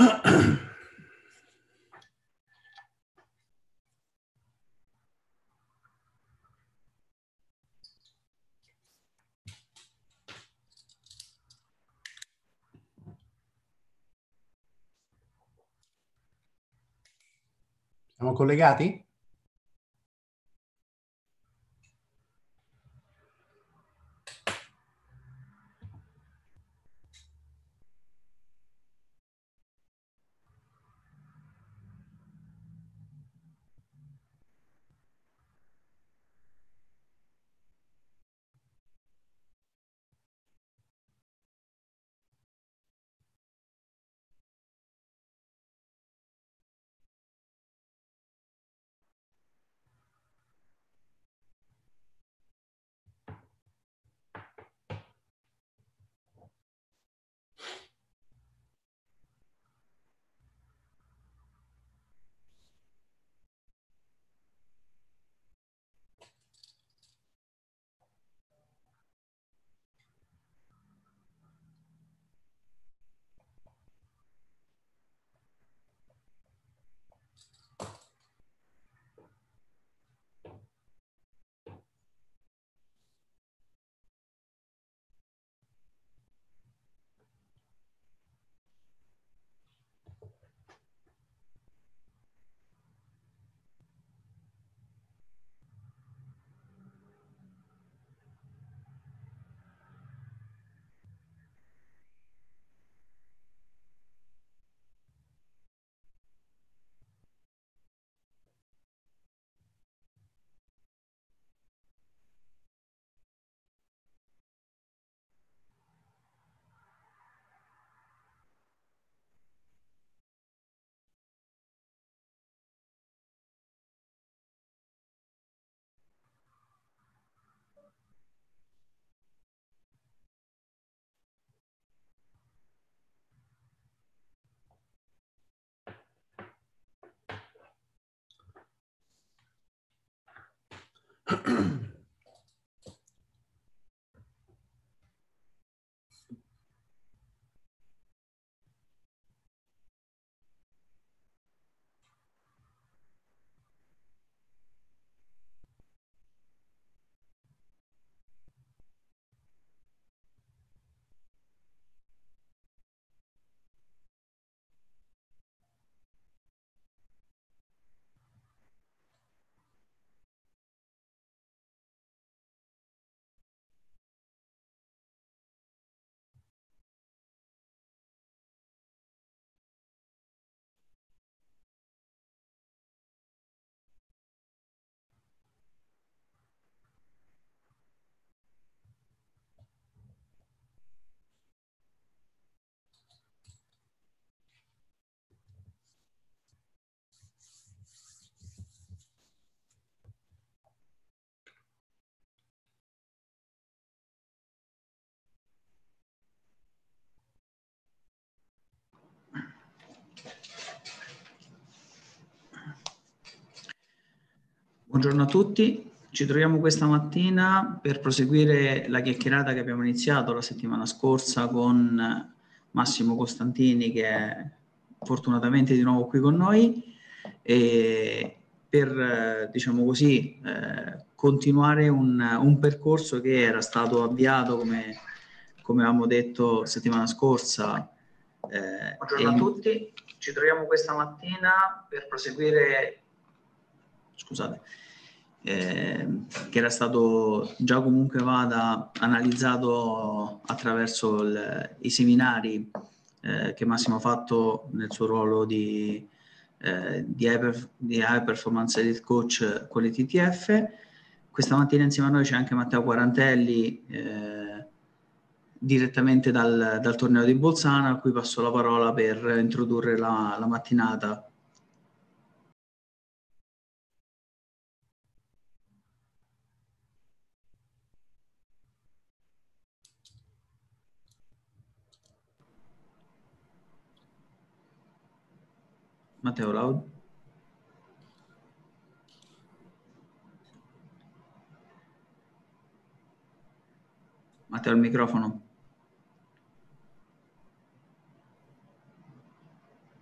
Siamo collegati? Buongiorno a tutti, ci troviamo questa mattina per proseguire la chiacchierata che abbiamo iniziato la settimana scorsa con Massimo Costantini, che è fortunatamente di nuovo qui con noi, e per diciamo così continuare un percorso che era stato avviato come avevamo detto settimana scorsa. Buongiorno a tutti, ci troviamo questa mattina per proseguire, scusate, che era stato già comunque analizzato attraverso i seminari che Massimo ha fatto nel suo ruolo di High Performance Elite Coach con l'ITTF. Questa mattina insieme a noi c'è anche Matteo Quarantelli, direttamente dal torneo di Bolzano, a cui passo la parola per introdurre la mattinata. Matteo, loud. Matteo, il microfono.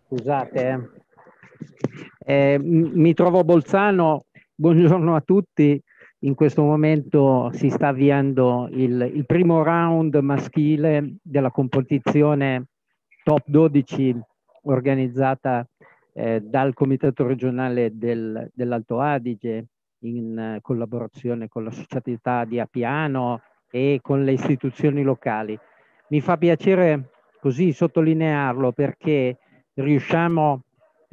Scusate. Mi trovo a Bolzano, buongiorno a tutti. In questo momento si sta avviando il primo round maschile della competizione Top 12 organizzata dal Comitato regionale dell'Alto Adige in collaborazione con l'associatività di Appiano e con le istituzioni locali. Mi fa piacere così sottolinearlo perché riusciamo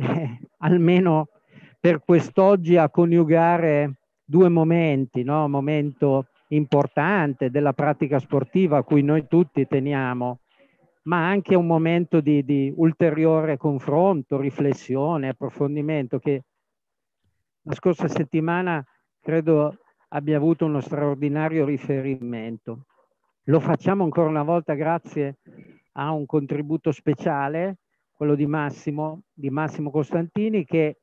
almeno per quest'oggi a coniugare due momenti, no? Un momento importante della pratica sportiva a cui noi tutti teniamo, ma anche un momento di ulteriore confronto, riflessione, approfondimento che la scorsa settimana credo abbia avuto uno straordinario riferimento. Lo facciamo ancora una volta grazie a un contributo speciale, quello di Massimo Costantini, che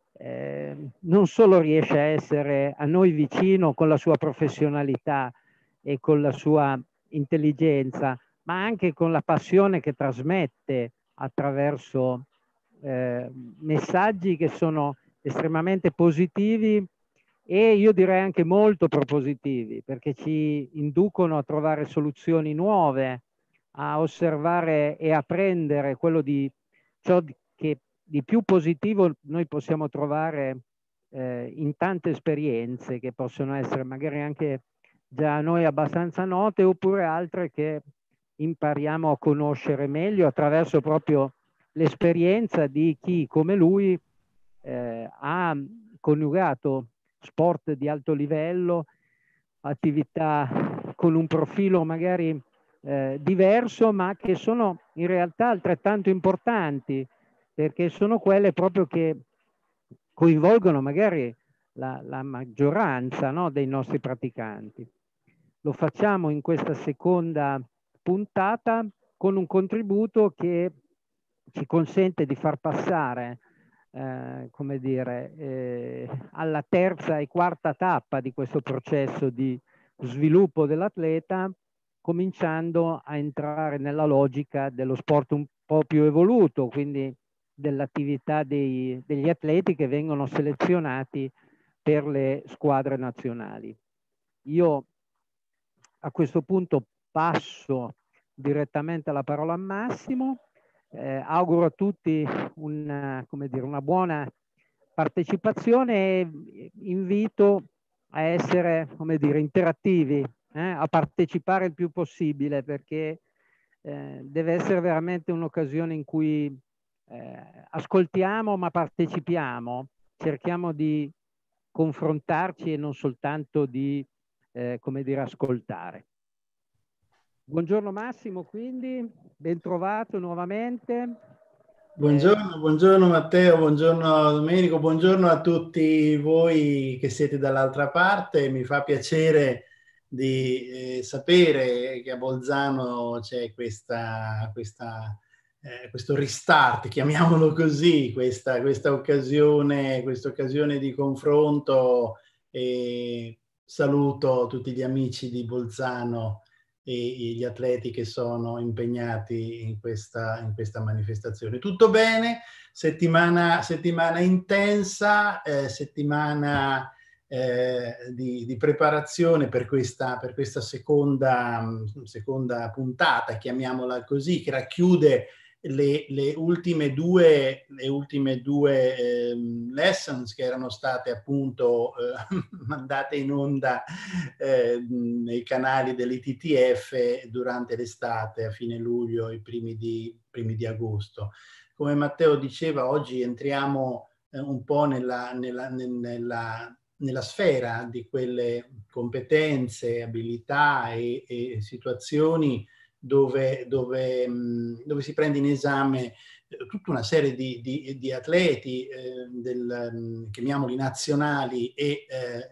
non solo riesce a essere a noi vicino con la sua professionalità e con la sua intelligenza, ma anche con la passione che trasmette attraverso messaggi che sono estremamente positivi e io direi anche molto propositivi, perché ci inducono a trovare soluzioni nuove, a osservare e apprendere quello di ciò che di più positivo noi possiamo trovare in tante esperienze che possono essere magari anche già a noi abbastanza note oppure altre che impariamo a conoscere meglio attraverso proprio l'esperienza di chi come lui ha coniugato sport di alto livello, attività con un profilo magari diverso, ma che sono in realtà altrettanto importanti, perché sono quelle proprio che coinvolgono magari la maggioranza, no, dei nostri praticanti. Lo facciamo in questa seconda puntata con un contributo che ci consente di far passare come dire, alla terza e quarta tappa di questo processo di sviluppo dell'atleta, cominciando a entrare nella logica dello sport un po' più evoluto, quindi dell'attività degli atleti che vengono selezionati per le squadre nazionali. Io a questo punto passo direttamente la parola a Massimo. Auguro a tutti come dire, una buona partecipazione e invito a essere come dire, interattivi, a partecipare il più possibile perché deve essere veramente un'occasione in cui ascoltiamo ma partecipiamo, cerchiamo di confrontarci e non soltanto di come dire, ascoltare. Buongiorno Massimo, quindi ben trovato nuovamente. Buongiorno, buongiorno Matteo, buongiorno Domenico, buongiorno a tutti voi che siete dall'altra parte. Mi fa piacere di sapere che a Bolzano c'è questo restart, chiamiamolo così, questa occasione di confronto, e saluto tutti gli amici di Bolzano e gli atleti che sono impegnati in questa manifestazione. Tutto bene, settimana intensa, settimana di preparazione per questa seconda puntata, chiamiamola così, che racchiude le ultime due lessons che erano state appunto mandate in onda nei canali dell'ITTF durante l'estate, a fine luglio e primi di agosto. Come Matteo diceva, oggi entriamo un po' nella sfera di quelle competenze, abilità e situazioni dove si prende in esame tutta una serie di atleti, chiamiamoli nazionali e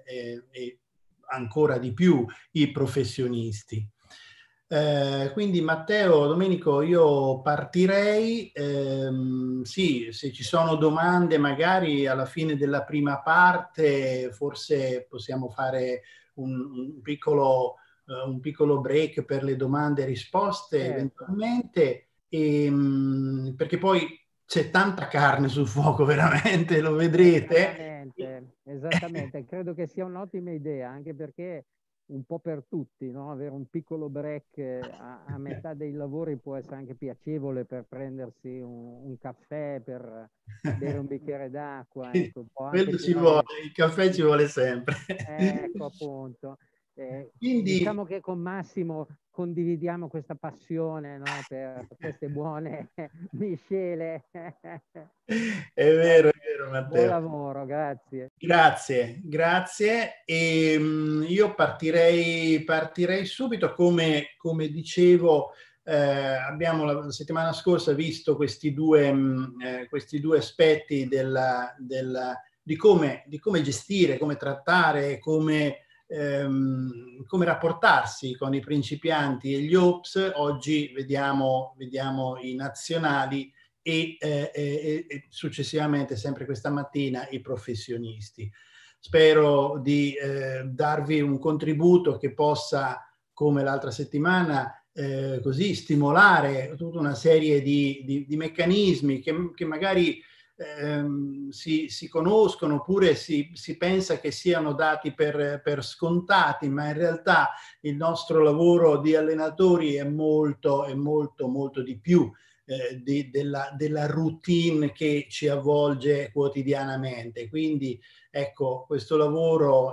ancora di più i professionisti. Quindi Matteo, Domenico, io partirei, sì, se ci sono domande magari alla fine della prima parte forse possiamo fare un piccolo break per le domande e risposte eventualmente, perché poi c'è tanta carne sul fuoco, veramente, lo vedrete. Esattamente, credo che sia un'ottima idea, anche perché un po' per tutti, no? Avere un piccolo break a metà dei lavori può essere anche piacevole per prendersi un caffè, per bere un bicchiere d'acqua, ecco, può anche Quello ci vuole, il caffè ci vuole sempre. Ecco, appunto. Quindi, Diciamo che con Massimo condividiamo questa passione, no? Per queste buone miscele. è vero, Matteo. Buon lavoro, grazie. Grazie, grazie. E, io partirei subito, come dicevo, abbiamo la settimana scorsa visto questi due aspetti di come gestire, come trattare, come rapportarsi con i principianti e gli OPS. Oggi vediamo i nazionali e successivamente, sempre questa mattina, i professionisti. Spero di darvi un contributo che possa, come l'altra settimana, così stimolare tutta una serie di meccanismi che magari si conoscono, oppure si pensa che siano dati per scontati, ma in realtà il nostro lavoro di allenatori è molto di più della routine che ci avvolge quotidianamente. Quindi ecco, questo lavoro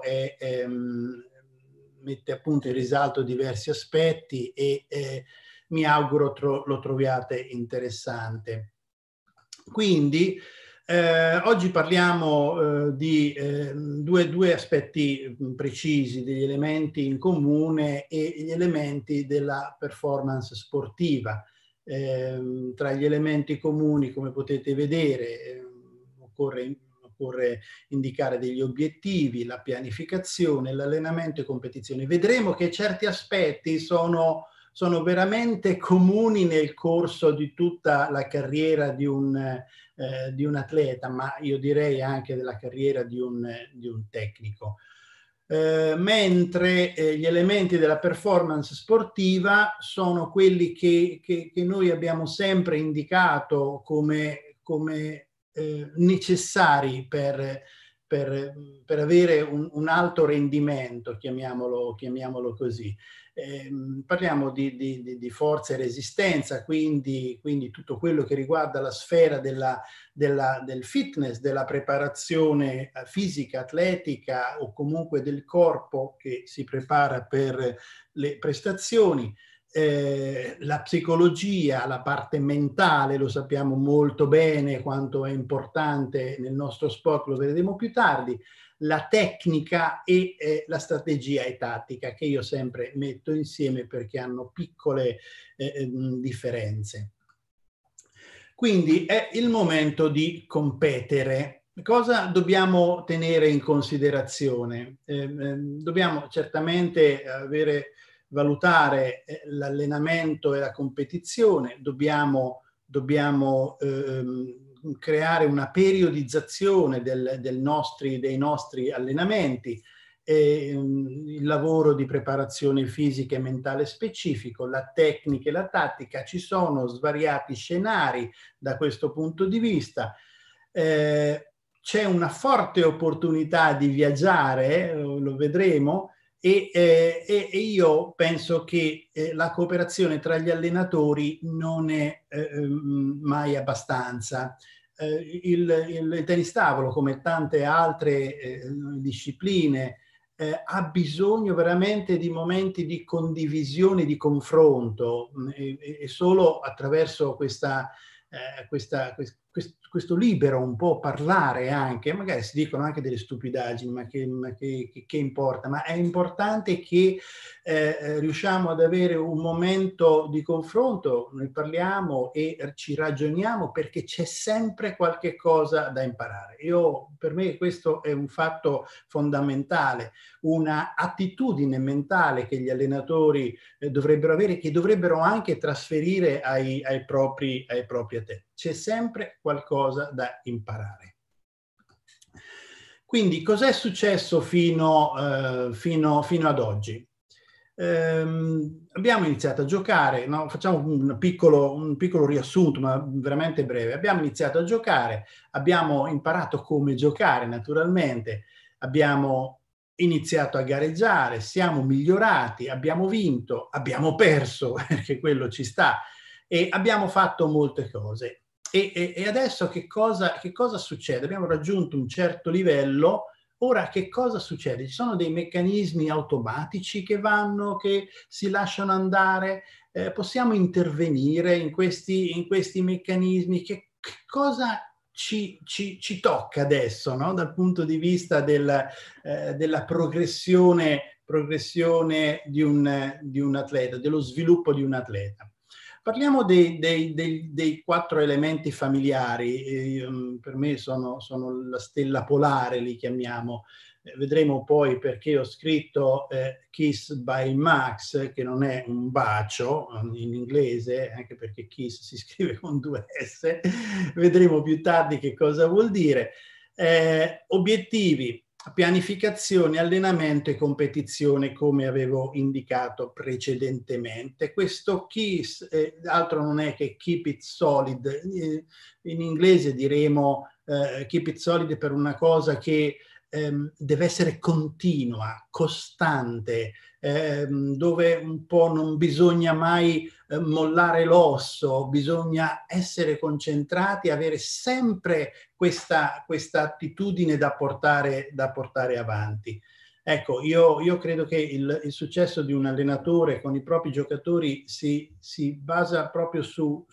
mette appunto in risalto diversi aspetti e mi auguro lo troviate interessante. Quindi oggi parliamo di due aspetti precisi, degli elementi in comune e gli elementi della performance sportiva. Tra gli elementi comuni, come potete vedere, occorre indicare degli obiettivi, la pianificazione, l'allenamento e competizione. Vedremo che certi aspetti sono veramente comuni nel corso di tutta la carriera di un atleta, ma io direi anche della carriera di un tecnico. Mentre gli elementi della performance sportiva sono quelli che noi abbiamo sempre indicato come necessari per avere un alto rendimento, chiamiamolo così. Parliamo di forza e resistenza, quindi tutto quello che riguarda la sfera del fitness, della preparazione fisica, atletica, o comunque del corpo che si prepara per le prestazioni. La psicologia, la parte mentale, lo sappiamo molto bene quanto è importante nel nostro sport, lo vedremo più tardi. La tecnica e la strategia e tattica, che io sempre metto insieme perché hanno piccole differenze. Quindi è il momento di competere. Cosa dobbiamo tenere in considerazione? Dobbiamo certamente valutare l'allenamento e la competizione, dobbiamo creare una periodizzazione dei nostri allenamenti, il lavoro di preparazione fisica e mentale specifico, la tecnica e la tattica. Ci sono svariati scenari da questo punto di vista. C'è una forte opportunità di viaggiare, lo vedremo, e io penso che la cooperazione tra gli allenatori non è mai abbastanza. Il tennis tavolo, come tante altre discipline, ha bisogno veramente di momenti di condivisione, di confronto, e solo attraverso questo libero un po' parlare, anche magari si dicono anche delle stupidaggini, ma che importa, ma è importante che riusciamo ad avere un momento di confronto, noi parliamo e ci ragioniamo, perché c'è sempre qualche cosa da imparare. Per me questo è un fatto fondamentale, una attitudine mentale che gli allenatori dovrebbero avere, che dovrebbero anche trasferire ai propri atleti. C'è sempre qualcosa da imparare. Quindi cos'è successo fino ad oggi? Abbiamo iniziato a giocare, no? Facciamo un piccolo riassunto, ma veramente breve. Abbiamo iniziato a giocare, abbiamo imparato come giocare naturalmente, abbiamo iniziato a gareggiare, siamo migliorati, abbiamo vinto, abbiamo perso, perché quello ci sta, e abbiamo fatto molte cose. E adesso che cosa succede? Abbiamo raggiunto un certo livello. Ora, che cosa succede? Ci sono dei meccanismi automatici che si lasciano andare, possiamo intervenire in questi meccanismi. Che cosa ci tocca adesso, no? Dal punto di vista della progressione di un atleta, dello sviluppo di un atleta. Parliamo dei 4 elementi familiari, per me sono la stella polare, li chiamiamo. Vedremo poi perché ho scritto Kiss by Max, che non è un bacio in inglese, anche perché Kiss si scrive con 2 S. Vedremo più tardi che cosa vuol dire. Obiettivi, pianificazione, allenamento e competizione, come avevo indicato precedentemente. Questo KISS altro non è che Keep It Solid. In inglese diremo Keep It Solid per una cosa che deve essere continua, costante, dove un po' non bisogna mai mollare l'osso, bisogna essere concentrati, avere sempre questa attitudine da portare avanti. Ecco, io credo che il successo di un allenatore con i propri giocatori si basa proprio su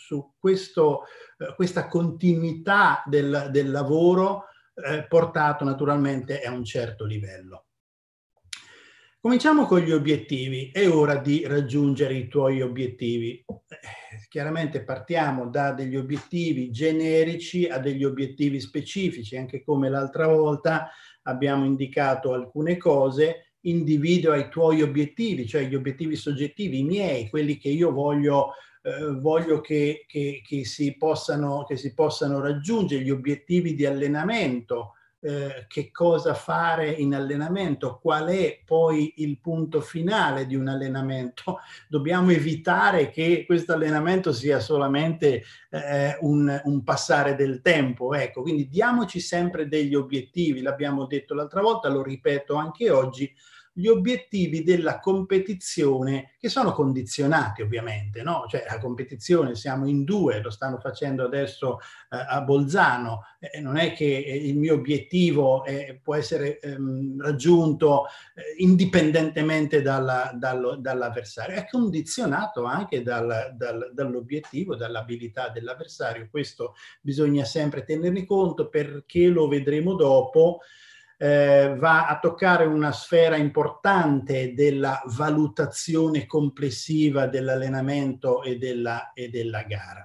questa continuità del lavoro portato naturalmente a un certo livello. Cominciamo con gli obiettivi. È ora di raggiungere i tuoi obiettivi. Chiaramente partiamo da degli obiettivi generici a degli obiettivi specifici. Anche come l'altra volta abbiamo indicato alcune cose. Individua i tuoi obiettivi, cioè gli obiettivi soggettivi, i miei, quelli che io voglio che si possano raggiungere, gli obiettivi di allenamento. Che cosa fare in allenamento, qual è poi il punto finale di un allenamento. Dobbiamo evitare che questo allenamento sia solamente un passare del tempo, ecco, quindi diamoci sempre degli obiettivi, l'abbiamo detto l'altra volta, lo ripeto anche oggi, gli obiettivi della competizione che sono condizionati ovviamente, no? Cioè la competizione siamo in 2, lo stanno facendo adesso a Bolzano, non è che il mio obiettivo può essere raggiunto indipendentemente dall'avversario, è condizionato anche dall'obiettivo, dall'abilità dell'avversario. Questo bisogna sempre tenerne conto, perché lo vedremo dopo. Va a toccare una sfera importante della valutazione complessiva dell'allenamento e della gara.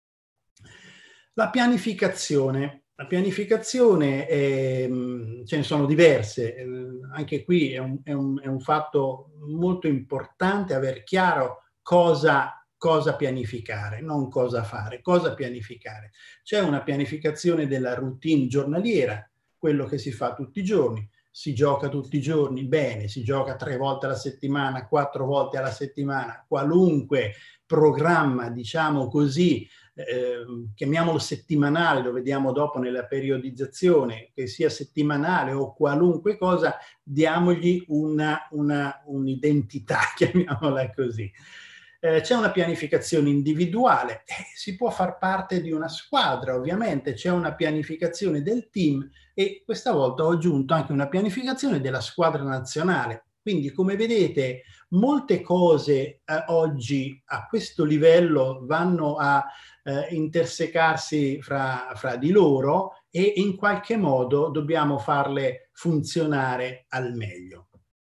La pianificazione. La pianificazione ce ne sono diverse, anche qui è un fatto molto importante aver chiaro cosa pianificare, non cosa fare, cosa pianificare. C'è una pianificazione della routine giornaliera, quello che si fa tutti i giorni, si gioca tutti i giorni, bene, si gioca 3 volte alla settimana, 4 volte alla settimana, qualunque programma, diciamo così, chiamiamolo settimanale, lo vediamo dopo nella periodizzazione, che sia settimanale o qualunque cosa, diamogli un'identità, chiamiamola così. C'è una pianificazione individuale, si può far parte di una squadra, ovviamente c'è una pianificazione del team e questa volta ho aggiunto anche una pianificazione della squadra nazionale. Quindi, come vedete, molte cose oggi a questo livello vanno a intersecarsi fra di loro e in qualche modo dobbiamo farle funzionare al meglio.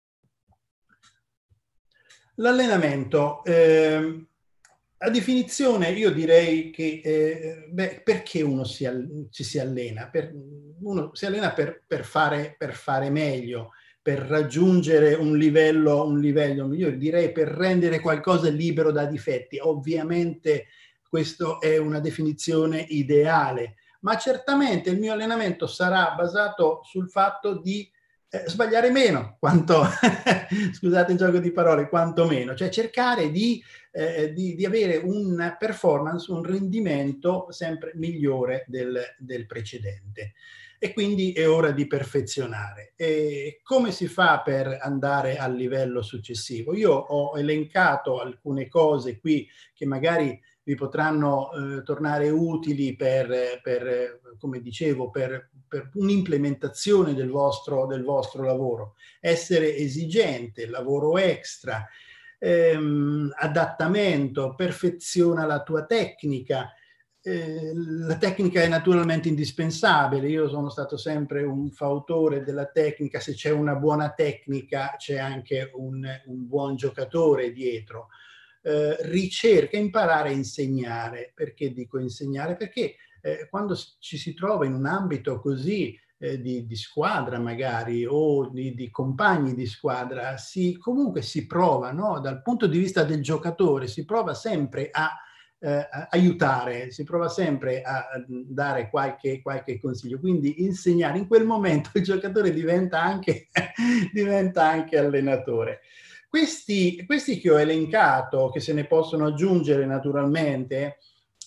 L'allenamento, a definizione io direi che perché uno ci si allena? Uno si allena per fare meglio, per raggiungere un livello migliore, direi per rendere qualcosa libero da difetti. Ovviamente questa è una definizione ideale, ma certamente il mio allenamento sarà basato sul fatto di sbagliare meno, quanto scusate il gioco di parole, quanto meno, cioè cercare di avere un performance, un rendimento sempre migliore del precedente. E quindi è ora di perfezionare. E come si fa per andare al livello successivo? Io ho elencato alcune cose qui che magari vi potranno tornare utili come dicevo, per un'implementazione del vostro lavoro. Essere esigente, lavoro extra, adattamento, perfeziona la tua tecnica. La tecnica è naturalmente indispensabile. Io sono stato sempre un fautore della tecnica. Se c'è una buona tecnica, c'è anche un buon giocatore dietro. Ricerca, imparare a insegnare. Perché dico insegnare? Perché quando ci si trova in un ambito così di squadra magari o di compagni di squadra, comunque si prova, no? Dal punto di vista del giocatore, si prova sempre a aiutare, si prova sempre a dare qualche consiglio, quindi insegnare. In quel momento il giocatore diventa anche allenatore. Questi che ho elencato, che se ne possono aggiungere naturalmente,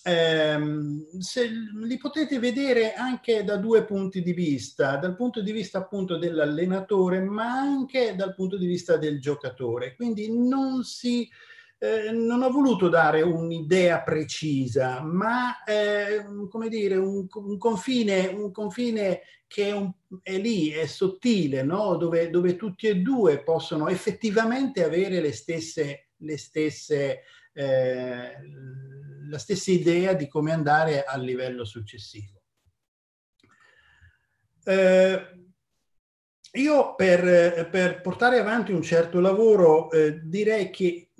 li potete vedere anche da due punti di vista, dal punto di vista appunto dell'allenatore, ma anche dal punto di vista del giocatore. Quindi non ho voluto dare un'idea precisa, ma come dire, un confine che è lì, è sottile, no? Dove tutti e due possono effettivamente avere la stessa idea di come andare al livello successivo. Io per portare avanti un certo lavoro direi che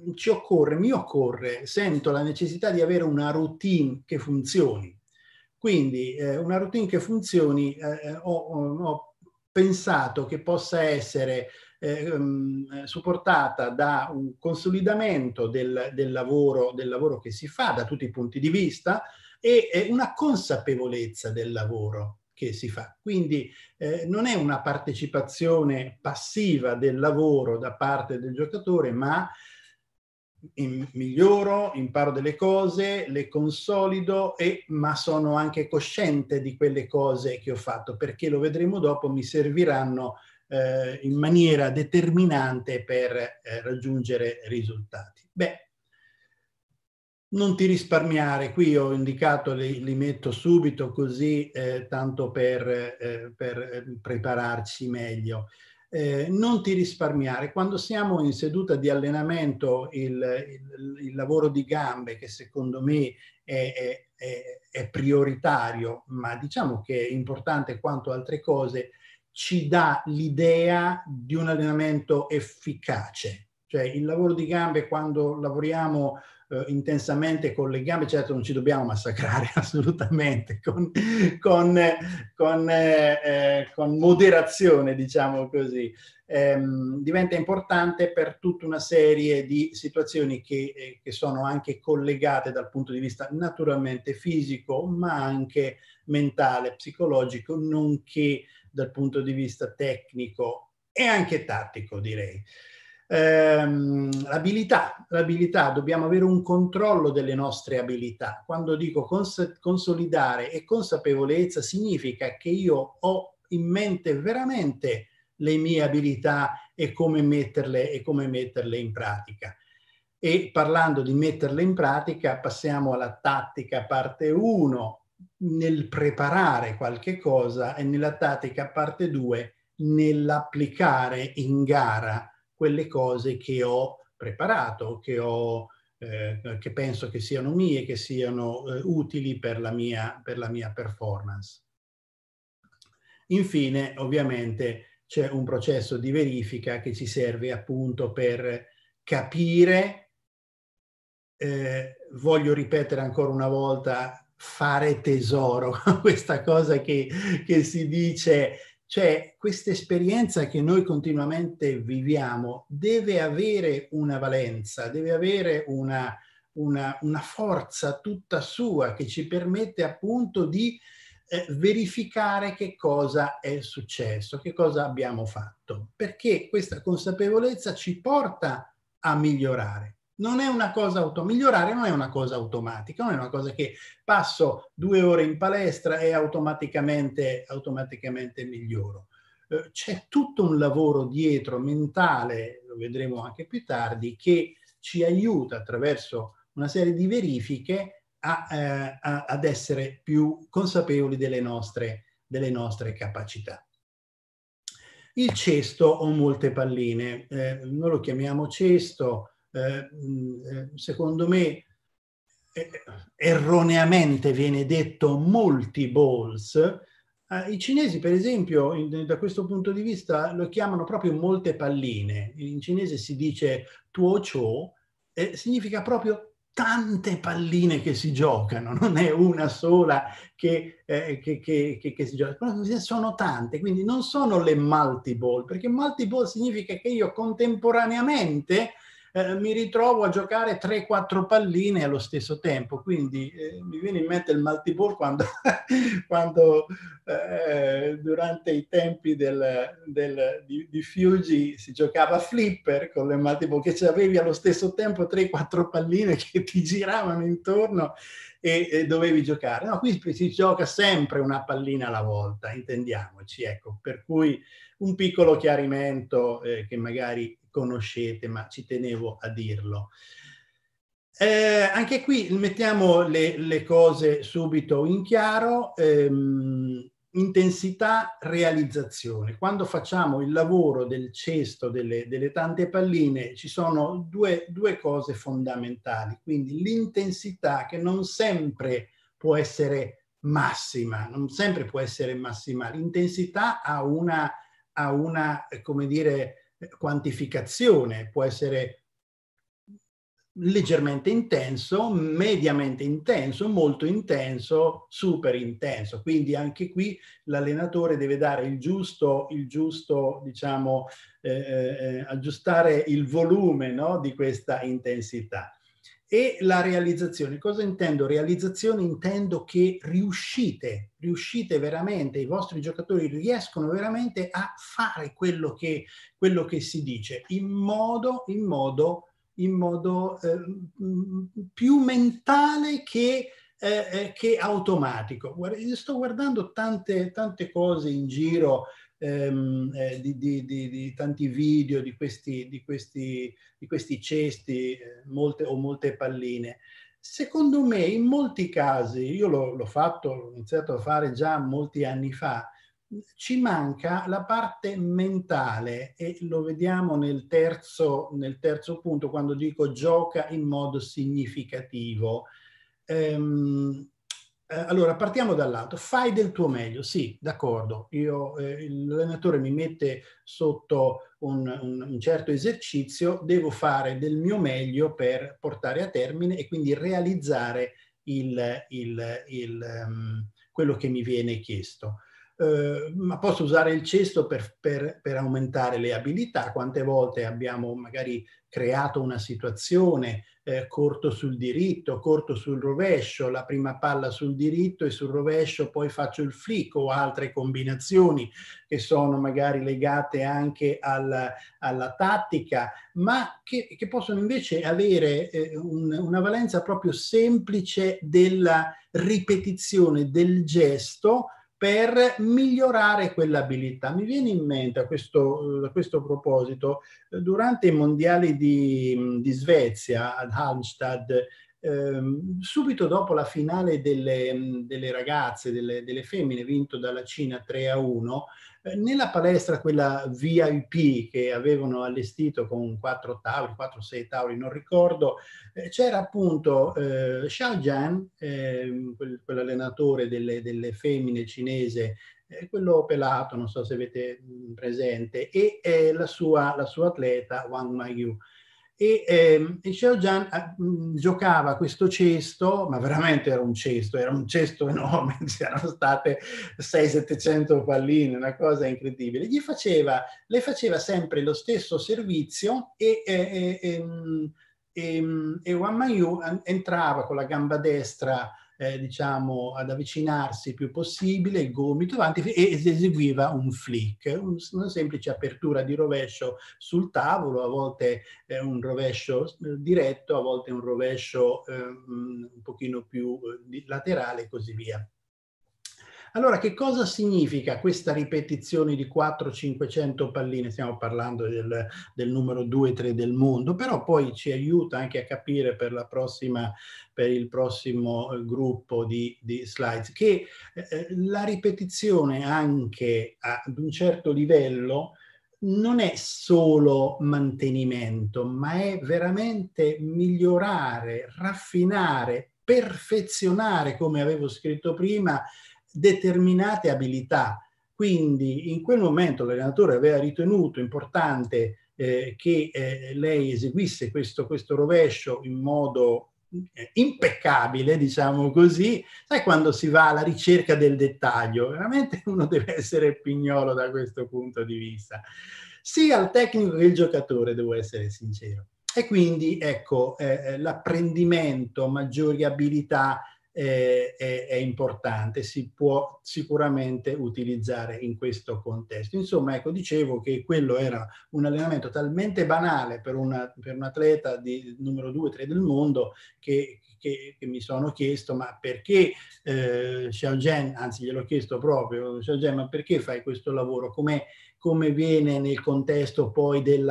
sento la necessità di avere una routine che funzioni. Quindi una routine che funzioni ho pensato che possa essere supportata da un consolidamento del lavoro che si fa da tutti i punti di vista e una consapevolezza del lavoro che si fa. Quindi non è una partecipazione passiva del lavoro da parte del giocatore, ma miglioro, imparo delle cose, le consolido, ma sono anche cosciente di quelle cose che ho fatto, perché lo vedremo dopo, mi serviranno in maniera determinante per raggiungere risultati. Beh, non ti risparmiare, qui ho indicato, li metto subito così, tanto per prepararci meglio. Non ti risparmiare. Quando siamo in seduta di allenamento, il lavoro di gambe, che secondo me è prioritario, ma diciamo che è importante quanto altre cose, ci dà l'idea di un allenamento efficace. Cioè il lavoro di gambe, quando lavoriamo intensamente con le gambe, certo non ci dobbiamo massacrare assolutamente, con moderazione, diciamo così. Diventa importante per tutta una serie di situazioni che sono anche collegate dal punto di vista naturalmente fisico, ma anche mentale, psicologico, nonché dal punto di vista tecnico e anche tattico, direi. L'abilità, dobbiamo avere un controllo delle nostre abilità. Quando dico consolidare e consapevolezza, significa che io ho in mente veramente le mie abilità e come metterle in pratica. E parlando di metterle in pratica, passiamo alla tattica parte 1, nel preparare qualche cosa, e nella tattica parte 2, nell'applicare in gara quelle cose che ho preparato, che penso che siano mie, che siano utili per la mia performance. Infine, ovviamente, c'è un processo di verifica che ci serve appunto per capire, voglio ripetere ancora una volta, fare tesoro, questa cosa che si dice. Cioè, questa esperienza che noi continuamente viviamo deve avere una valenza, deve avere una forza tutta sua che ci permette appunto di verificare che cosa è successo, che cosa abbiamo fatto, perché questa consapevolezza ci porta a migliorare. Non è una cosa migliorare non è una cosa automatica, non è una cosa che passo 2 ore in palestra e automaticamente miglioro. C'è tutto un lavoro dietro mentale, lo vedremo anche più tardi, che ci aiuta attraverso una serie di verifiche ad essere più consapevoli delle nostre capacità. Il cesto o molte palline, noi lo chiamiamo cesto, secondo me erroneamente viene detto multi-balls. I cinesi, per esempio, da questo punto di vista lo chiamano proprio molte palline. In cinese si dice tuo chou, significa proprio tante palline che si giocano, non è una sola che si gioca, sono tante, quindi non sono le multi-ball, perché multi-ball significa che io contemporaneamente mi ritrovo a giocare 3-4 palline allo stesso tempo, quindi mi viene in mente il multiball quando, durante i tempi di Fuji si giocava a flipper con le multiball, che avevi allo stesso tempo 3-4 palline che ti giravano intorno e dovevi giocare. No, qui si gioca sempre una pallina alla volta, intendiamoci, ecco, per cui un piccolo chiarimento che magari conoscete, ma ci tenevo a dirlo. Anche qui mettiamo le cose subito in chiaro. Intensità, realizzazione. Quando facciamo il lavoro del cesto delle tante palline ci sono due cose fondamentali. Quindi l'intensità, che non sempre può essere massima, non sempre può essere massima. L'intensità ha una come dire, quantificazione, può essere leggermente intenso, mediamente intenso, molto intenso, super intenso. Quindi anche qui l'allenatore deve dare il giusto diciamo, aggiustare il volume, no, di questa intensità. E la realizzazione, cosa intendo? Realizzazione intendo che riuscite veramente, i vostri giocatori riescono veramente a fare quello che si dice in modo più mentale che automatico. Io sto guardando tante cose in giro, di tanti video di questi cesti, molte palline. Secondo me, in molti casi, io l'ho iniziato a fare già molti anni fa, ci manca la parte mentale, e lo vediamo nel terzo punto, quando dico gioca in modo significativo. Allora, partiamo dall'alto. Fai del tuo meglio, sì, d'accordo. L'allenatore mi mette sotto un certo esercizio, devo fare del mio meglio per portare a termine e quindi realizzare quello che mi viene chiesto. Ma posso usare il cesto per aumentare le abilità. Quante volte abbiamo magari creato una situazione, corto sul diritto, corto sul rovescio, la prima palla sul diritto e sul rovescio poi faccio il flick, o altre combinazioni che sono magari legate anche alla tattica, ma che possono invece avere una valenza proprio semplice della ripetizione del gesto per migliorare quell'abilità. Mi viene in mente a questo proposito, durante i mondiali di Svezia ad Halmstad, subito dopo la finale delle ragazze, delle femmine, vinto dalla Cina 3-1, nella palestra, quella VIP che avevano allestito con 4-6 tavoli, non ricordo, c'era appunto Xiao Jian, quell'allenatore delle femmine cinese, quello pelato, non so se avete presente, e la sua atleta Wang Maiyu. E Xiao Jian giocava questo cesto, ma veramente era un cesto enorme, c'erano state 600-700 palline, una cosa incredibile. Le faceva sempre lo stesso servizio e Wang Maiyu entrava con la gamba destra diciamo, ad avvicinarsi il più possibile, il gomito avanti, e eseguiva un flick, una semplice apertura di rovescio sul tavolo, a volte un rovescio diretto, a volte un rovescio un pochino più laterale e così via. Allora, che cosa significa questa ripetizione di 400-500 palline? Stiamo parlando del numero 2-3 del mondo, però poi ci aiuta anche a capire per il prossimo gruppo di slides che la ripetizione anche ad un certo livello non è solo mantenimento, ma è veramente migliorare, raffinare, perfezionare, come avevo scritto prima, determinate abilità. Quindi in quel momento l'allenatore aveva ritenuto importante che lei eseguisse questo rovescio in modo impeccabile, diciamo così. Sai, quando si va alla ricerca del dettaglio, veramente uno deve essere pignolo da questo punto di vista. Sia il tecnico che il giocatore, devo essere sincero. E quindi ecco, l'apprendimento, maggiori abilità è importante, si può sicuramente utilizzare in questo contesto. Insomma, ecco, dicevo che quello era un allenamento talmente banale per un atleta di numero 2-3 del mondo che mi sono chiesto, ma perché Xiaozhen, anzi gliel'ho chiesto proprio, Xiaozhen, ma perché fai questo lavoro? Come viene nel contesto poi di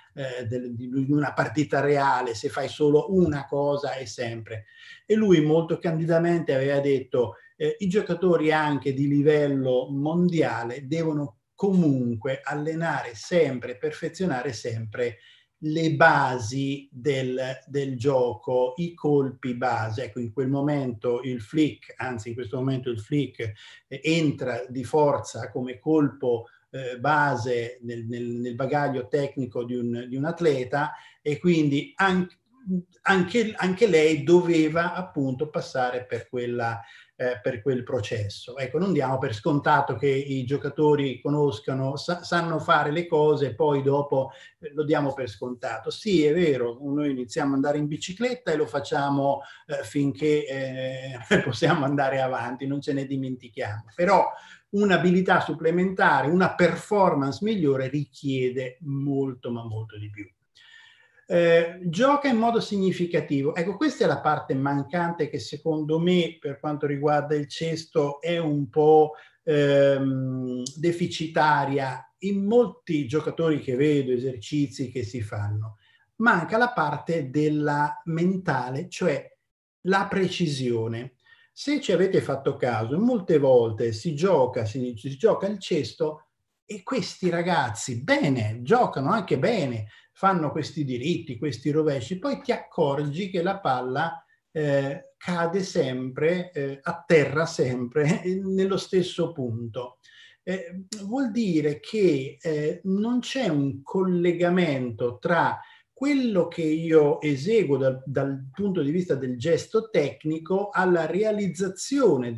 una partita reale, se fai solo una cosa e sempre. E lui molto candidamente aveva detto i giocatori anche di livello mondiale devono comunque allenare sempre, perfezionare sempre le basi del gioco, i colpi base. Ecco, in quel momento il flick, anzi in questo momento il flick entra di forza come colpo base nel bagaglio tecnico di un atleta, e quindi anche lei doveva appunto passare per quel processo. Ecco, non diamo per scontato che i giocatori conoscano, sanno fare le cose, poi dopo lo diamo per scontato. Sì, è vero, noi iniziamo ad andare in bicicletta e lo facciamo finché possiamo andare avanti, non ce ne dimentichiamo. Però un'abilità supplementare, una performance migliore richiede molto, ma molto di più. Gioca in modo significativo. Ecco, questa è la parte mancante che secondo me, per quanto riguarda il cesto, è un po' deficitaria in molti giocatori che vedo, esercizi che si fanno. Manca la parte della mentale, cioè la precisione. Se ci avete fatto caso, molte volte si gioca il cesto e questi ragazzi bene, giocano anche bene, fanno questi diritti, questi rovesci, poi ti accorgi che la palla cade sempre, atterra sempre nello stesso punto. Vuol dire che non c'è un collegamento tra quello che io eseguo dal punto di vista del gesto tecnico alla realizzazione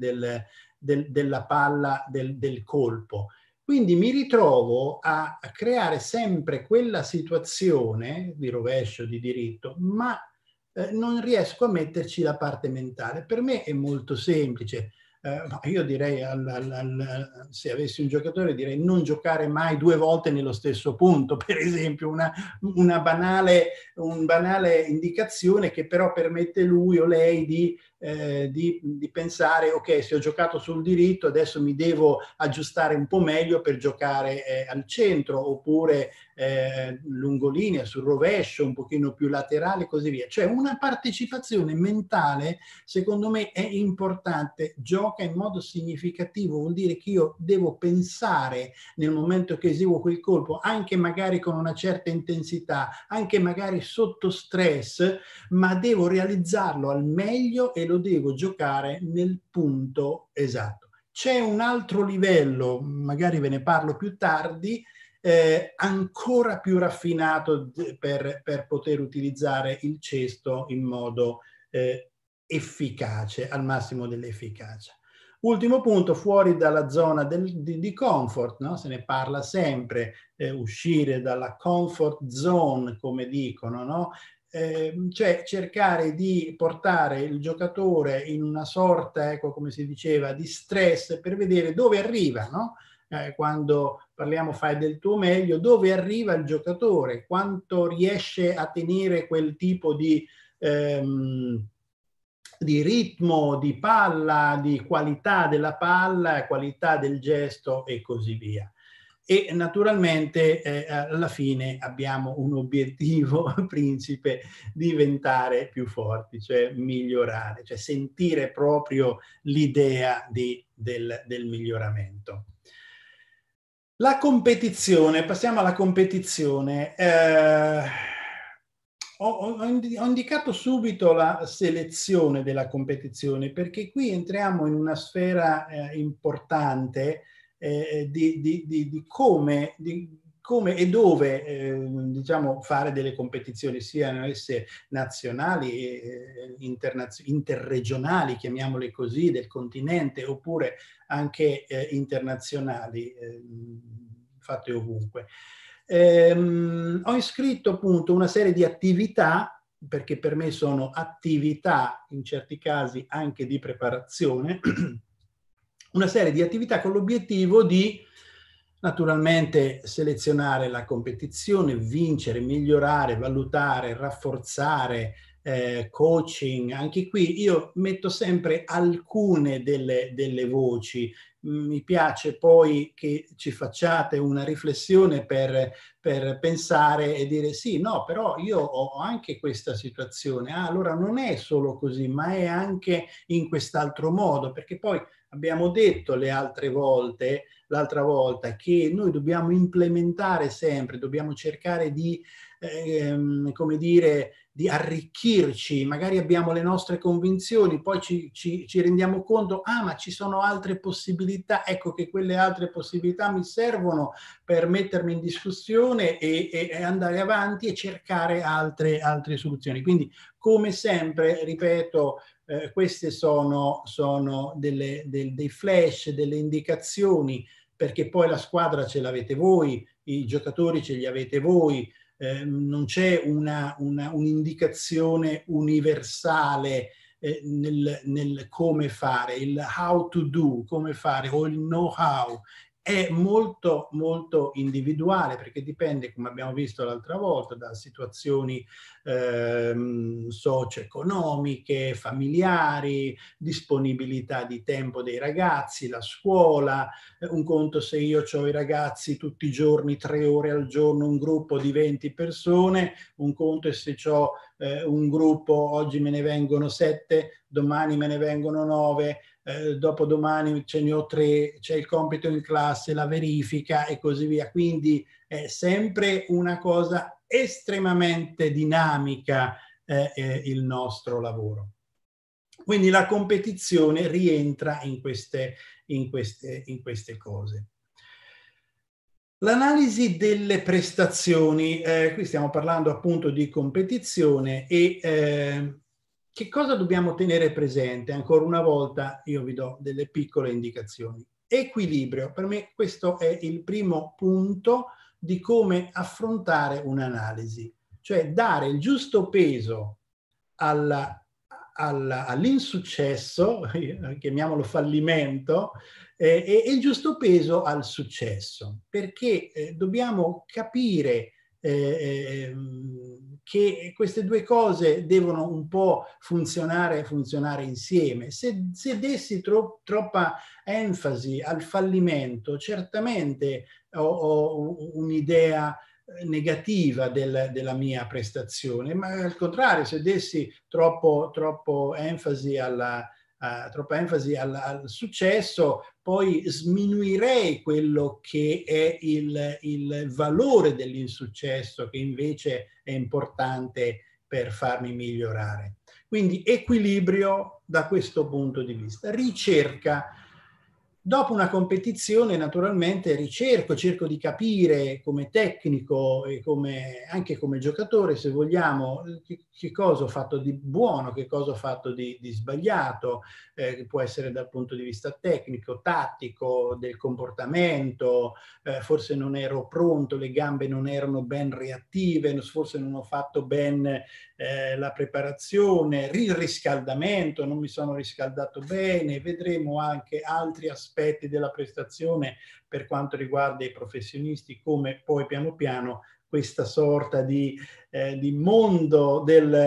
della palla, del colpo. Quindi mi ritrovo a creare sempre quella situazione di rovescio, di diritto, ma non riesco a metterci la parte mentale. Per me è molto semplice. Io direi, se avessi un giocatore, direi non giocare mai 2 volte nello stesso punto, per esempio, un banale indicazione che però permette lui o lei di pensare, ok, se ho giocato sul diritto adesso mi devo aggiustare un po' meglio per giocare al centro, oppure lungolinea, sul rovescio, un pochino più laterale e così via. Cioè una partecipazione mentale secondo me è importante. Gioca in modo significativo, vuol dire che io devo pensare nel momento che eseguo quel colpo, anche magari con una certa intensità, anche magari sotto stress, ma devo realizzarlo al meglio e lo devo giocare nel punto esatto. C'è un altro livello, magari ve ne parlo più tardi, ancora più raffinato per poter utilizzare il cesto in modo efficace, al massimo dell'efficacia. Ultimo punto, fuori dalla zona di comfort, no? Se ne parla sempre, uscire dalla comfort zone, come dicono, no? cioè cercare di portare il giocatore in una sorta, ecco, come si diceva, di stress per vedere dove arriva, no? Quando parliamo fai del tuo meglio, dove arriva il giocatore, quanto riesce a tenere quel tipo di ritmo, di palla, di qualità della palla, qualità del gesto e così via. E naturalmente alla fine abbiamo un obiettivo principe: diventare più forti, cioè migliorare, cioè sentire proprio l'idea del miglioramento. La competizione, passiamo alla competizione. Ho indicato subito la selezione della competizione, perché qui entriamo in una sfera importante di come e dove diciamo, fare delle competizioni, siano esse nazionali, interregionali, chiamiamole così, del continente, oppure anche internazionali, fatte ovunque. Ho iscritto appunto una serie di attività, perché per me sono attività in certi casi anche di preparazione, una serie di attività con l'obiettivo di naturalmente selezionare la competizione, vincere, migliorare, valutare, rafforzare, coaching. Anche qui io metto sempre alcune delle voci. Mi piace poi che ci facciate una riflessione per pensare e dire sì, no, però io ho anche questa situazione. Ah, allora non è solo così, ma è anche in quest'altro modo, perché poi abbiamo detto l'altra volta, che noi dobbiamo implementare sempre, dobbiamo cercare di, come dire, di arricchirci. Magari abbiamo le nostre convinzioni, poi ci rendiamo conto, ah, ma ci sono altre possibilità, ecco che quelle altre possibilità mi servono per mettermi in discussione e andare avanti e cercare altre soluzioni. Quindi, come sempre, ripeto, queste sono dei flash, delle indicazioni, perché poi la squadra ce l'avete voi, i giocatori ce li avete voi, non c'è un'indicazione universale nel come fare, il how to do, come fare, o il know-how. È molto molto individuale, perché dipende, come abbiamo visto l'altra volta, da situazioni socio-economiche, familiari, disponibilità di tempo dei ragazzi, la scuola. Un conto se io ho i ragazzi tutti i giorni, 3 ore al giorno, un gruppo di 20 persone, un conto è se ho un gruppo, oggi me ne vengono 7, domani me ne vengono 9, dopodomani ce ne ho 3, c'è il compito in classe, la verifica e così via. Quindi è sempre una cosa estremamente dinamica il nostro lavoro. Quindi la competizione rientra in queste cose. L'analisi delle prestazioni, qui stiamo parlando appunto di competizione e che cosa dobbiamo tenere presente? Ancora una volta io vi do delle piccole indicazioni. Equilibrio, per me questo è il primo punto di come affrontare un'analisi, cioè dare il giusto peso all'insuccesso, chiamiamolo fallimento, e il giusto peso al successo, perché dobbiamo capire che queste due cose devono un po' funzionare insieme. Se dessi troppa enfasi al fallimento, certamente ho un'idea negativa della mia prestazione, ma al contrario, se dessi troppo enfasi al successo, poi sminuirei quello che è il valore dell'insuccesso, che invece è importante per farmi migliorare. Quindi equilibrio da questo punto di vista. Ricerca. Dopo una competizione, naturalmente, cerco di capire come tecnico e anche come giocatore, se vogliamo, che cosa ho fatto di buono, che cosa ho fatto di sbagliato, che può essere dal punto di vista tecnico, tattico, del comportamento, forse non ero pronto, le gambe non erano ben reattive, forse non ho fatto ben la preparazione, il riscaldamento, non mi sono riscaldato bene, vedremo anche altri aspetti della prestazione per quanto riguarda i professionisti, come poi piano piano questa sorta di mondo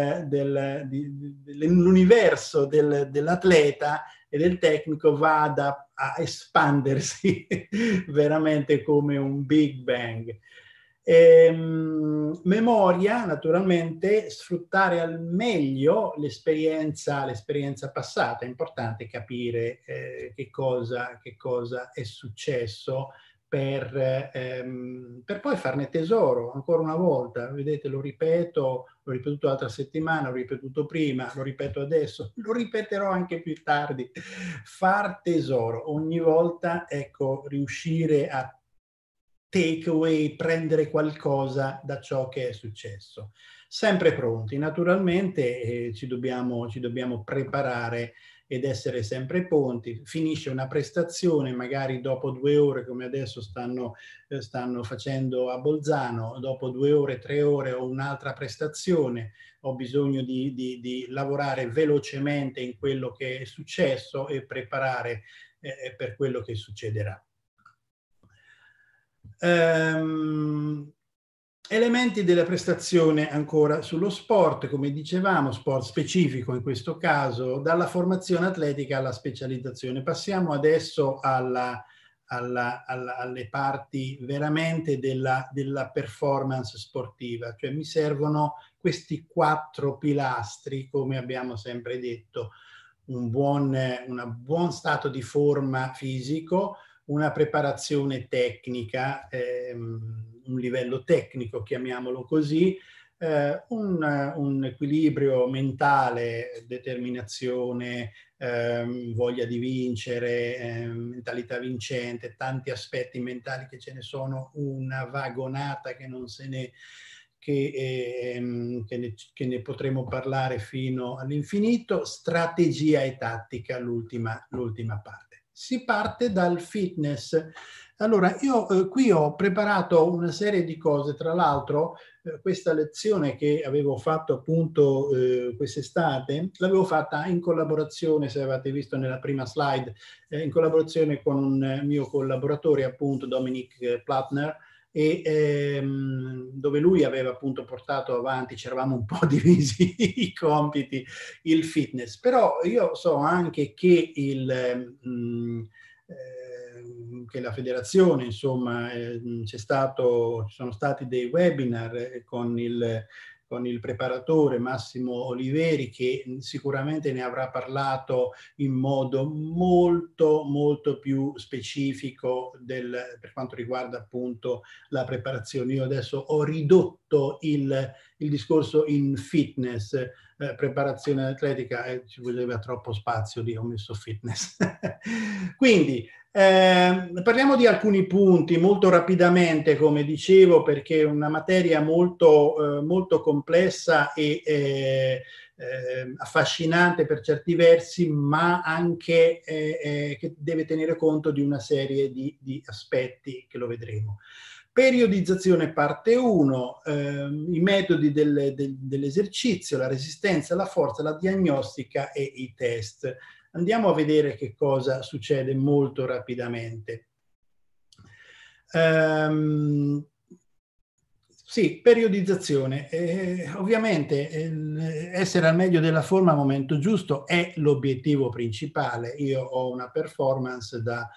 dell'universo dell'atleta e del tecnico vada a espandersi veramente come un Big Bang. Memoria, naturalmente, sfruttare al meglio l'esperienza passata. È importante capire che cosa è successo per poi farne tesoro ancora una volta. Vedete, l'ho ripetuto l'altra settimana, l'ho ripetuto prima, lo ripeto adesso, lo ripeterò anche più tardi. Far tesoro ogni volta, ecco, riuscire a take away, prendere qualcosa da ciò che è successo. Sempre pronti, naturalmente ci dobbiamo preparare ed essere sempre pronti. Finisce una prestazione, magari dopo 2 ore, come adesso stanno facendo a Bolzano, dopo 2 ore, 3 ore ho un'altra prestazione, ho bisogno di lavorare velocemente in quello che è successo e preparare per quello che succederà. Elementi della prestazione ancora sullo sport, come dicevamo, sport specifico in questo caso, dalla formazione atletica alla specializzazione. Passiamo adesso alle parti veramente della performance sportiva, cioè mi servono questi 4 pilastri, come abbiamo sempre detto: un buon stato di forma fisico, una preparazione tecnica, un livello tecnico, chiamiamolo così, un equilibrio mentale, determinazione, voglia di vincere, mentalità vincente, tanti aspetti mentali che ce ne sono, una vagonata che non se ne che ne potremo parlare fino all'infinito. Strategia e tattica, l'ultima parte. Si parte dal fitness. Allora, io qui ho preparato una serie di cose, tra l'altro questa lezione che avevo fatto appunto quest'estate, l'avevo fatta in collaborazione, se avete visto nella prima slide, in collaborazione con un mio collaboratore, appunto Dominic Plattner, e dove lui aveva appunto portato avanti, c'eravamo un po' divisi i compiti, il fitness. Però io so anche che che la federazione, insomma, ci sono stati dei webinar con il preparatore Massimo Oliveri, che sicuramente ne avrà parlato in modo molto molto più specifico per quanto riguarda appunto la preparazione. Io adesso ho ridotto il discorso in fitness, preparazione atletica, ci voleva troppo spazio lì, ho messo fitness. Quindi parliamo di alcuni punti molto rapidamente, come dicevo, perché è una materia molto, molto complessa e affascinante per certi versi, ma anche che deve tenere conto di una serie di aspetti che lo vedremo. Periodizzazione parte 1, i metodi dell'esercizio, la resistenza, la forza, la diagnostica e i test. Andiamo a vedere che cosa succede molto rapidamente. Sì, periodizzazione. Ovviamente essere al meglio della forma al momento giusto è l'obiettivo principale. Io ho una performance da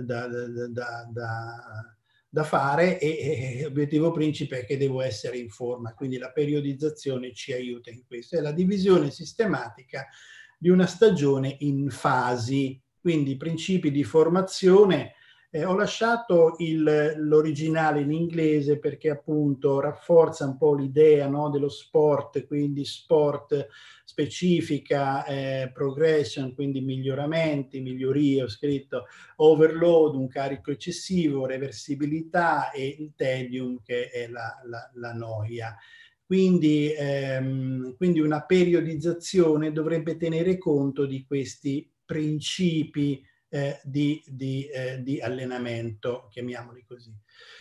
fare e l'obiettivo principe è che devo essere in forma, quindi la periodizzazione ci aiuta in questo. È la divisione sistematica di una stagione in fasi, quindi principi di formazione Ho lasciato l'originale in inglese perché appunto rafforza un po' l'idea, no, dello sport, quindi sport specifica, progression, quindi miglioramenti, migliorie, ho scritto overload, un carico eccessivo, reversibilità e il tedium che è la noia. Quindi una periodizzazione dovrebbe tenere conto di questi principi di allenamento, chiamiamoli così.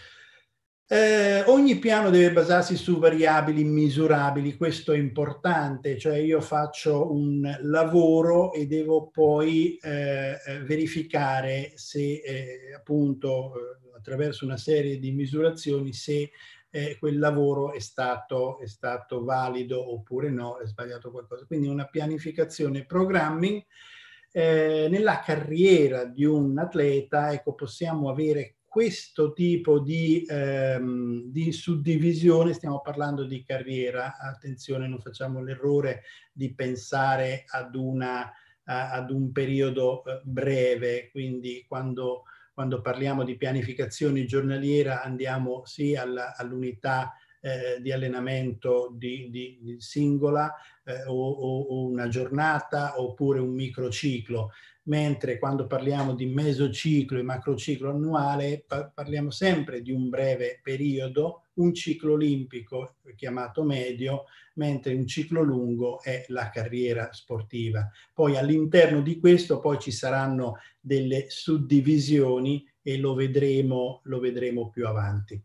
Ogni piano deve basarsi su variabili misurabili, questo è importante, cioè io faccio un lavoro e devo poi verificare se appunto attraverso una serie di misurazioni se quel lavoro è stato valido oppure no, è sbagliato qualcosa. Quindi una pianificazione programming. Nella carriera di un atleta, ecco, possiamo avere questo tipo di suddivisione. Stiamo parlando di carriera, attenzione, non facciamo l'errore di pensare ad un periodo breve, quindi quando parliamo di pianificazione giornaliera andiamo sì all'unità di allenamento di singola o una giornata oppure un microciclo, mentre quando parliamo di mesociclo e macrociclo annuale parliamo sempre di un breve periodo, un ciclo olimpico chiamato medio, mentre un ciclo lungo è la carriera sportiva. Poi all'interno di questo poi ci saranno delle suddivisioni e lo vedremo più avanti.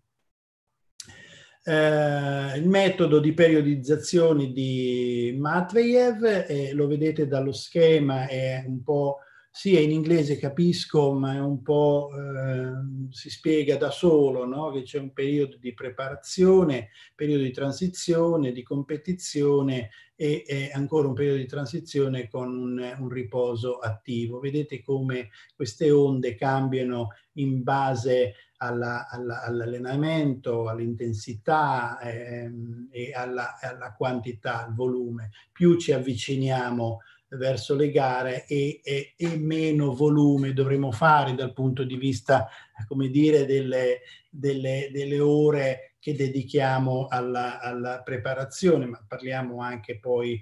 Il metodo di periodizzazione di Matveyev, lo vedete dallo schema, è un po', sì, è in inglese, capisco, ma è un po', si spiega da solo, no? Che c'è un periodo di preparazione, periodo di transizione, di competizione e ancora un periodo di transizione con un riposo attivo. Vedete come queste onde cambiano in base all'allenamento, all'intensità e alla quantità, al volume. Più ci avviciniamo verso le gare e meno volume dovremo fare dal punto di vista, come dire, delle ore che dedichiamo alla preparazione, ma parliamo anche poi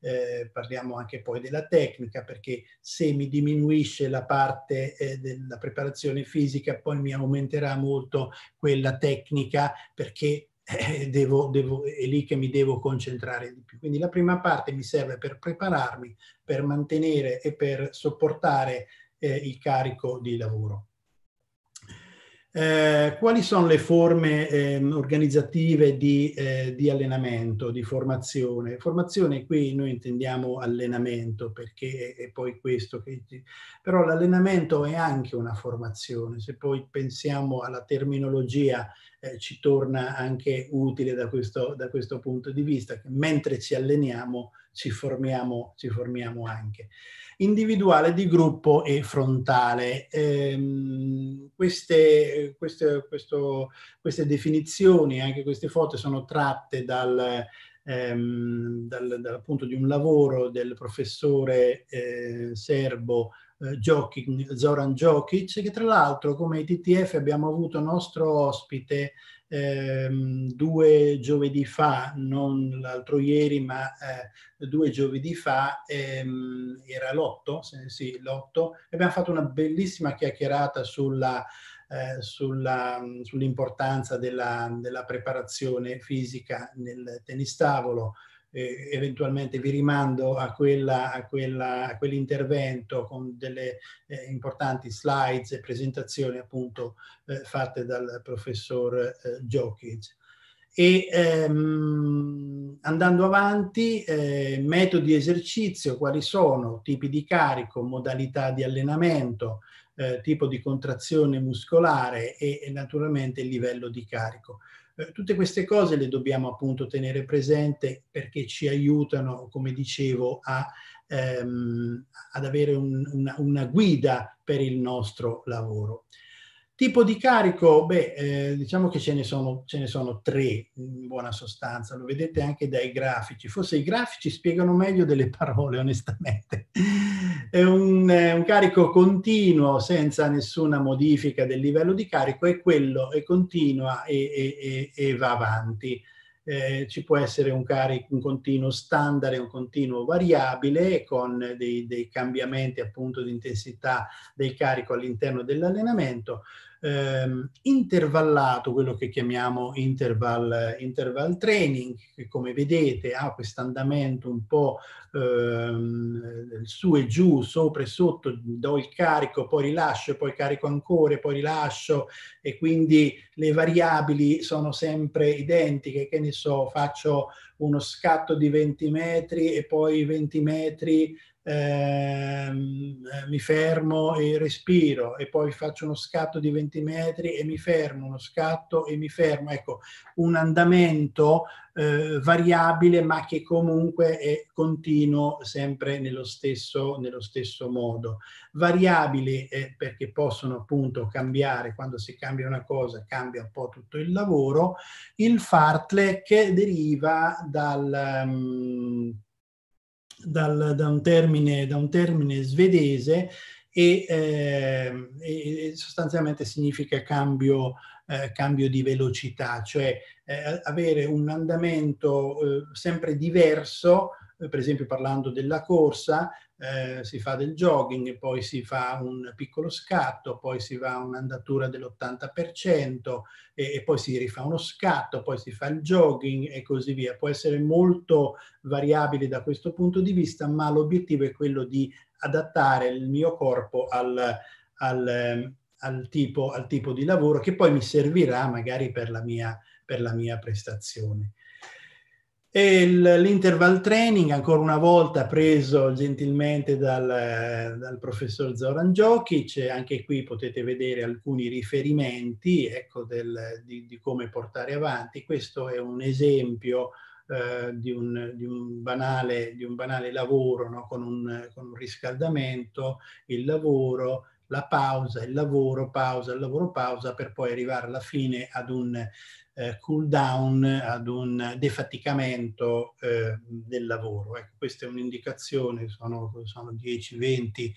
della tecnica, perché se mi diminuisce la parte della preparazione fisica, poi mi aumenterà molto quella tecnica, perché è lì che mi devo concentrare di più. Quindi la prima parte mi serve per prepararmi, per mantenere e per sopportare il carico di lavoro. Quali sono le forme organizzative di allenamento, di formazione? Formazione, qui noi intendiamo allenamento, perché è poi questo però l'allenamento è anche una formazione. Se poi pensiamo alla terminologia ci torna anche utile da questo punto di vista, che mentre ci alleniamo ci formiamo anche. Individuale, di gruppo e frontale. Queste definizioni, anche queste foto, sono tratte appunto di un lavoro del professore serbo Zoran Djokic, che tra l'altro come ITTF abbiamo avuto nostro ospite 2 giovedì fa, non l'altro ieri, ma 2 giovedì fa, era l'8, sì, l'8, e abbiamo fatto una bellissima chiacchierata sull'importanza della preparazione fisica nel tennis tavolo. Eventualmente vi rimando a quell'intervento con delle importanti slides e presentazioni appunto fatte dal professor Djokic. E andando avanti, metodi di esercizio, quali sono? Tipi di carico, modalità di allenamento, tipo di contrazione muscolare e naturalmente il livello di carico. Tutte queste cose le dobbiamo appunto tenere presente, perché ci aiutano, come dicevo, ad avere una guida per il nostro lavoro. Tipo di carico, diciamo che ce ne sono 3 in buona sostanza, lo vedete anche dai grafici. Forse i grafici spiegano meglio delle parole, onestamente. è un carico continuo senza nessuna modifica del livello di carico, e quello è continua e va avanti. Ci può essere un continuo standard e un continuo variabile con dei cambiamenti appunto di intensità del carico all'interno dell'allenamento. Intervallato, quello che chiamiamo interval training, che come vedete ha questo andamento un po' su e giù, sopra e sotto, do il carico, poi rilascio, poi carico ancora, poi rilascio, e quindi le variabili sono sempre identiche. Che ne so, faccio uno scatto di 20 metri e poi 20 metri mi fermo e respiro, e poi faccio uno scatto di 20 metri e mi fermo, uno scatto e mi fermo. Ecco, un andamento variabile, ma che comunque è continuo sempre nello stesso modo. Variabili perché possono appunto cambiare. Quando si cambia una cosa cambia un po' tutto il lavoro. Il fartlek deriva da un termine svedese e sostanzialmente significa cambio di velocità, cioè avere un andamento sempre diverso. Per esempio, parlando della corsa, si fa del jogging, poi si fa un piccolo scatto, poi si va a un'andatura dell'80% e poi si rifà uno scatto, poi si fa il jogging e così via. Può essere molto variabile da questo punto di vista, ma l'obiettivo è quello di adattare il mio corpo al tipo di lavoro che poi mi servirà magari per la mia prestazione. E l'interval training, ancora una volta preso gentilmente dal professor Zoran Jokic. Anche qui potete vedere alcuni riferimenti, ecco, di come portare avanti. Questo è un esempio di un banale lavoro, no? Con un riscaldamento, il lavoro, la pausa, il lavoro, pausa, il lavoro, pausa, per poi arrivare alla fine ad un cool down, ad un defaticamento del lavoro. Ecco, questa è un'indicazione, sono 10, 20,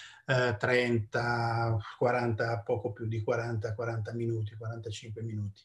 30, 40, poco più di 40 minuti, 45 minuti.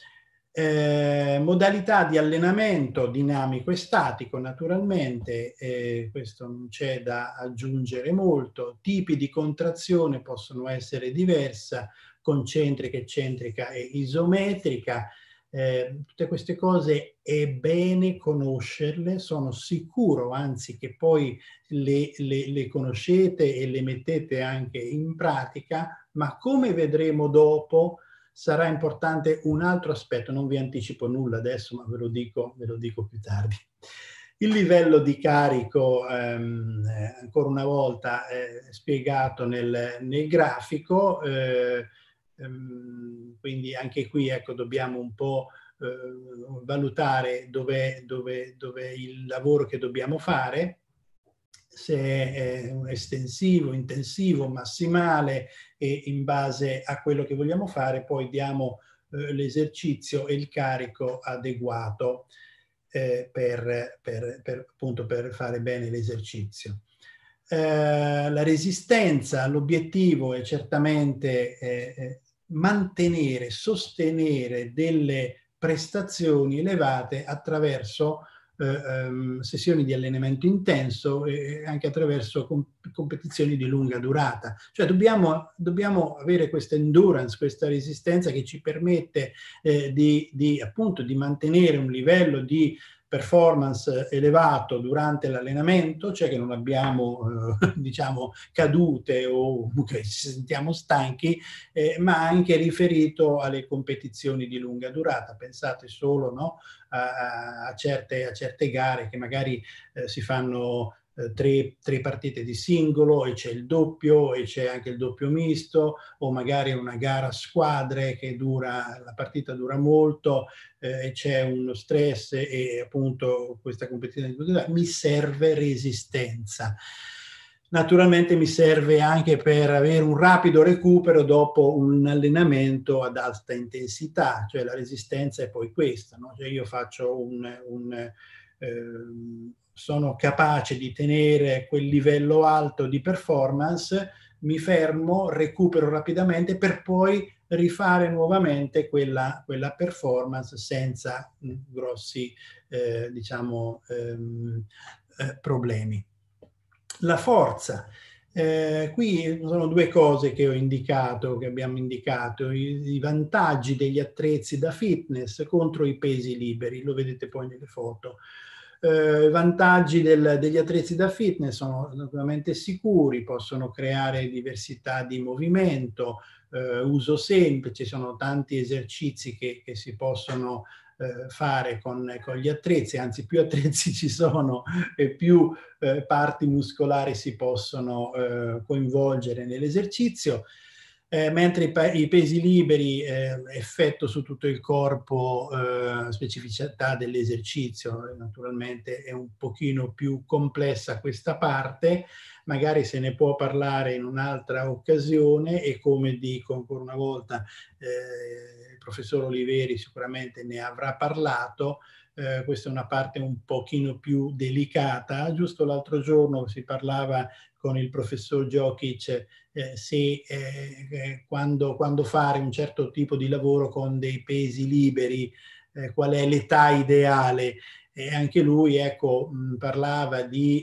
Modalità di allenamento dinamico e statico, naturalmente, questo non c'è da aggiungere molto. Tipi di contrazione possono essere diversa, concentrica, eccentrica e isometrica. Tutte queste cose è bene conoscerle, sono sicuro anzi che poi le conoscete e le mettete anche in pratica, ma come vedremo dopo sarà importante un altro aspetto. Non vi anticipo nulla adesso, ma ve lo dico più tardi. Il livello di carico, ancora una volta spiegato nel grafico, quindi anche qui, ecco, dobbiamo un po' valutare dov'è il lavoro che dobbiamo fare, se è estensivo, intensivo, massimale, e in base a quello che vogliamo fare poi diamo l'esercizio e il carico adeguato appunto per fare bene l'esercizio. La resistenza, l'obiettivo è certamente mantenere, sostenere delle prestazioni elevate attraverso sessioni di allenamento intenso e anche attraverso competizioni di lunga durata. Cioè dobbiamo avere questa endurance, questa resistenza che ci permette appunto di mantenere un livello di performance elevato durante l'allenamento, cioè che non abbiamo diciamo cadute o che ci sentiamo stanchi, ma anche riferito alle competizioni di lunga durata. Pensate solo, no, a certe gare che magari si fanno 3 partite di singolo e c'è il doppio e c'è anche il doppio misto, o magari una gara a squadre che la partita dura molto e c'è uno stress e appunto questa competizione mi serve resistenza. Naturalmente mi serve anche per avere un rapido recupero dopo un allenamento ad alta intensità, cioè la resistenza è poi questa, no? Cioè io faccio sono capace di tenere quel livello alto di performance, mi fermo, recupero rapidamente per poi rifare nuovamente quella performance senza grossi diciamo problemi. La forza. Qui sono due cose che ho indicato, che abbiamo indicato, i vantaggi degli attrezzi da fitness contro i pesi liberi, lo vedete poi nelle foto. I vantaggi degli attrezzi da fitness sono naturalmente sicuri, possono creare diversità di movimento, uso semplice, ci sono tanti esercizi che si possono fare con gli attrezzi, anzi più attrezzi ci sono e più parti muscolari si possono coinvolgere nell'esercizio. Mentre i pesi liberi, effetto su tutto il corpo, specificità dell'esercizio, naturalmente è un pochino più complessa questa parte, magari se ne può parlare in un'altra occasione e come dico ancora una volta, il professor Oliveri sicuramente ne avrà parlato. Questa è una parte un pochino più delicata. Giusto l'altro giorno si parlava con il professor Jokic se quando fare un certo tipo di lavoro con dei pesi liberi, qual è l'età ideale. E anche lui, ecco, parlava di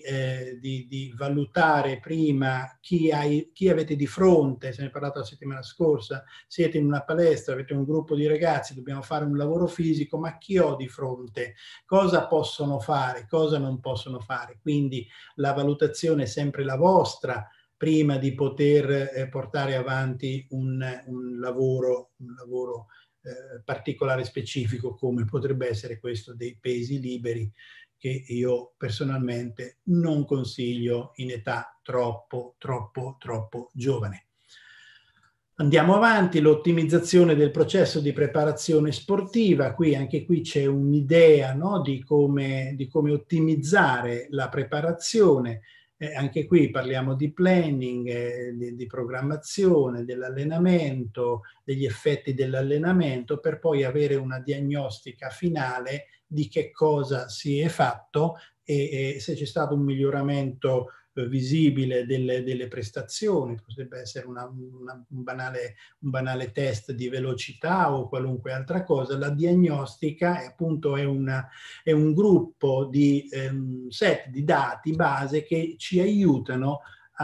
valutare prima chi avete di fronte. Se ne è parlato la settimana scorsa. Siete in una palestra, avete un gruppo di ragazzi, dobbiamo fare un lavoro fisico, ma chi ho di fronte? Cosa possono fare? Cosa non possono fare? Quindi la valutazione è sempre la vostra prima di poter portare avanti un lavoro particolare specifico come potrebbe essere questo dei pesi liberi, che io personalmente non consiglio in età troppo giovane. Andiamo avanti, l'ottimizzazione del processo di preparazione sportiva. Anche qui c'è un'idea, no, di come ottimizzare la preparazione. Anche qui parliamo di planning, di programmazione, dell'allenamento, degli effetti dell'allenamento, per poi avere una diagnostica finale di che cosa si è fatto e se c'è stato un miglioramento visibile delle prestazioni. Potrebbe essere un banale test di velocità o qualunque altra cosa. La diagnostica appunto è un gruppo di set di dati base che ci aiutano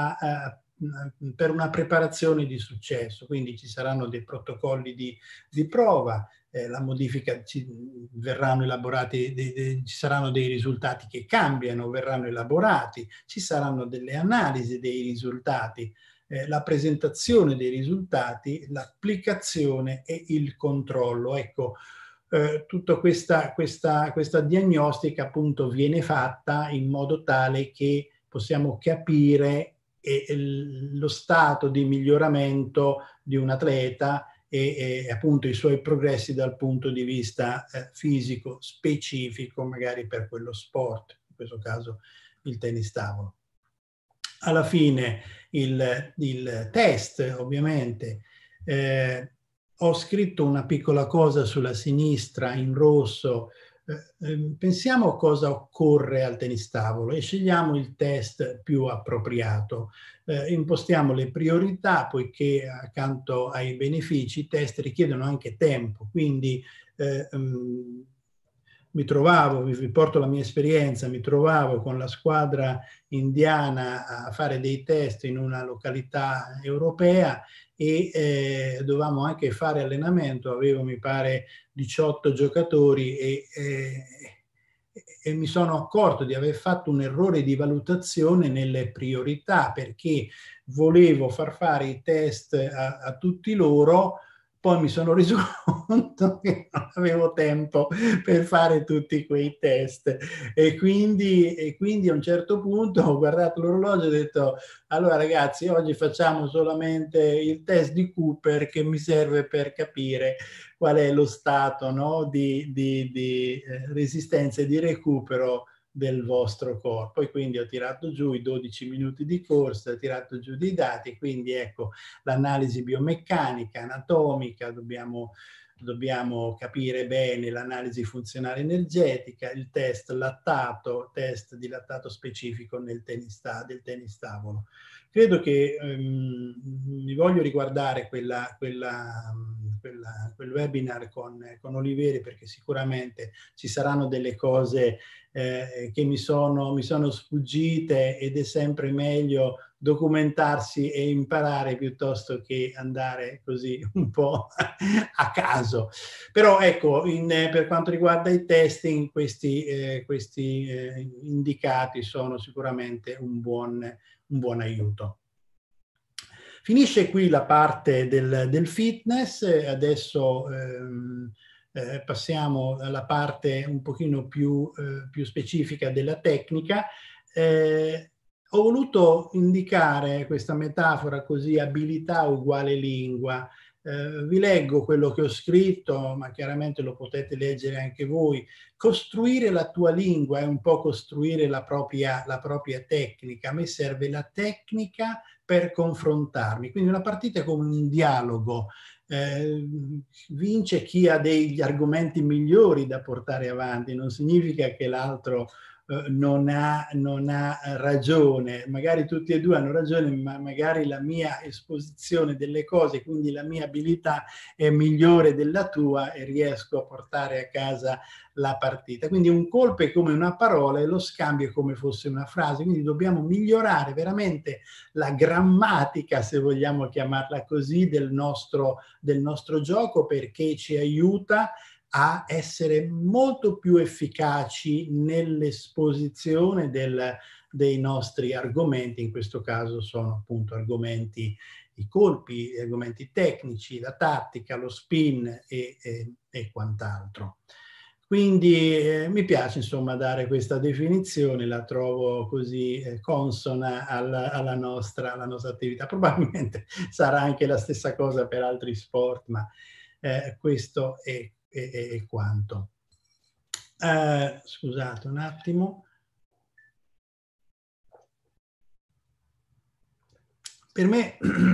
per una preparazione di successo. Quindi ci saranno dei protocolli di prova, la modifica, verranno elaborati, ci saranno dei risultati che cambiano, verranno elaborati, ci saranno delle analisi dei risultati, la presentazione dei risultati, l'applicazione e il controllo. Ecco, tutta questa diagnostica appunto viene fatta in modo tale che possiamo capire lo stato di miglioramento di un atleta e appunto i suoi progressi dal punto di vista fisico specifico, magari per quello sport, in questo caso il tennis tavolo. Alla fine il test, ovviamente, ho scritto una piccola cosa sulla sinistra in rosso. Pensiamo cosa occorre al tennis tavolo e scegliamo il test più appropriato. Impostiamo le priorità, poiché accanto ai benefici i test richiedono anche tempo, quindi vi porto la mia esperienza, mi trovavo con la squadra indiana a fare dei test in una località europea e dovevamo anche fare allenamento, avevo mi pare 18 giocatori e mi sono accorto di aver fatto un errore di valutazione nelle priorità, perché volevo far fare i test a tutti loro, poi mi sono reso conto che non avevo tempo per fare tutti quei test e quindi a un certo punto ho guardato l'orologio e ho detto: allora ragazzi, oggi facciamo solamente il test di Cooper, che mi serve per capire qual è lo stato, no, di resistenza e di recupero del vostro corpo. E quindi ho tirato giù i 12 minuti di corsa, ho tirato giù dei dati, quindi ecco l'analisi biomeccanica, anatomica, dobbiamo dobbiamo capire bene l'analisi funzionale energetica, il test lattato, test di lattato specifico del tennis tavolo. Credo che mi voglio riguardare quel webinar con Oliveri, perché sicuramente ci saranno delle cose che mi sono sfuggite, ed è sempre meglio documentarsi e imparare piuttosto che andare così un po' a caso. Però ecco, per quanto riguarda i testing, questi indicati sono sicuramente un buon aiuto. Finisce qui la parte del fitness, adesso passiamo alla parte un pochino più specifica della tecnica. Ho voluto indicare questa metafora così: abilità uguale lingua. Vi leggo quello che ho scritto, ma chiaramente lo potete leggere anche voi. Costruire la tua lingua è un po' costruire la propria tecnica. A me serve la tecnica per confrontarmi. Quindi una partita è come un dialogo. Vince chi ha degli argomenti migliori da portare avanti. Non significa che l'altro non ha ragione. Magari tutti e due hanno ragione, ma magari la mia esposizione delle cose, quindi la mia abilità, è migliore della tua e riesco a portare a casa la partita. Quindi un colpo è come una parola e lo scambio è come fosse una frase. Quindi dobbiamo migliorare veramente la grammatica, se vogliamo chiamarla così, del nostro gioco, perché ci aiuta a essere molto più efficaci nell'esposizione dei nostri argomenti. In questo caso sono appunto argomenti, i colpi, gli argomenti tecnici, la tattica, lo spin e quant'altro. Quindi mi piace insomma dare questa definizione, la trovo così consona alla nostra attività. Probabilmente sarà anche la stessa cosa per altri sport, ma questo è quanto. Scusate un attimo. Per me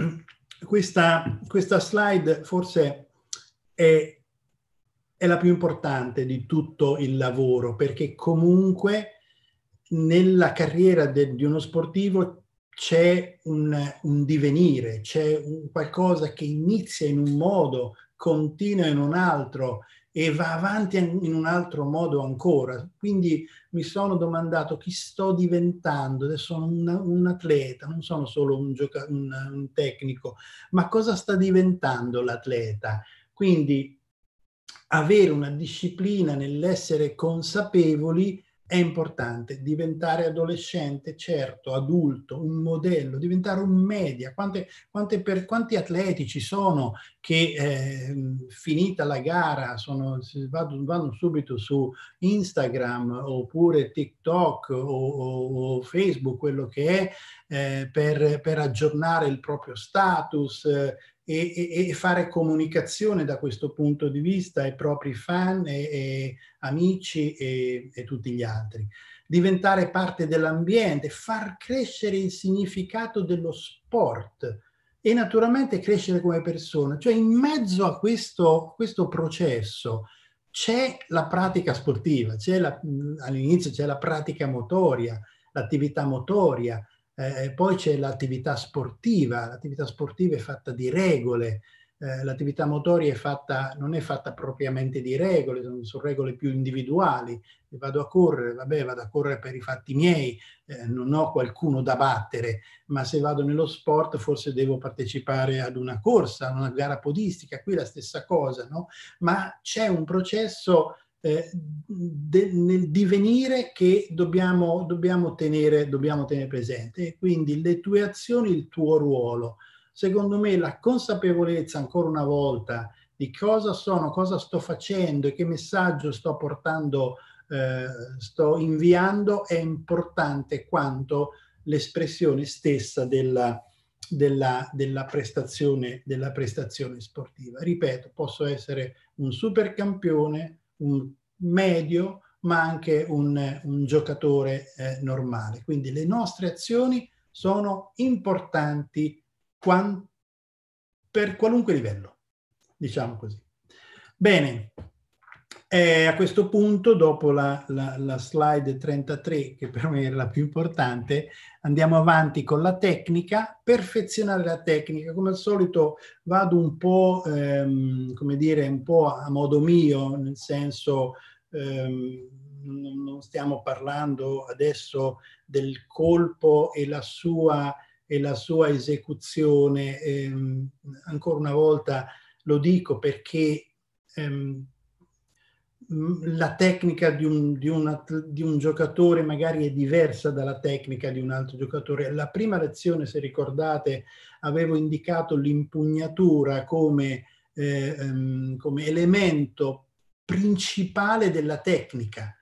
questa slide forse è la più importante di tutto il lavoro, perché comunque nella carriera di uno sportivo c'è un divenire, c'è qualcosa che inizia in un modo, continua in un altro e va avanti in un altro modo ancora. Quindi mi sono domandato chi sto diventando. Adesso sono un atleta, non sono solo un tecnico, ma cosa sta diventando l'atleta? Quindi avere una disciplina nell'essere consapevoli è importante. Diventare adolescente, certo, adulto, un modello, diventare un media. Quanti atleti ci sono che finita la gara vanno subito su Instagram oppure TikTok o Facebook, quello che è, per aggiornare il proprio status, e fare comunicazione da questo punto di vista ai propri fan e amici e tutti gli altri. Diventare parte dell'ambiente, far crescere il significato dello sport e naturalmente crescere come persona. Cioè in mezzo a questo processo c'è la pratica sportiva, all'inizio c'è la pratica motoria, l'attività motoria, poi c'è l'attività sportiva. L'attività sportiva è fatta di regole, l'attività motoria non è fatta propriamente di regole, sono regole più individuali. Vado a correre, vabbè, vado a correre per i fatti miei, non ho qualcuno da battere, ma se vado nello sport forse devo partecipare ad una corsa, a una gara podistica, qui la stessa cosa, no? Ma c'è un processo nel divenire che dobbiamo tenere presente, e quindi le tue azioni, il tuo ruolo. Secondo me la consapevolezza, ancora una volta, di cosa sono, cosa sto facendo e che messaggio sto portando, sto inviando, è importante quanto l'espressione stessa della prestazione sportiva. Ripeto, posso essere un super campione, un medio, ma anche un giocatore normale. Quindi le nostre azioni sono importanti per qualunque livello, diciamo così. Bene, a questo punto, dopo la slide 33, che per me era la più importante, andiamo avanti con la tecnica, perfezionare la tecnica. Come al solito vado un po', come dire, un po' a modo mio, nel senso, non stiamo parlando adesso del colpo e la sua esecuzione. Ancora una volta lo dico perché la tecnica di un giocatore magari è diversa dalla tecnica di un altro giocatore. La prima lezione, se ricordate, avevo indicato l'impugnatura come elemento principale della tecnica.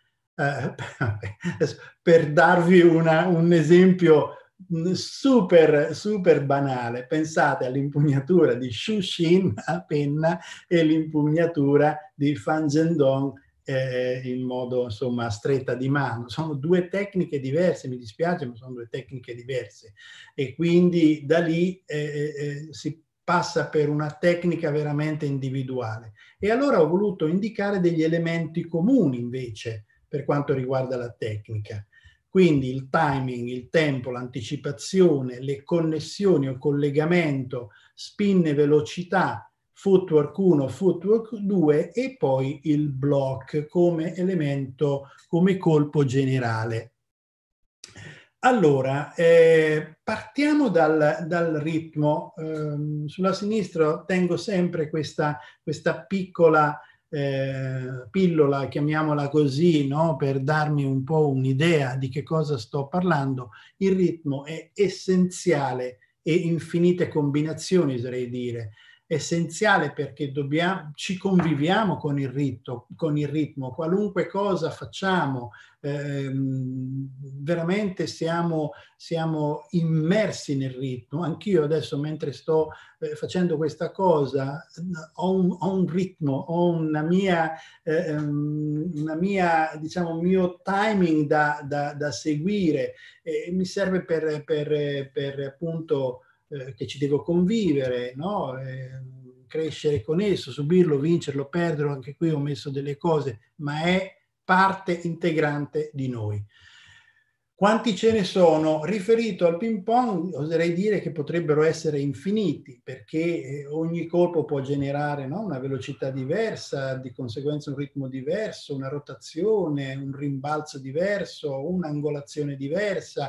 Per darvi un esempio super banale, pensate all'impugnatura di Xu Xin a penna e l'impugnatura di Fan Zhendong in modo, insomma, a stretta di mano. Sono due tecniche diverse, mi dispiace, ma sono due tecniche diverse, e quindi da lì si passa per una tecnica veramente individuale. E allora ho voluto indicare degli elementi comuni invece per quanto riguarda la tecnica. Quindi il timing, il tempo, l'anticipazione, le connessioni o collegamento, spin e velocità, footwork 1, footwork 2 e poi il block come elemento, come colpo generale. Allora, partiamo dal ritmo. Sulla sinistra tengo sempre questa piccola pillola, chiamiamola così, no? Per darmi un po' un'idea di che cosa sto parlando. Il ritmo è essenziale e infinite combinazioni, oserei dire. Essenziale perché ci conviviamo con il ritmo, qualunque cosa facciamo, veramente siamo immersi nel ritmo. Anch'io adesso, mentre sto facendo questa cosa, ho un ritmo, ho una mia, diciamo, un mio timing da seguire, mi serve per appunto che ci devo convivere, no? Crescere con esso, subirlo, vincerlo, perderlo. Anche qui ho messo delle cose, ma è parte integrante di noi. Quanti ce ne sono? Riferito al ping pong, oserei dire che potrebbero essere infiniti, perché ogni colpo può generare, no? Una velocità diversa, di conseguenza un ritmo diverso, una rotazione, un rimbalzo diverso, un'angolazione diversa.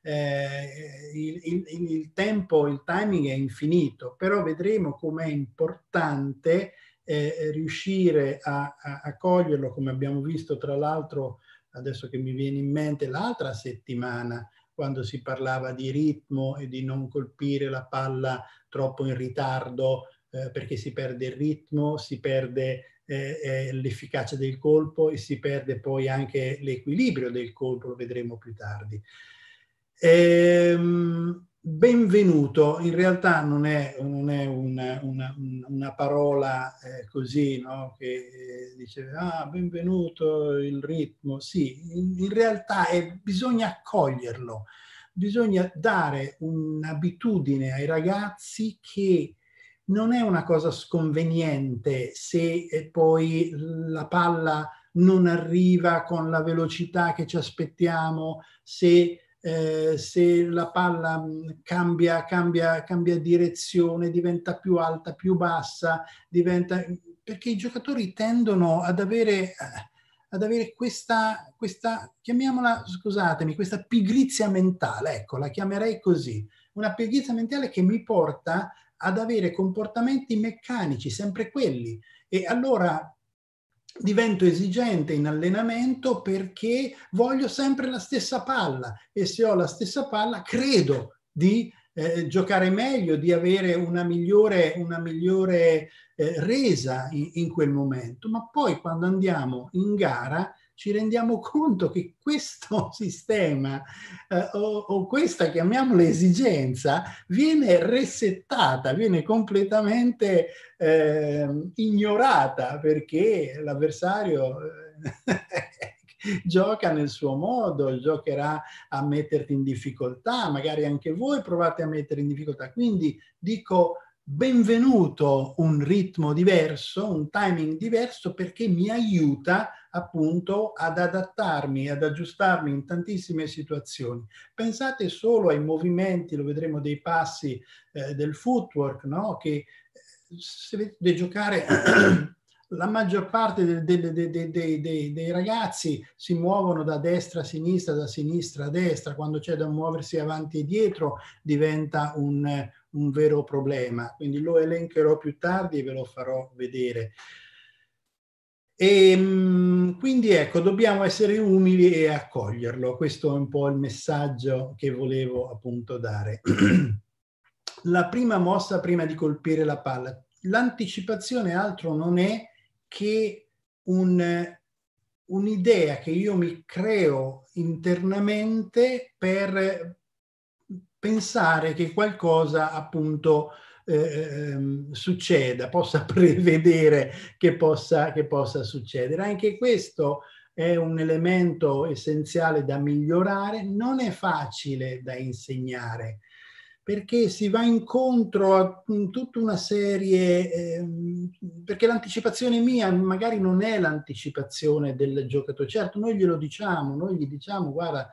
Il tempo, il timing è infinito, però vedremo com'è importante riuscire a coglierlo, come abbiamo visto tra l'altro, adesso che mi viene in mente, l'altra settimana, quando si parlava di ritmo e di non colpire la palla troppo in ritardo, perché si perde il ritmo, si perde l'efficacia del colpo e si perde poi anche l'equilibrio del colpo, lo vedremo più tardi. Benvenuto, in realtà non è una parola così, no? Che dice benvenuto il ritmo. Sì, in realtà bisogna accoglierlo, bisogna dare un'abitudine ai ragazzi che non è una cosa sconveniente se poi la palla non arriva con la velocità che ci aspettiamo, se la palla cambia direzione, diventa più alta, più bassa, perché i giocatori tendono ad avere questa, chiamiamola, scusatemi, questa pigrizia mentale, ecco, la chiamerei così, una pigrizia mentale che mi porta ad avere comportamenti meccanici, sempre quelli, e allora divento esigente in allenamento perché voglio sempre la stessa palla, e se ho la stessa palla credo di giocare meglio, di avere una migliore resa in quel momento. Ma poi quando andiamo in gara ci rendiamo conto che questo sistema o questa, chiamiamola, esigenza, viene resettata, viene completamente ignorata, perché l'avversario gioca nel suo modo, giocherà a metterti in difficoltà, magari anche voi provate a mettere in difficoltà. Quindi dico benvenuto un ritmo diverso, un timing diverso, perché mi aiuta appunto ad adattarmi, ad aggiustarmi in tantissime situazioni. Pensate solo ai movimenti, lo vedremo, dei passi del footwork, no? Che se vedete giocare la maggior parte dei ragazzi si muovono da destra a sinistra, da sinistra a destra. Quando c'è da muoversi avanti e dietro diventa un vero problema. Quindi lo elencherò più tardi e ve lo farò vedere. E quindi ecco, dobbiamo essere umili e accoglierlo. Questo è un po' il messaggio che volevo appunto dare. La prima mossa prima di colpire la palla. L'anticipazione altro non è che un'idea che io mi creo internamente per pensare che qualcosa appunto succeda, possa prevedere che possa succedere. Anche questo è un elemento essenziale da migliorare, non è facile da insegnare, perché si va incontro a tutta una serie, perché l'anticipazione mia magari non è l'anticipazione del giocatore. Certo, noi glielo diciamo, noi gli diciamo, guarda,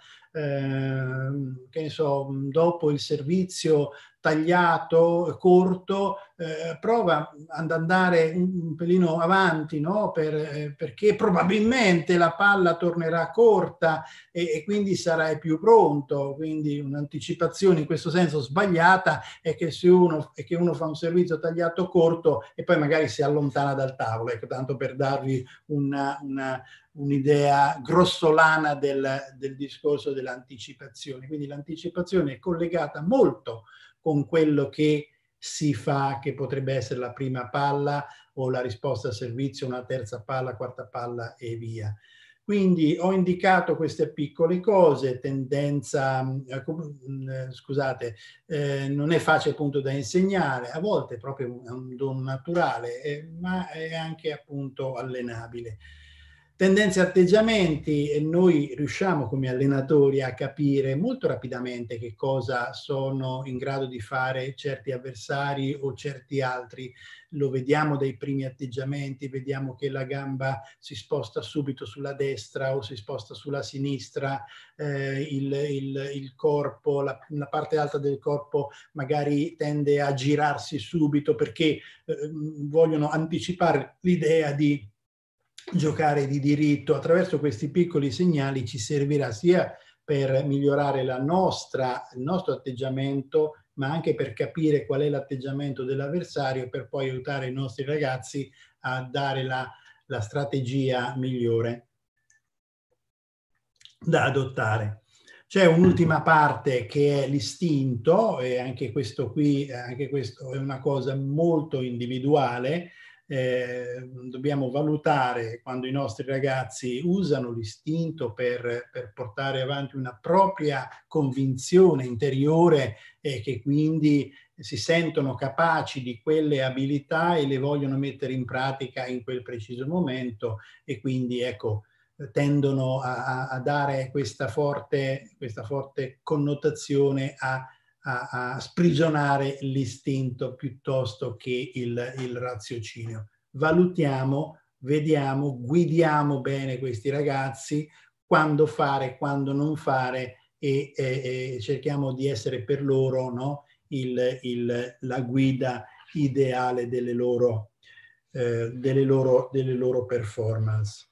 che ne so, dopo il servizio tagliato, corto, prova ad andare un pelino avanti, no? Perché probabilmente la palla tornerà corta e quindi sarai più pronto. Quindi un'anticipazione in questo senso sbagliata è che se uno fa un servizio tagliato corto e poi magari si allontana dal tavolo, ecco, tanto per darvi un'idea grossolana del discorso dell'anticipazione. Quindi l'anticipazione è collegata molto con quello che si fa, che potrebbe essere la prima palla o la risposta a servizio, una terza palla, quarta palla e via. Quindi ho indicato queste piccole cose, tendenza, scusate, non è facile appunto da insegnare, a volte è proprio un dono naturale, ma è anche appunto allenabile. Tendenze e atteggiamenti, e noi riusciamo come allenatori a capire molto rapidamente che cosa sono in grado di fare certi avversari o certi altri. Lo vediamo dai primi atteggiamenti, vediamo che la gamba si sposta subito sulla destra o si sposta sulla sinistra, il corpo, la parte alta del corpo magari tende a girarsi subito perché vogliono anticipare l'idea di giocare di diritto. Attraverso questi piccoli segnali ci servirà sia per migliorare il nostro atteggiamento, ma anche per capire qual è l'atteggiamento dell'avversario, per poi aiutare i nostri ragazzi a dare la strategia migliore da adottare. C'è un'ultima parte che è l'istinto, e anche questo è una cosa molto individuale. Dobbiamo valutare quando i nostri ragazzi usano l'istinto per portare avanti una propria convinzione interiore e che quindi si sentono capaci di quelle abilità e le vogliono mettere in pratica in quel preciso momento, e quindi ecco, tendono a dare questa forte connotazione a sprigionare l'istinto piuttosto che il raziocinio. Valutiamo, vediamo, guidiamo bene questi ragazzi, quando fare, quando non fare, e cerchiamo di essere per loro, no, la guida ideale delle loro performance.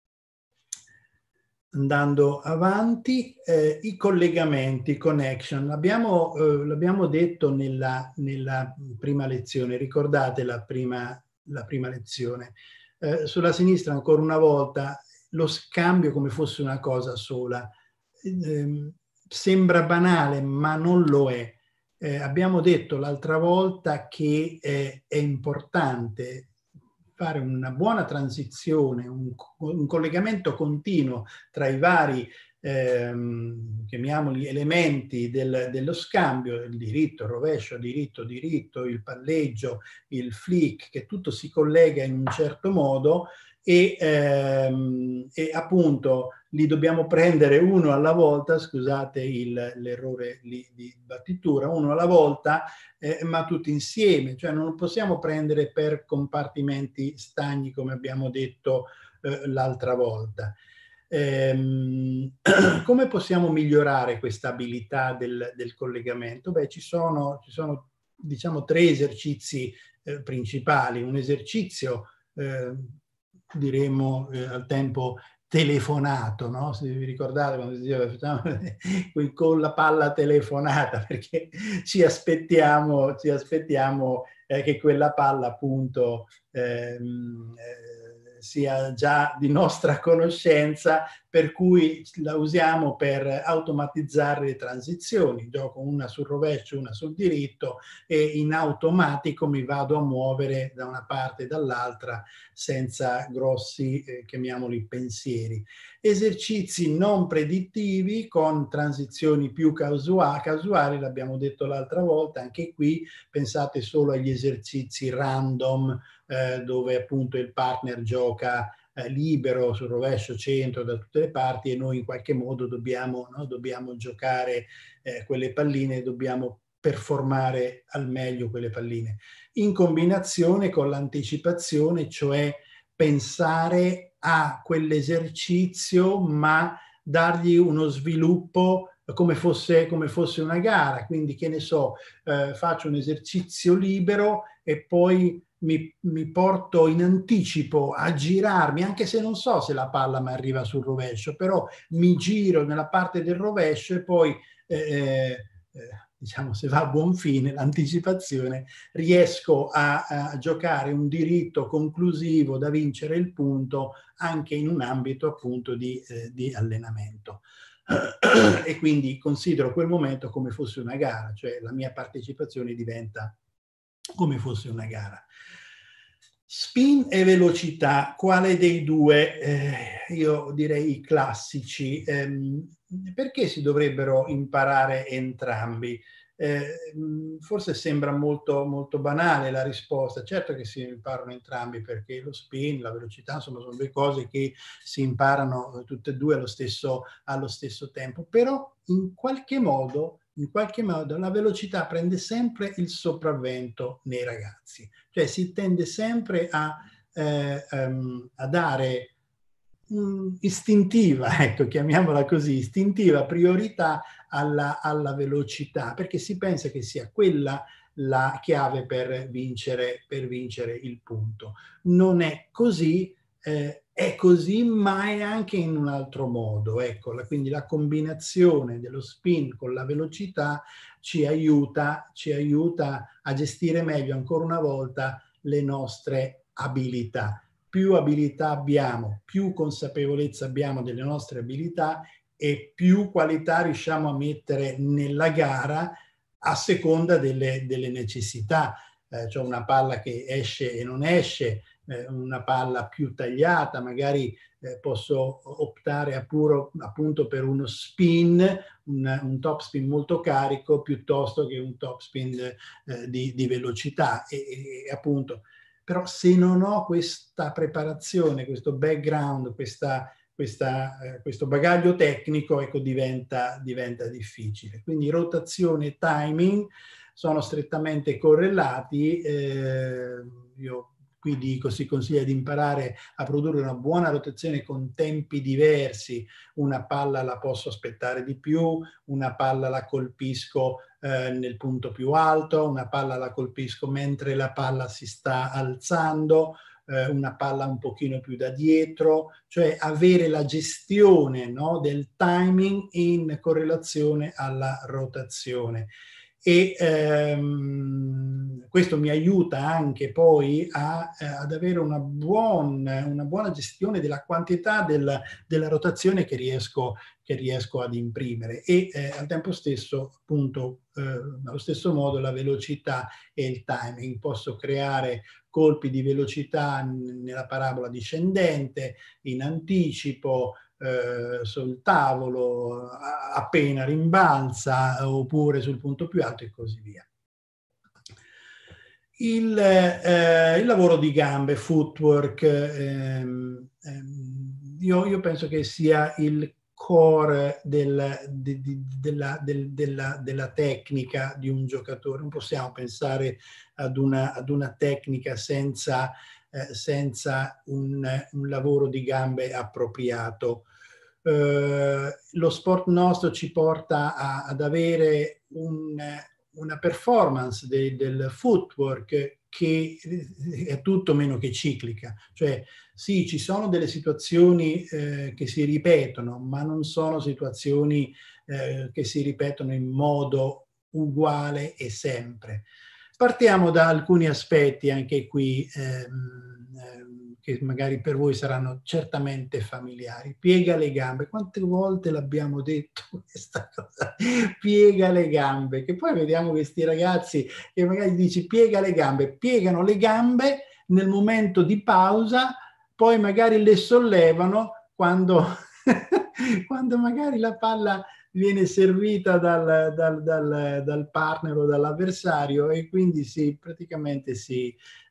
Andando avanti, i collegamenti, connection. L'abbiamo detto nella prima lezione, ricordate la prima lezione. Sulla sinistra, ancora una volta, lo scambio come fosse una cosa sola. Sembra banale, ma non lo è. Abbiamo detto l'altra volta che è importante fare una buona transizione, un collegamento continuo tra i vari, chiamiamoli, elementi dello scambio, il diritto, il rovescio, diritto, il palleggio, il flick, che tutto si collega in un certo modo, e appunto li dobbiamo prendere uno alla volta, scusate l'errore di battitura, uno alla volta, ma tutti insieme, cioè non possiamo prendere per compartimenti stagni come abbiamo detto l'altra volta. Come possiamo migliorare questa abilità del collegamento? Beh, ci sono diciamo 3 esercizi principali. Un esercizio diremo al tempo telefonato, no? Se vi ricordate quando si diceva facciamo con la palla telefonata, perché ci aspettiamo che quella palla appunto sia già di nostra conoscenza, per cui la usiamo per automatizzare le transizioni. Gioco una sul rovescio, una sul diritto e in automatico mi vado a muovere da una parte e dall'altra senza grossi, chiamiamoli, pensieri. Esercizi non predittivi con transizioni più casuali, l'abbiamo detto l'altra volta, anche qui pensate solo agli esercizi random, dove appunto il partner gioca libero sul rovescio, centro, da tutte le parti, e noi in qualche modo dobbiamo giocare quelle palline, dobbiamo performare al meglio quelle palline, in combinazione con l'anticipazione, cioè pensare a quell'esercizio ma dargli uno sviluppo come fosse una gara. Quindi, che ne so, faccio un esercizio libero e poi mi porto in anticipo a girarmi, anche se non so se la palla mi arriva sul rovescio, però mi giro nella parte del rovescio e poi diciamo, se va a buon fine l'anticipazione, riesco a giocare un diritto conclusivo da vincere il punto anche in un ambito appunto di allenamento. E quindi considero quel momento come fosse una gara, cioè la mia partecipazione diventa come fosse una gara. Spin e velocità, quale dei due? Io direi i classici. Perché si dovrebbero imparare entrambi? Forse sembra molto, molto banale la risposta. Certo che si imparano entrambi, perché lo spin, la velocità, insomma, sono due cose che si imparano tutte e due allo stesso tempo, però in qualche modo la velocità prende sempre il sopravvento nei ragazzi, cioè si tende sempre a dare istintiva, ecco, chiamiamola così, istintiva priorità alla velocità, perché si pensa che sia quella la chiave per vincere il punto. Non è così, è così, ma è anche in un altro modo. Ecco, quindi la combinazione dello spin con la velocità ci aiuta a gestire meglio, ancora una volta, le nostre abilità. Più abilità abbiamo, più consapevolezza abbiamo delle nostre abilità e più qualità riusciamo a mettere nella gara a seconda delle necessità. C'è una palla che esce e non esce, una palla più tagliata, magari posso optare appunto per uno spin, un top spin molto carico piuttosto che un top spin di velocità e appunto. Però se non ho questa preparazione, questo background, questo bagaglio tecnico, ecco, diventa difficile. Quindi rotazione e timing sono strettamente correlati. Io qui dico, si consiglia di imparare a produrre una buona rotazione con tempi diversi. Una palla la posso aspettare di più, una palla la colpisco nel punto più alto, una palla la colpisco mentre la palla si sta alzando, una palla un pochino più da dietro, cioè avere la gestione, no, del timing in correlazione alla rotazione. E questo mi aiuta anche poi ad avere una buona gestione della quantità della rotazione che riesco ad imprimere e al tempo stesso, appunto, allo stesso modo la velocità e il timing. Posso creare colpi di velocità nella parabola discendente, in anticipo, sul tavolo appena rimbalza, oppure sul punto più alto e così via. Il lavoro di gambe, footwork, io penso che sia il core della tecnica di un giocatore. Non possiamo pensare ad una tecnica senza un lavoro di gambe appropriato. Lo sport nostro ci porta ad avere una performance del footwork che è tutto meno che ciclica. Cioè, sì, ci sono delle situazioni che si ripetono, ma non sono situazioni che si ripetono in modo uguale e sempre. Partiamo da alcuni aspetti anche qui che magari per voi saranno certamente familiari. Piega le gambe. Quante volte l'abbiamo detto questa cosa? Piega le gambe. Che poi vediamo questi ragazzi che magari dici piega le gambe. Piegano le gambe nel momento di pausa, poi magari le sollevano quando magari la palla viene servita dal partner o dall'avversario, e quindi praticamente si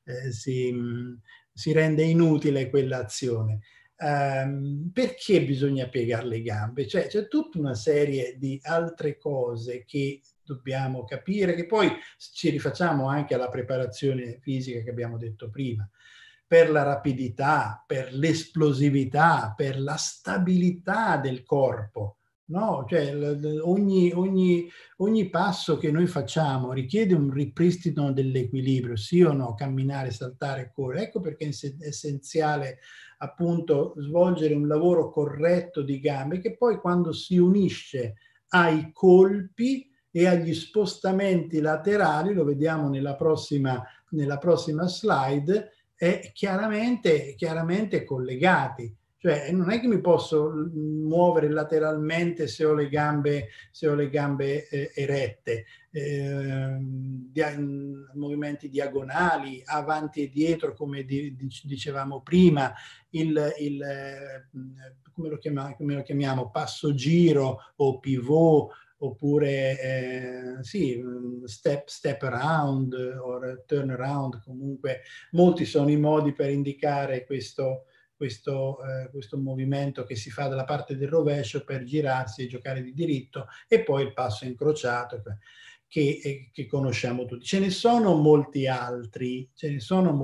rende inutile quell'azione. Perché bisogna piegare le gambe? Cioè, c'è tutta una serie di altre cose che dobbiamo capire, che poi ci rifacciamo anche alla preparazione fisica che abbiamo detto prima, per la rapidità, per l'esplosività, per la stabilità del corpo. No? Cioè, ogni passo che noi facciamo richiede un ripristino dell'equilibrio, sì o no? Camminare, saltare, correre. Ecco perché è essenziale appunto svolgere un lavoro corretto di gambe, che poi quando si unisce ai colpi e agli spostamenti laterali, lo vediamo nella prossima slide, è chiaramente collegati. Cioè, non è che mi posso muovere lateralmente se ho le gambe erette, movimenti diagonali, avanti e dietro, come dicevamo prima, come lo chiamiamo, passo giro o pivot, oppure step around o turn around. Comunque molti sono i modi per indicare questo movimento che si fa dalla parte del rovescio per girarsi e giocare di diritto, e poi il passo incrociato che conosciamo tutti. Ce ne sono molti altri che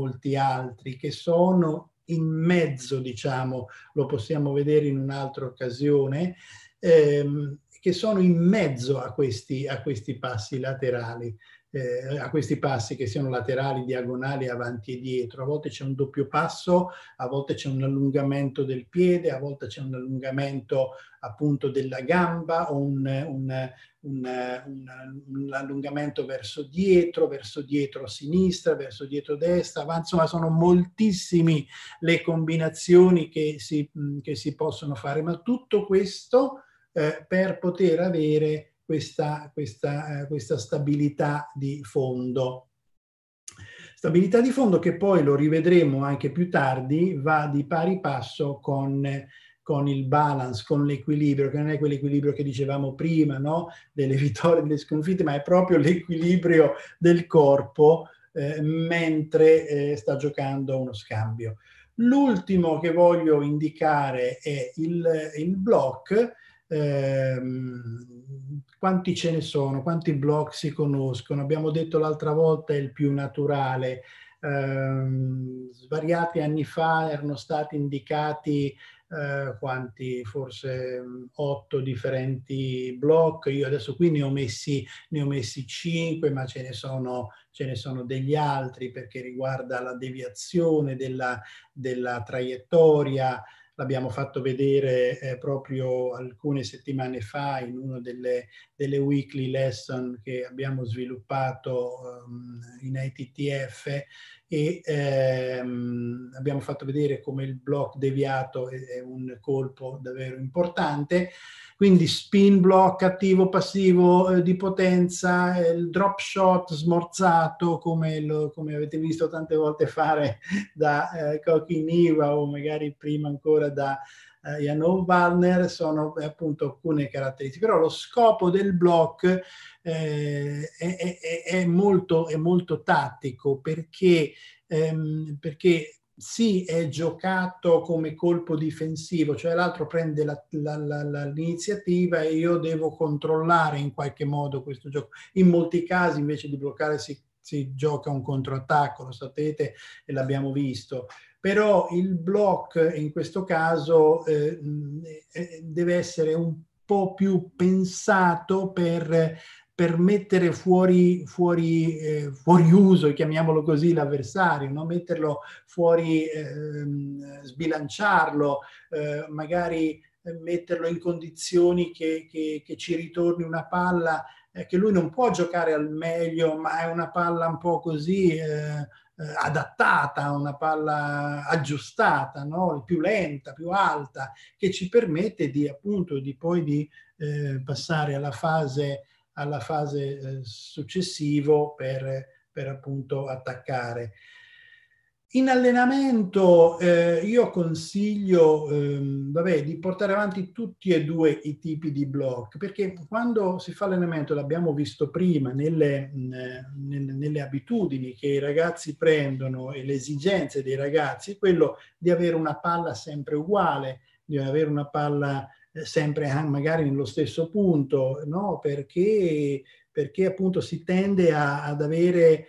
sono in mezzo, diciamo, lo possiamo vedere in un'altra occasione, che sono in mezzo a questi passi laterali, a questi passi che siano laterali, diagonali, avanti e dietro. A volte c'è un doppio passo, a volte c'è un allungamento del piede, a volte c'è un allungamento appunto della gamba, o un allungamento verso dietro a sinistra, verso dietro a destra, insomma sono moltissimi le combinazioni che si possono fare, ma tutto questo per poter avere questa stabilità di fondo. Stabilità di fondo che poi, lo rivedremo anche più tardi, va di pari passo con il balance, con l'equilibrio, che non è quell'equilibrio che dicevamo prima, no? Delle vittorie e delle sconfitte, ma è proprio l'equilibrio del corpo mentre sta giocando uno scambio. L'ultimo che voglio indicare è il block. Quanti ce ne sono? Quanti block si conoscono? Abbiamo detto l'altra volta è il più naturale. Svariati anni fa erano stati indicati quanti, forse 8 differenti block. Io adesso qui ne ho messi 5, ma ce ne sono degli altri, perché riguarda la deviazione della traiettoria. L'abbiamo fatto vedere proprio alcune settimane fa in una delle weekly lesson che abbiamo sviluppato in ITTF, e abbiamo fatto vedere come il block deviato è un colpo davvero importante. Quindi spin block attivo passivo di potenza, il drop shot smorzato, come avete visto tante volte fare da Koki Niwa, o magari prima ancora da Janov Wallner, sono appunto alcune caratteristiche. Però lo scopo del block è molto tattico, perché sì, è giocato come colpo difensivo, cioè l'altro prende l'iniziativa e io devo controllare in qualche modo questo gioco. In molti casi invece di bloccare si gioca un controattacco, lo sapete e l'abbiamo visto. Però il block in questo caso deve essere un po' più pensato per mettere fuori uso, chiamiamolo così, l'avversario, no? Metterlo fuori, sbilanciarlo, magari metterlo in condizioni che ci ritorni una palla che lui non può giocare al meglio, ma è una palla un po' così adattata, una palla aggiustata, no? Più lenta, più alta, che ci permette di appunto di poi di passare alla fase successivo per appunto attaccare. In allenamento io consiglio vabbè, di portare avanti tutti e due i tipi di block, perché quando si fa allenamento, l'abbiamo visto prima, nelle abitudini che i ragazzi prendono e le esigenze dei ragazzi, quello di avere una palla sempre uguale, di avere una palla sempre magari nello stesso punto, no? Perché appunto si tende ad avere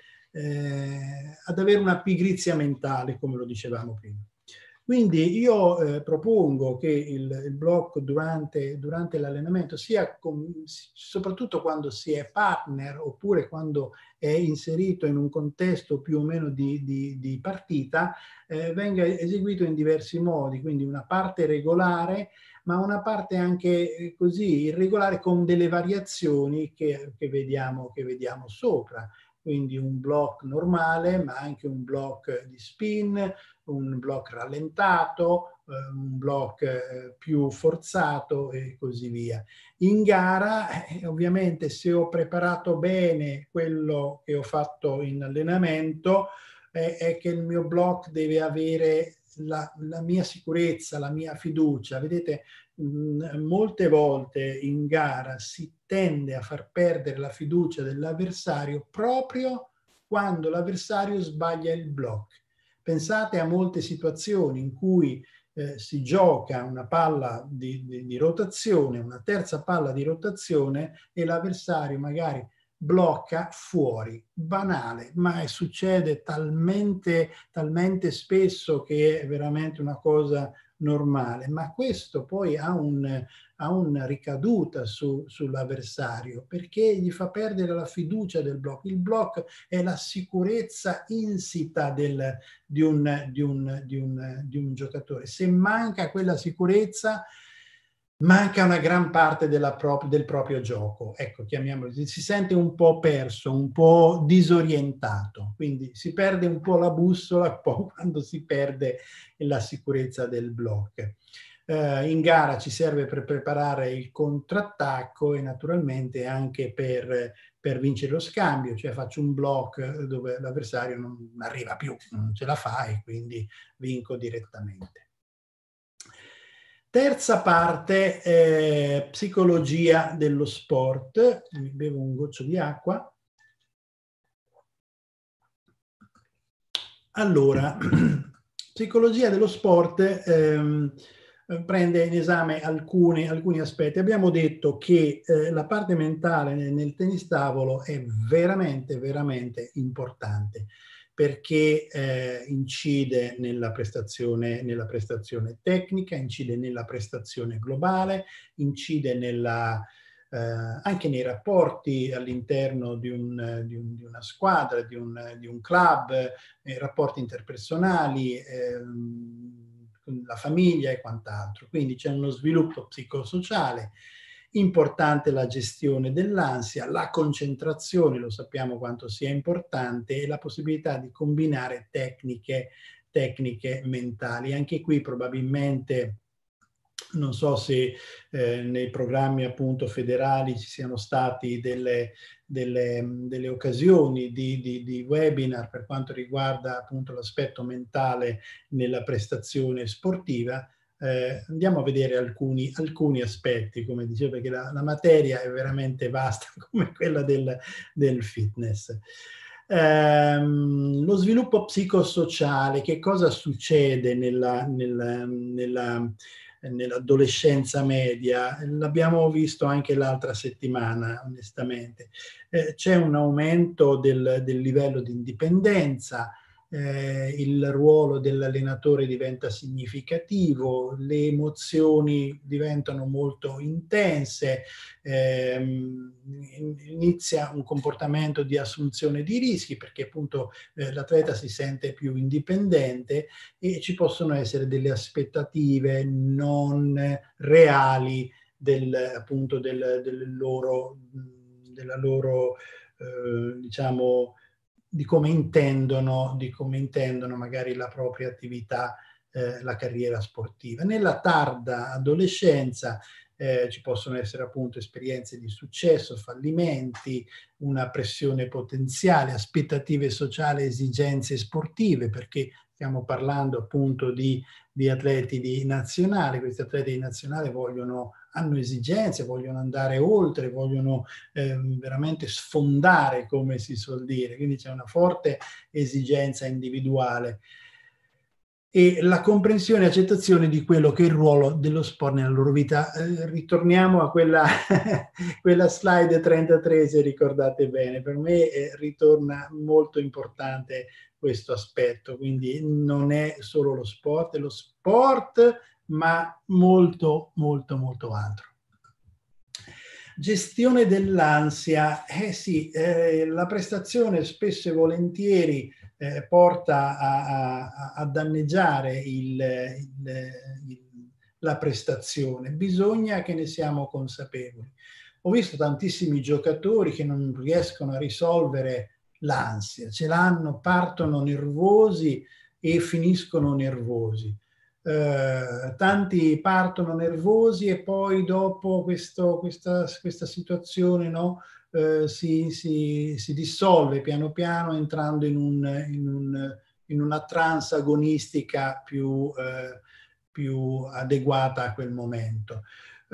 una pigrizia mentale, come lo dicevamo prima. Quindi io propongo che il blocco durante l'allenamento, soprattutto quando si è partner oppure quando è inserito in un contesto più o meno di partita, venga eseguito in diversi modi, quindi una parte regolare, ma una parte anche così irregolare con delle variazioni che vediamo sopra. Quindi un block normale, ma anche un block di spin, un block rallentato, un block più forzato e così via. In gara, ovviamente, se ho preparato bene quello che ho fatto in allenamento, è che il mio block deve avere la mia sicurezza, la mia fiducia. Vedete, molte volte in gara si tende a far perdere la fiducia dell'avversario proprio quando l'avversario sbaglia il block. Pensate a molte situazioni in cui si gioca una palla di rotazione, una terza palla di rotazione e l'avversario magari blocca fuori, banale, ma succede talmente spesso che è veramente una cosa normale, ma questo poi ha una ricaduta sull'avversario, perché gli fa perdere la fiducia del blocco. Il blocco è la sicurezza insita di un giocatore. Se manca quella sicurezza, manca una gran parte del proprio gioco. Ecco, chiamiamolo così. Si sente un po' perso, un po' disorientato, quindi si perde un po' la bussola un po' quando si perde la sicurezza del block. In gara ci serve per preparare il contrattacco e naturalmente anche per vincere lo scambio, cioè faccio un block dove l'avversario non arriva più, non ce la fa e quindi vinco direttamente. Terza parte, psicologia dello sport. Mi bevo un goccio di acqua. Allora, psicologia dello sport prende in esame alcuni aspetti. Abbiamo detto che la parte mentale nel tennis tavolo è veramente, veramente importante, perché incide nella prestazione tecnica, incide nella prestazione globale, incide anche nei rapporti all'interno di una squadra, di un club, nei rapporti interpersonali, la famiglia e quant'altro. Quindi c'è uno sviluppo psicosociale. Importante la gestione dell'ansia, la concentrazione, lo sappiamo quanto sia importante, e la possibilità di combinare tecniche mentali. Anche qui probabilmente, non so se nei programmi appunto federali ci siano stati delle occasioni di webinar per quanto riguarda appunto l'aspetto mentale nella prestazione sportiva. Andiamo a vedere alcuni aspetti, come dicevo, perché la materia è veramente vasta come quella del fitness. Lo sviluppo psicosociale, che cosa succede nell'adolescenza media? L'abbiamo visto anche l'altra settimana, onestamente. C'è un aumento del livello di indipendenza, il ruolo dell'allenatore diventa significativo, le emozioni diventano molto intense, inizia un comportamento di assunzione di rischi perché appunto l'atleta si sente più indipendente e ci possono essere delle aspettative non reali appunto della loro diciamo di come intendono magari la propria attività, la carriera sportiva. Nella tarda adolescenza ci possono essere appunto esperienze di successo, fallimenti, una pressione potenziale, aspettative sociali, esigenze sportive, perché stiamo parlando appunto di atleti di nazionale. Questi atleti di nazionale hanno esigenze, vogliono andare oltre, vogliono veramente sfondare, come si suol dire, quindi c'è una forte esigenza individuale e la comprensione e accettazione di quello che è il ruolo dello sport nella loro vita. Ritorniamo a quella slide 33, se ricordate bene. Per me ritorna molto importante questo aspetto, quindi non è solo lo sport, è lo sport, ma molto, molto, molto altro. Gestione dell'ansia. Sì, la prestazione spesso e volentieri porta a danneggiare la prestazione. Bisogna che ne siamo consapevoli. Ho visto tantissimi giocatori che non riescono a risolvere l'ansia, ce l'hanno, partono nervosi e finiscono nervosi. Tanti partono nervosi e poi dopo questa situazione, no, si dissolve piano piano entrando in una trance agonistica più adeguata a quel momento.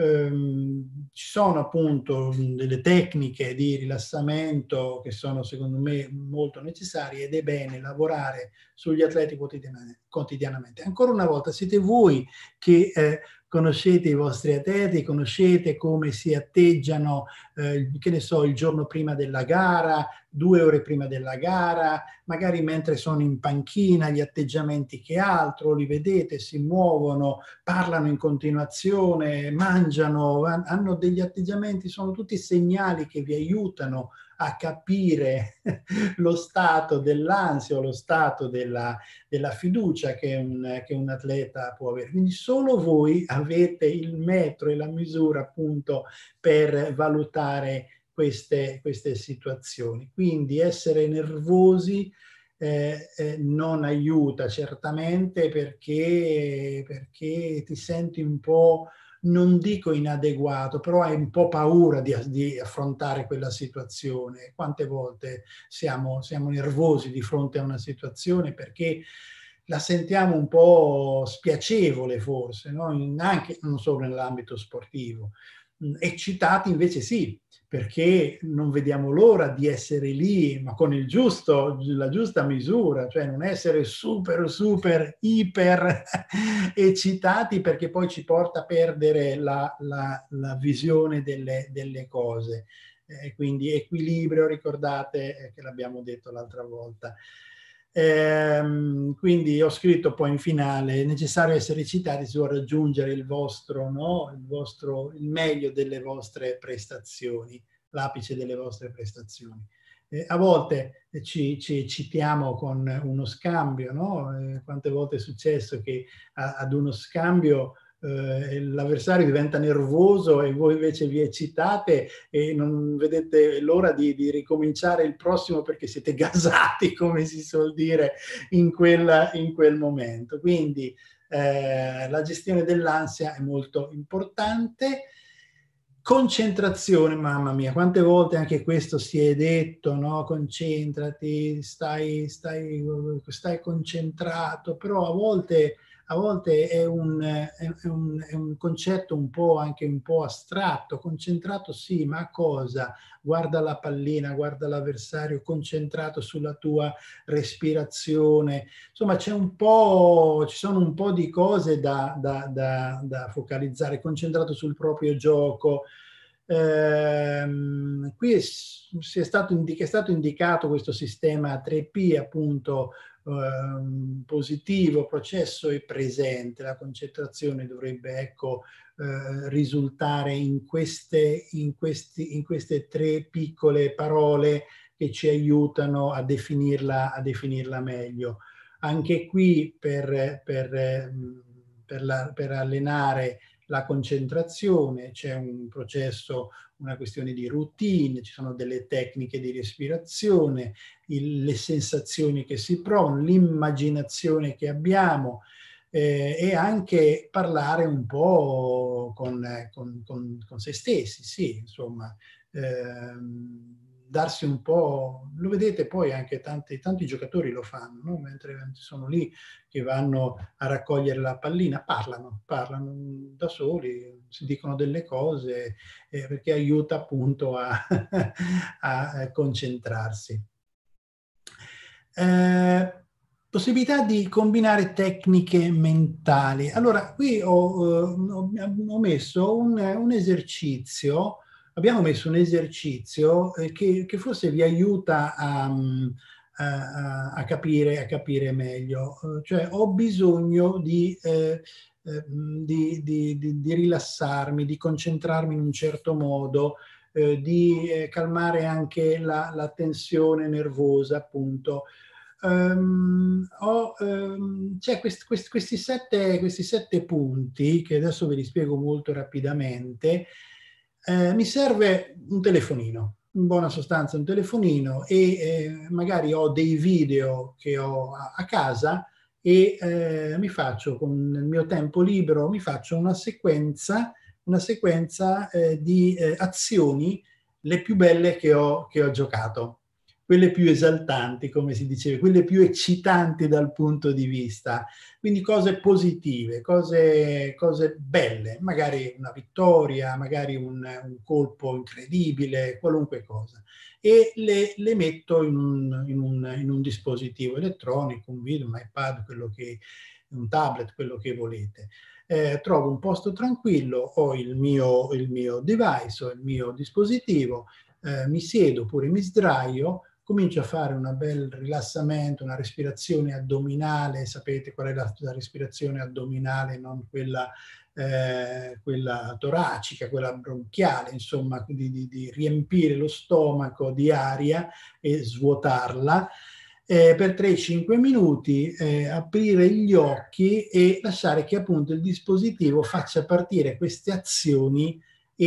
Ci sono appunto delle tecniche di rilassamento che sono secondo me molto necessarie ed è bene lavorare sugli atleti quotidianamente. Ancora una volta siete voi che conoscete i vostri atleti, conoscete come si atteggiano, che ne so, il giorno prima della gara, 2 ore prima della gara, magari mentre sono in panchina, gli atteggiamenti che altro, li vedete, si muovono, parlano in continuazione, mangiano, hanno degli atteggiamenti, sono tutti segnali che vi aiutano a capire lo stato dell'ansia o lo stato della fiducia che un atleta può avere. Quindi solo voi avete il metro e la misura appunto per valutare queste situazioni. Quindi essere nervosi non aiuta certamente perché ti senti un po', non dico inadeguato, però hai un po' paura di affrontare quella situazione. Quante volte siamo nervosi di fronte a una situazione perché la sentiamo un po' spiacevole forse, no? Anche non solo nell'ambito sportivo. Eccitati invece sì, perché non vediamo l'ora di essere lì, ma con la giusta misura, cioè non essere super, iper eccitati perché poi ci porta a perdere la visione delle cose. Quindi equilibrio, ricordate che l'abbiamo detto l'altra volta. Quindi ho scritto poi in finale: è necessario essere eccitati su raggiungere il meglio delle vostre prestazioni, l'apice delle vostre prestazioni. A volte ci eccitiamo con uno scambio, no? Quante volte è successo che ad uno scambio l'avversario diventa nervoso e voi invece vi eccitate e non vedete l'ora di ricominciare il prossimo perché siete gasati, come si suol dire, in quel momento. Quindi la gestione dell'ansia è molto importante. Concentrazione, mamma mia, quante volte anche questo si è detto, no? Concentrati, stai concentrato, però a volte a volte è un concetto anche un po' astratto. Concentrato sì, ma a cosa? Guarda la pallina, guarda l'avversario, concentrato sulla tua respirazione. Insomma, ci sono un po' di cose da focalizzare, concentrato sul proprio gioco. Qui è stato indicato questo sistema 3P, appunto, positivo, processo e presente. La concentrazione dovrebbe, ecco, risultare in queste tre piccole parole che ci aiutano a definirla meglio. Anche qui per allenare la concentrazione c'è un processo, una questione di routine, ci sono delle tecniche di respirazione, le sensazioni che si provano, l'immaginazione che abbiamo, e anche parlare un po' con se stessi, sì, insomma, darsi un po', lo vedete poi anche tanti giocatori lo fanno, no? Mentre sono lì che vanno a raccogliere la pallina, parlano da soli, si dicono delle cose, perché aiuta appunto a concentrarsi. Possibilità di combinare tecniche mentali. Allora, qui ho messo un esercizio. Abbiamo messo un esercizio che forse vi aiuta a capire meglio. Cioè, ho bisogno di rilassarmi, di concentrarmi in un certo modo, di calmare anche la tensione nervosa, appunto. C'è questi sette punti che adesso ve li spiego molto rapidamente. Mi serve un telefonino, in buona sostanza un telefonino, e magari ho dei video che ho a casa, e mi faccio, con il mio tempo libero, mi faccio una sequenza di azioni, le più belle che ho giocato, quelle più esaltanti, come si diceva, quelle più eccitanti dal punto di vista. Quindi cose positive, cose belle, magari una vittoria, magari un colpo incredibile, qualunque cosa. E le metto in un dispositivo elettronico, un video, un iPad, un tablet, quello che volete. Trovo un posto tranquillo, ho il mio device, ho il mio dispositivo, mi siedo oppure mi sdraio, comincio a fare un bel rilassamento, una respirazione addominale. Sapete qual è la respirazione addominale, non quella toracica, quella bronchiale, insomma, di riempire lo stomaco di aria e svuotarla. Per 3-5 minuti, aprire gli occhi e lasciare che appunto il dispositivo faccia partire queste azioni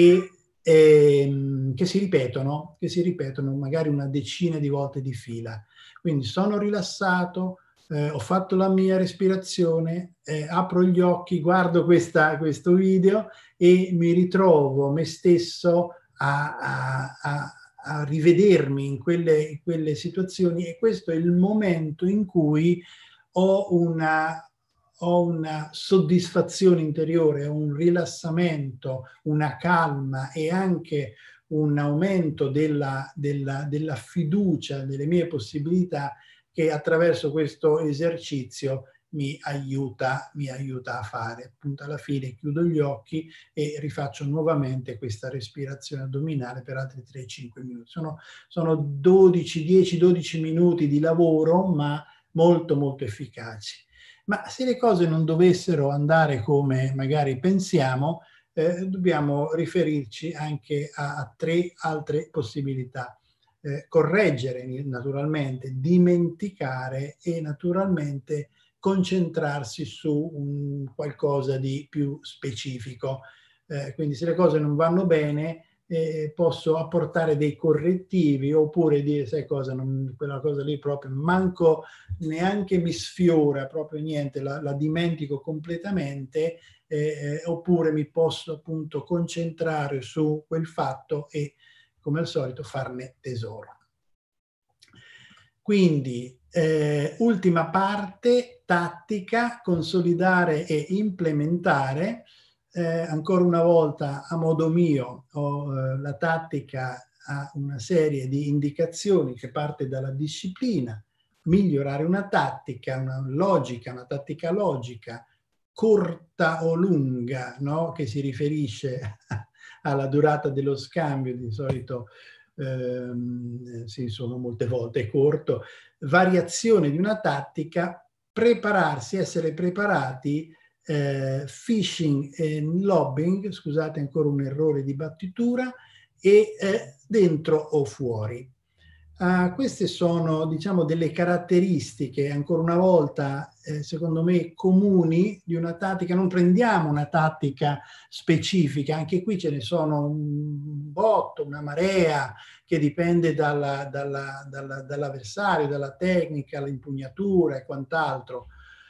che si ripetono magari una decina di volte di fila. Quindi sono rilassato, ho fatto la mia respirazione, apro gli occhi, guardo questo video e mi ritrovo me stesso a rivedermi in quelle situazioni, e questo è il momento in cui ho una soddisfazione interiore, un rilassamento, una calma e anche un aumento della fiducia nelle mie possibilità, che attraverso questo esercizio mi aiuta a fare. Appunto, alla fine chiudo gli occhi e rifaccio nuovamente questa respirazione addominale per altri 3-5 minuti. Sono 10-12 minuti di lavoro, ma molto molto efficaci. Ma se le cose non dovessero andare come magari pensiamo, dobbiamo riferirci anche a 3 altre possibilità. Correggere naturalmente, dimenticare e naturalmente concentrarsi su un qualcosa di più specifico. Quindi se le cose non vanno bene, posso apportare dei correttivi, oppure dire, sai cosa, quella cosa lì proprio manco neanche mi sfiora, proprio niente, la dimentico completamente, oppure mi posso appunto concentrare su quel fatto e, come al solito, farne tesoro. Quindi, ultima parte, tattica, consolidare e implementare. Ancora una volta, a modo mio, la tattica ha una serie di indicazioni che parte dalla disciplina, migliorare una tattica, una tattica logica, corta o lunga, no? Che si riferisce alla durata dello scambio, di solito sì, sono molte volte corto, variazione di una tattica, prepararsi, essere preparati, phishing e lobbing, scusate ancora un errore di battitura, e dentro o fuori. Queste sono, diciamo, delle caratteristiche, ancora una volta, secondo me, comuni di una tattica. Non prendiamo una tattica specifica, anche qui ce ne sono un botto, una marea, che dipende dall'avversario, dalla tecnica, l'impugnatura e quant'altro,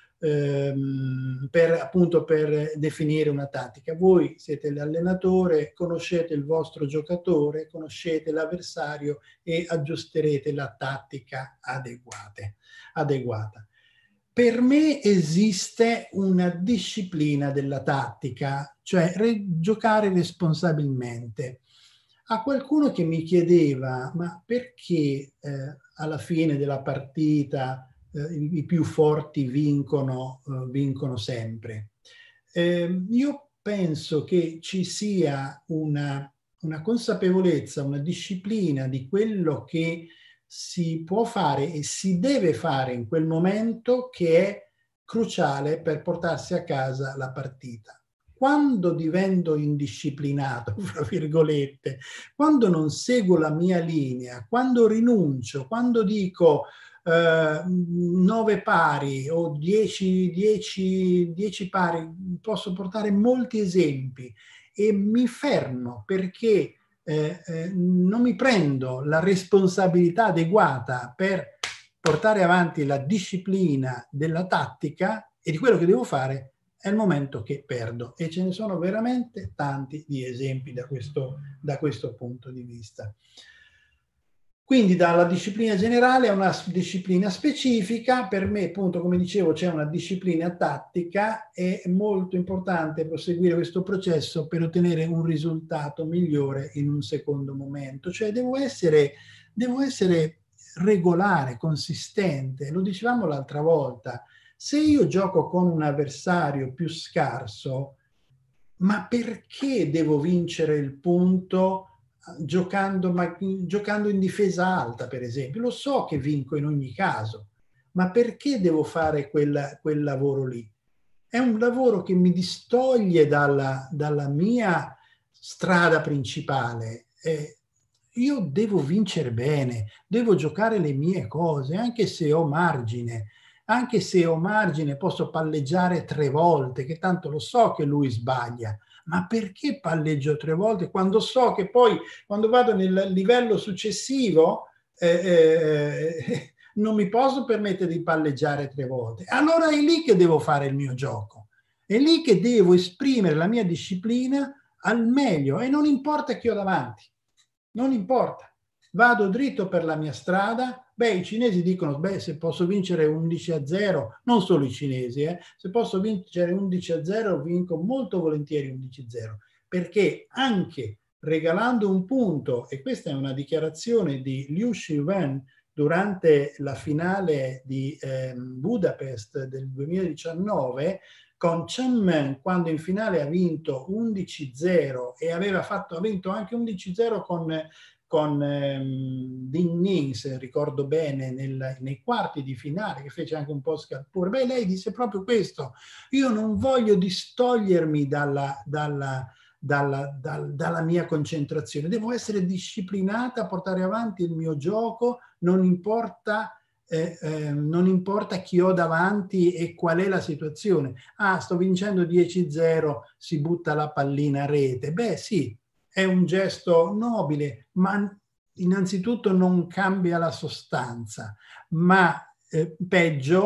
appunto per definire una tattica. Voi siete l'allenatore, conoscete il vostro giocatore, conoscete l'avversario e aggiusterete la tattica adeguata. Per me esiste una disciplina della tattica, cioè giocare responsabilmente. A qualcuno che mi chiedeva, ma perché alla fine della partita i più forti vincono sempre? Io penso che ci sia una consapevolezza, una disciplina di quello che si può fare e si deve fare in quel momento, che è cruciale per portarsi a casa la partita. Quando divento indisciplinato, fra virgolette, quando non seguo la mia linea, quando rinuncio, quando dico 9 pari o 10 pari, posso portare molti esempi, e mi fermo perché non mi prendo la responsabilità adeguata per portare avanti la disciplina della tattica e di quello che devo fare, è il momento che perdo. E ce ne sono veramente tanti di esempi da questo punto di vista. Quindi dalla disciplina generale a una disciplina specifica. Per me, appunto, come dicevo, c'è una disciplina tattica. È molto importante proseguire questo processo per ottenere un risultato migliore in un secondo momento. Cioè devo essere regolare, consistente. Lo dicevamo l'altra volta. Se io gioco con un avversario più scarso, ma perché devo vincere il punto giocando in difesa alta, per esempio? Lo so che vinco in ogni caso, ma perché devo fare quel lavoro lì? È un lavoro che mi distoglie dalla mia strada principale. Io devo vincere bene, devo giocare le mie cose, anche se ho margine. Anche se ho margine, posso palleggiare 3 volte, che tanto lo so che lui sbaglia. Ma perché palleggio 3 volte quando so che poi, quando vado nel livello successivo, non mi posso permettere di palleggiare 3 volte? Allora è lì che devo fare il mio gioco. È lì che devo esprimere la mia disciplina al meglio, e non importa chi ho davanti. Non importa. Vado dritto per la mia strada. Beh, i cinesi dicono, se posso vincere 11-0, non solo i cinesi, se posso vincere 11-0, vinco molto volentieri 11-0, perché anche regalando un punto, e questa è una dichiarazione di Liu Shiwen durante la finale di Budapest del 2019, con Chen Men, quando in finale ha vinto 11-0 e ha vinto anche 11-0 con Ding Ning, se ricordo bene, nei quarti di finale, che fece anche un po' scalpore. Beh, lei disse proprio questo: io non voglio distogliermi dalla mia concentrazione, devo essere disciplinata a portare avanti il mio gioco, non importa chi ho davanti e qual è la situazione. Sto vincendo 10-0, si butta la pallina a rete. Beh sì, è un gesto nobile, ma innanzitutto non cambia la sostanza, ma peggio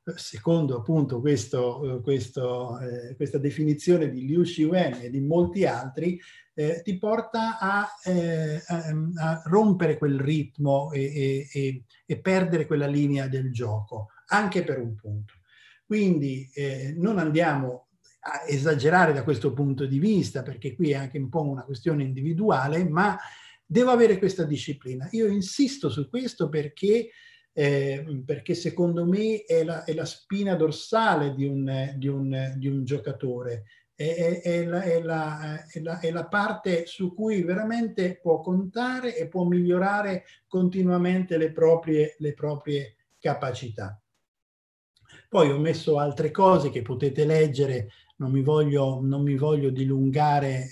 secondo appunto questa definizione di Liu Shiwen e di molti altri, ti porta a rompere quel ritmo e perdere quella linea del gioco, anche per un punto. Quindi non andiamo a esagerare da questo punto di vista, perché qui è anche un po' una questione individuale, ma devo avere questa disciplina. Io insisto su questo perché secondo me è la spina dorsale di un giocatore, è la parte su cui veramente può contare e può migliorare continuamente le proprie capacità. Poi ho messo altre cose che potete leggere, non mi voglio dilungare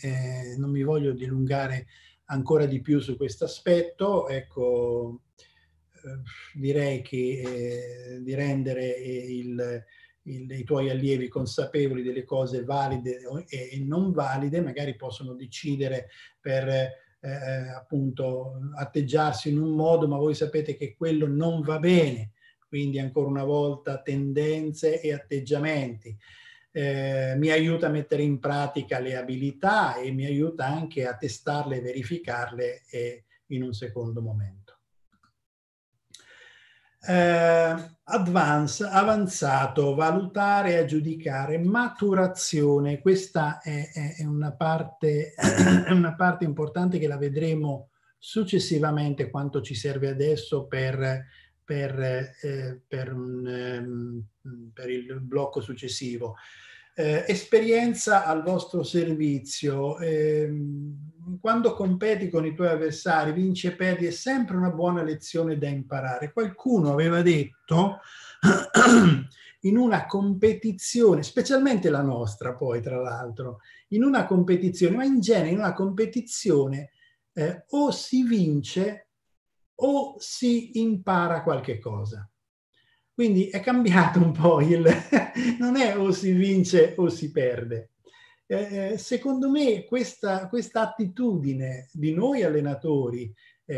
ancora di più su questo aspetto. Ecco, direi che di rendere i tuoi allievi consapevoli delle cose valide e non valide, magari possono decidere per appunto atteggiarsi in un modo, ma voi sapete che quello non va bene. Quindi ancora una volta tendenze e atteggiamenti. Mi aiuta a mettere in pratica le abilità e mi aiuta anche a testarle e verificarle in un secondo momento. Avanzato, valutare e giudicare, maturazione. Questa è una parte importante che la vedremo successivamente, quanto ci serve adesso per il blocco successivo. Esperienza al vostro servizio. Quando competi con i tuoi avversari, vinci e perdi, è sempre una buona lezione da imparare. Qualcuno aveva detto in una competizione, specialmente la nostra poi tra l'altro, in una competizione, ma in genere in una competizione o si vince o si impara qualche cosa. Quindi è cambiato un po' non è o si vince o si perde. Secondo me questa attitudine di noi allenatori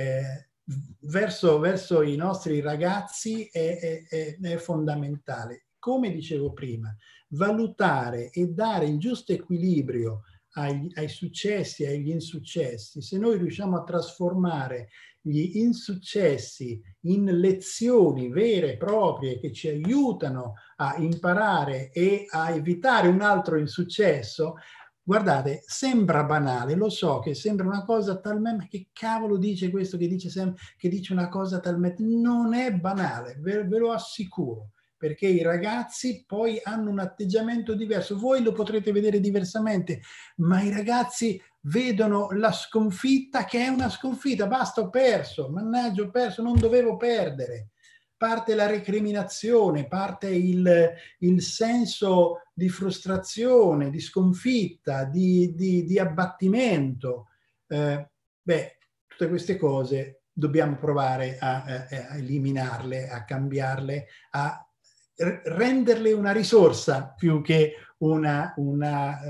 verso i nostri ragazzi è fondamentale. Come dicevo prima, valutare e dare il giusto equilibrio ai successi e agli insuccessi. Se noi riusciamo a trasformare gli insuccessi in lezioni vere e proprie che ci aiutano a imparare e a evitare un altro insuccesso, guardate, sembra banale, lo so che sembra una cosa talmente, che cavolo dice questo che dice sempre, che dice una cosa talmente, non è banale, ve lo assicuro, perché i ragazzi poi hanno un atteggiamento diverso. Voi lo potrete vedere diversamente, ma i ragazzi vedono la sconfitta che è una sconfitta. Basta, ho perso, mannaggia, ho perso, non dovevo perdere. Parte la recriminazione, parte il senso di frustrazione, di sconfitta, di abbattimento. Tutte queste cose dobbiamo provare a eliminarle, a cambiarle, a renderle una risorsa più che un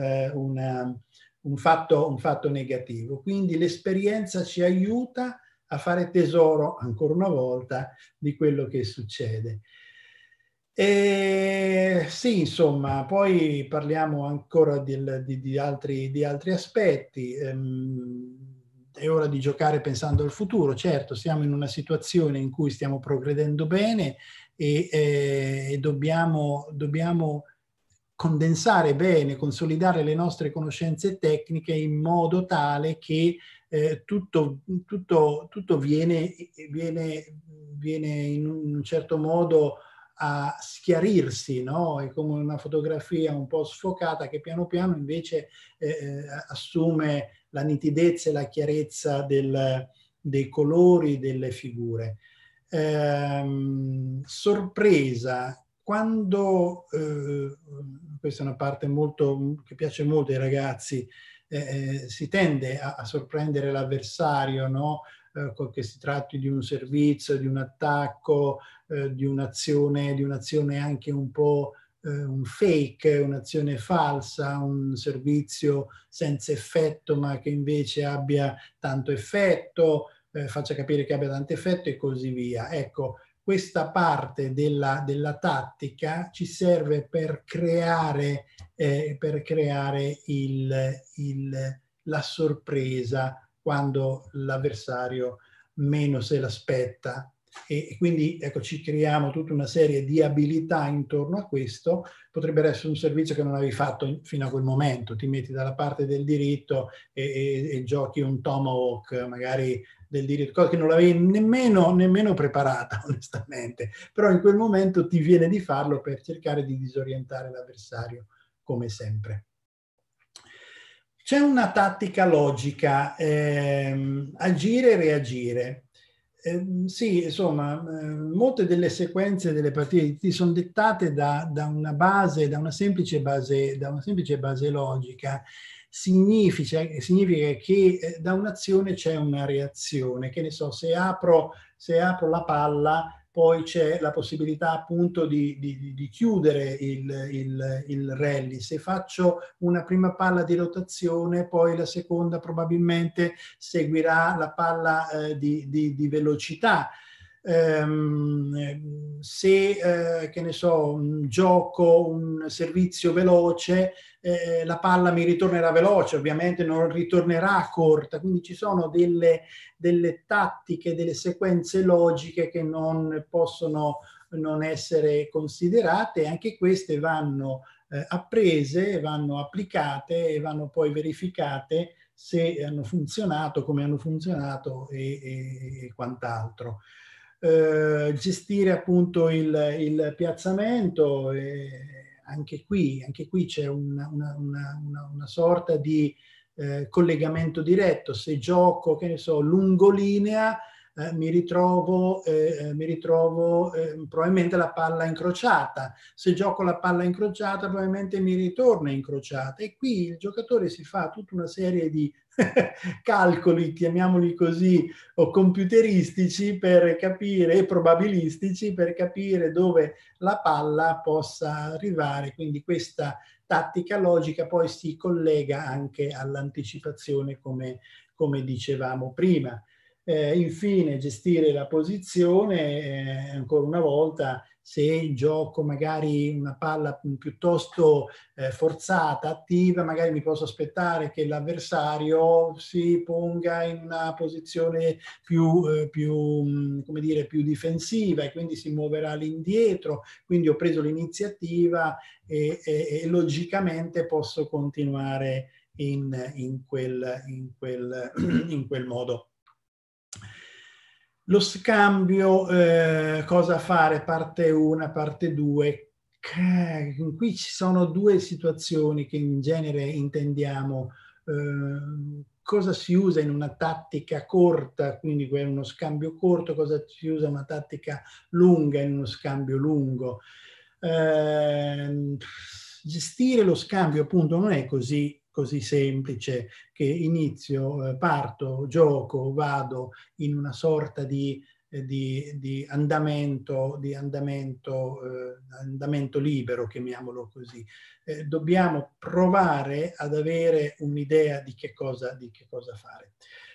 fatto negativo. Quindi l'esperienza ci aiuta a fare tesoro, ancora una volta, di quello che succede. Sì, insomma, poi parliamo ancora di altri aspetti. È ora di giocare pensando al futuro. Certo, siamo in una situazione in cui stiamo progredendo bene e dobbiamo condensare bene, consolidare le nostre conoscenze tecniche in modo tale che tutto viene in un certo modo a schiarirsi, no? È come una fotografia un po' sfocata che piano piano invece assume la nitidezza e la chiarezza dei colori delle figure. Sorpresa. Quando, questa è una parte che piace molto ai ragazzi, si tende a sorprendere l'avversario, no? Che si tratti di un servizio, di un attacco, di un'azione anche un po' un fake, un'azione falsa, un servizio senza effetto ma che invece abbia tanto effetto, faccia capire che abbia tanto effetto e così via. Ecco, questa parte della tattica ci serve per creare la sorpresa quando l'avversario meno se l'aspetta. E quindi ecco, ci creiamo tutta una serie di abilità intorno a questo. Potrebbe essere un servizio che non avevi fatto fino a quel momento, ti metti dalla parte del diritto e giochi un tomahawk magari del diritto, cosa che non l'avevi nemmeno preparata onestamente, però in quel momento ti viene di farlo per cercare di disorientare l'avversario come sempre. C'è una tattica logica, agire e reagire. Sì, insomma, molte delle sequenze delle partite sono dettate da una semplice base logica. Significa che da un'azione c'è una reazione. Che ne so, se apro la palla, poi c'è la possibilità appunto di chiudere il rally. Se faccio una prima palla di rotazione, poi la seconda probabilmente seguirà la palla di velocità. Se che ne so, gioco un servizio veloce, la palla mi ritornerà veloce, ovviamente non ritornerà corta, quindi ci sono delle tattiche, delle sequenze logiche che non possono non essere considerate, e anche queste vanno apprese, vanno applicate e vanno poi verificate se hanno funzionato, come hanno funzionato e quant'altro. Gestire appunto il piazzamento, anche qui c'è una sorta di collegamento diretto. Se gioco, che ne so, lungolinea, mi ritrovo probabilmente la palla incrociata. Se gioco la palla incrociata, probabilmente mi ritorna incrociata. E qui il giocatore si fa tutta una serie di calcoli, chiamiamoli così, o computeristici per capire, e probabilistici per capire dove la palla possa arrivare. Quindi questa tattica logica poi si collega anche all'anticipazione, come dicevamo prima. Infine, gestire la posizione, ancora una volta, se gioco magari una palla piuttosto forzata, attiva, magari mi posso aspettare che l'avversario si ponga in una posizione come dire, più difensiva, e quindi si muoverà all'indietro, quindi ho preso l'iniziativa e logicamente posso continuare in quel modo. Lo scambio, cosa fare? Parte 1, parte 2. Qui ci sono due situazioni che in genere intendiamo. Cosa si usa in una tattica corta, quindi uno scambio corto, cosa si usa in una tattica lunga, in uno scambio lungo. Gestire lo scambio appunto non è così semplice, che inizio, parto, gioco, vado in una sorta di andamento libero, chiamiamolo così. Dobbiamo provare ad avere un'idea di che cosa fare.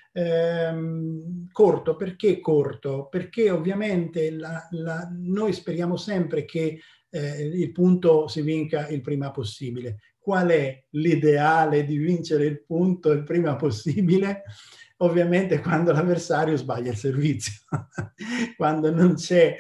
Corto, perché corto? Perché ovviamente noi speriamo sempre che il punto si vinca il prima possibile. Qual è l'ideale di vincere il punto il prima possibile? Ovviamente quando l'avversario sbaglia il servizio. Quando non c'è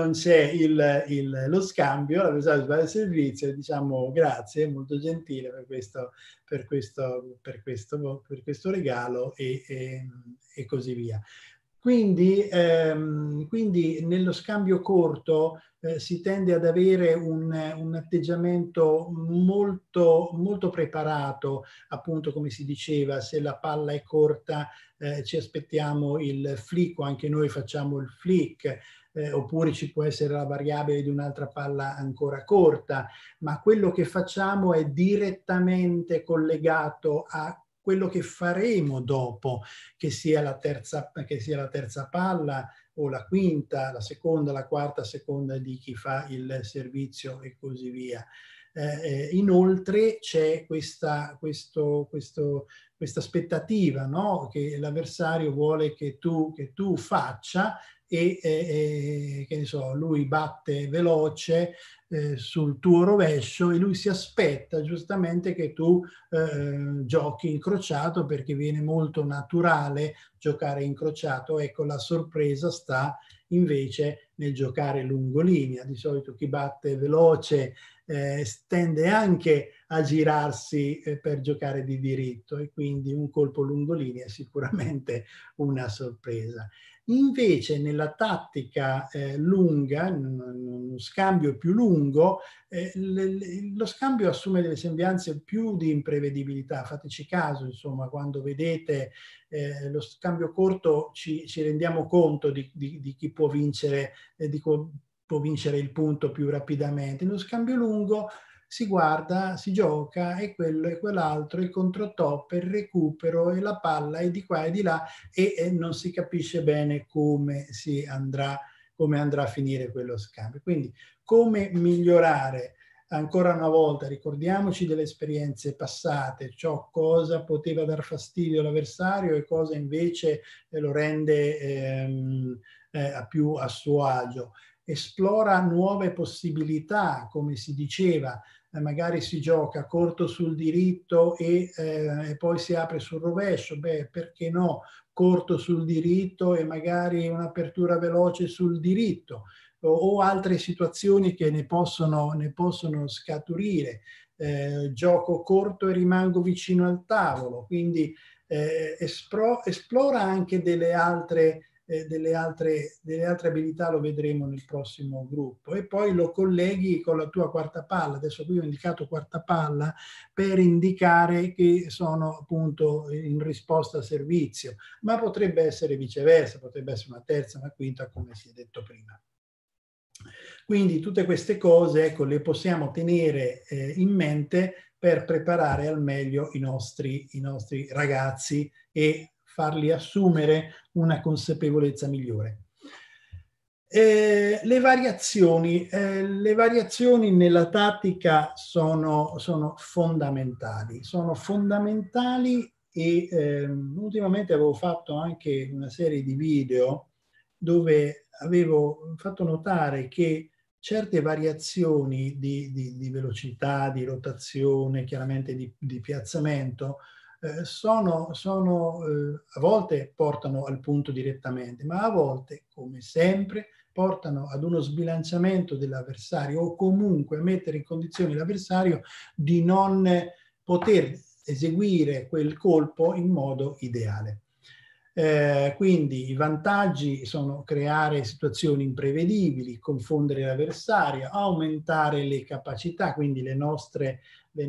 lo scambio, l'avversario sbaglia il servizio e diciamo grazie, molto gentile per questo regalo e così via. Quindi nello scambio corto si tende ad avere un atteggiamento molto, molto preparato, appunto come si diceva, se la palla è corta ci aspettiamo il flick, o anche noi facciamo il flick, oppure ci può essere la variabile di un'altra palla ancora corta, ma quello che facciamo è direttamente collegato a quello che faremo dopo, che sia la terza palla o la quinta, la seconda, la quarta, a seconda di chi fa il servizio e così via. Inoltre c'è questa aspettativa, no? Che l'avversario vuole che tu faccia, e che ne so, lui batte veloce sul tuo rovescio e lui si aspetta giustamente che tu giochi incrociato, perché viene molto naturale giocare incrociato. Ecco, la sorpresa sta invece nel giocare lungolinea. Di solito chi batte veloce tende anche a girarsi per giocare di diritto, e quindi un colpo lungolinea è sicuramente una sorpresa. Invece nella tattica lunga, uno scambio più lungo, lo scambio assume delle sembianze più di imprevedibilità. Fateci caso, insomma, quando vedete lo scambio corto ci rendiamo conto di chi può vincere, può vincere il punto più rapidamente. Nello scambio lungo si guarda, si gioca, e quello e quell'altro, il controtop, il recupero, e la palla, e di qua e di là, e non si capisce bene come andrà a finire quello scambio. Quindi come migliorare? Ancora una volta ricordiamoci delle esperienze passate, ciò cosa poteva dar fastidio all'avversario e cosa invece lo rende più a suo agio. Esplora nuove possibilità, come si diceva, magari si gioca corto sul diritto e poi si apre sul rovescio. Beh, perché no? Corto sul diritto e magari un'apertura veloce sul diritto, o altre situazioni che ne possono scaturire. Gioco corto e rimango vicino al tavolo, quindi esplora anche delle altre abilità, lo vedremo nel prossimo gruppo, e poi lo colleghi con la tua quarta palla. Adesso qui ho indicato quarta palla per indicare che sono appunto in risposta a servizio, ma potrebbe essere viceversa, potrebbe essere una terza, una quinta, come si è detto prima. Quindi tutte queste cose, ecco, le possiamo tenere in mente per preparare al meglio i nostri ragazzi e farli assumere una consapevolezza migliore. Le variazioni nella tattica sono fondamentali. E ultimamente avevo fatto anche una serie di video dove avevo fatto notare che certe variazioni di velocità, di rotazione, chiaramente di piazzamento, a volte portano al punto direttamente, ma a volte, come sempre, portano ad uno sbilanciamento dell'avversario, o comunque a mettere in condizione l'avversario di non poter eseguire quel colpo in modo ideale. Quindi i vantaggi sono creare situazioni imprevedibili, confondere l'avversario, aumentare le capacità, quindi le nostre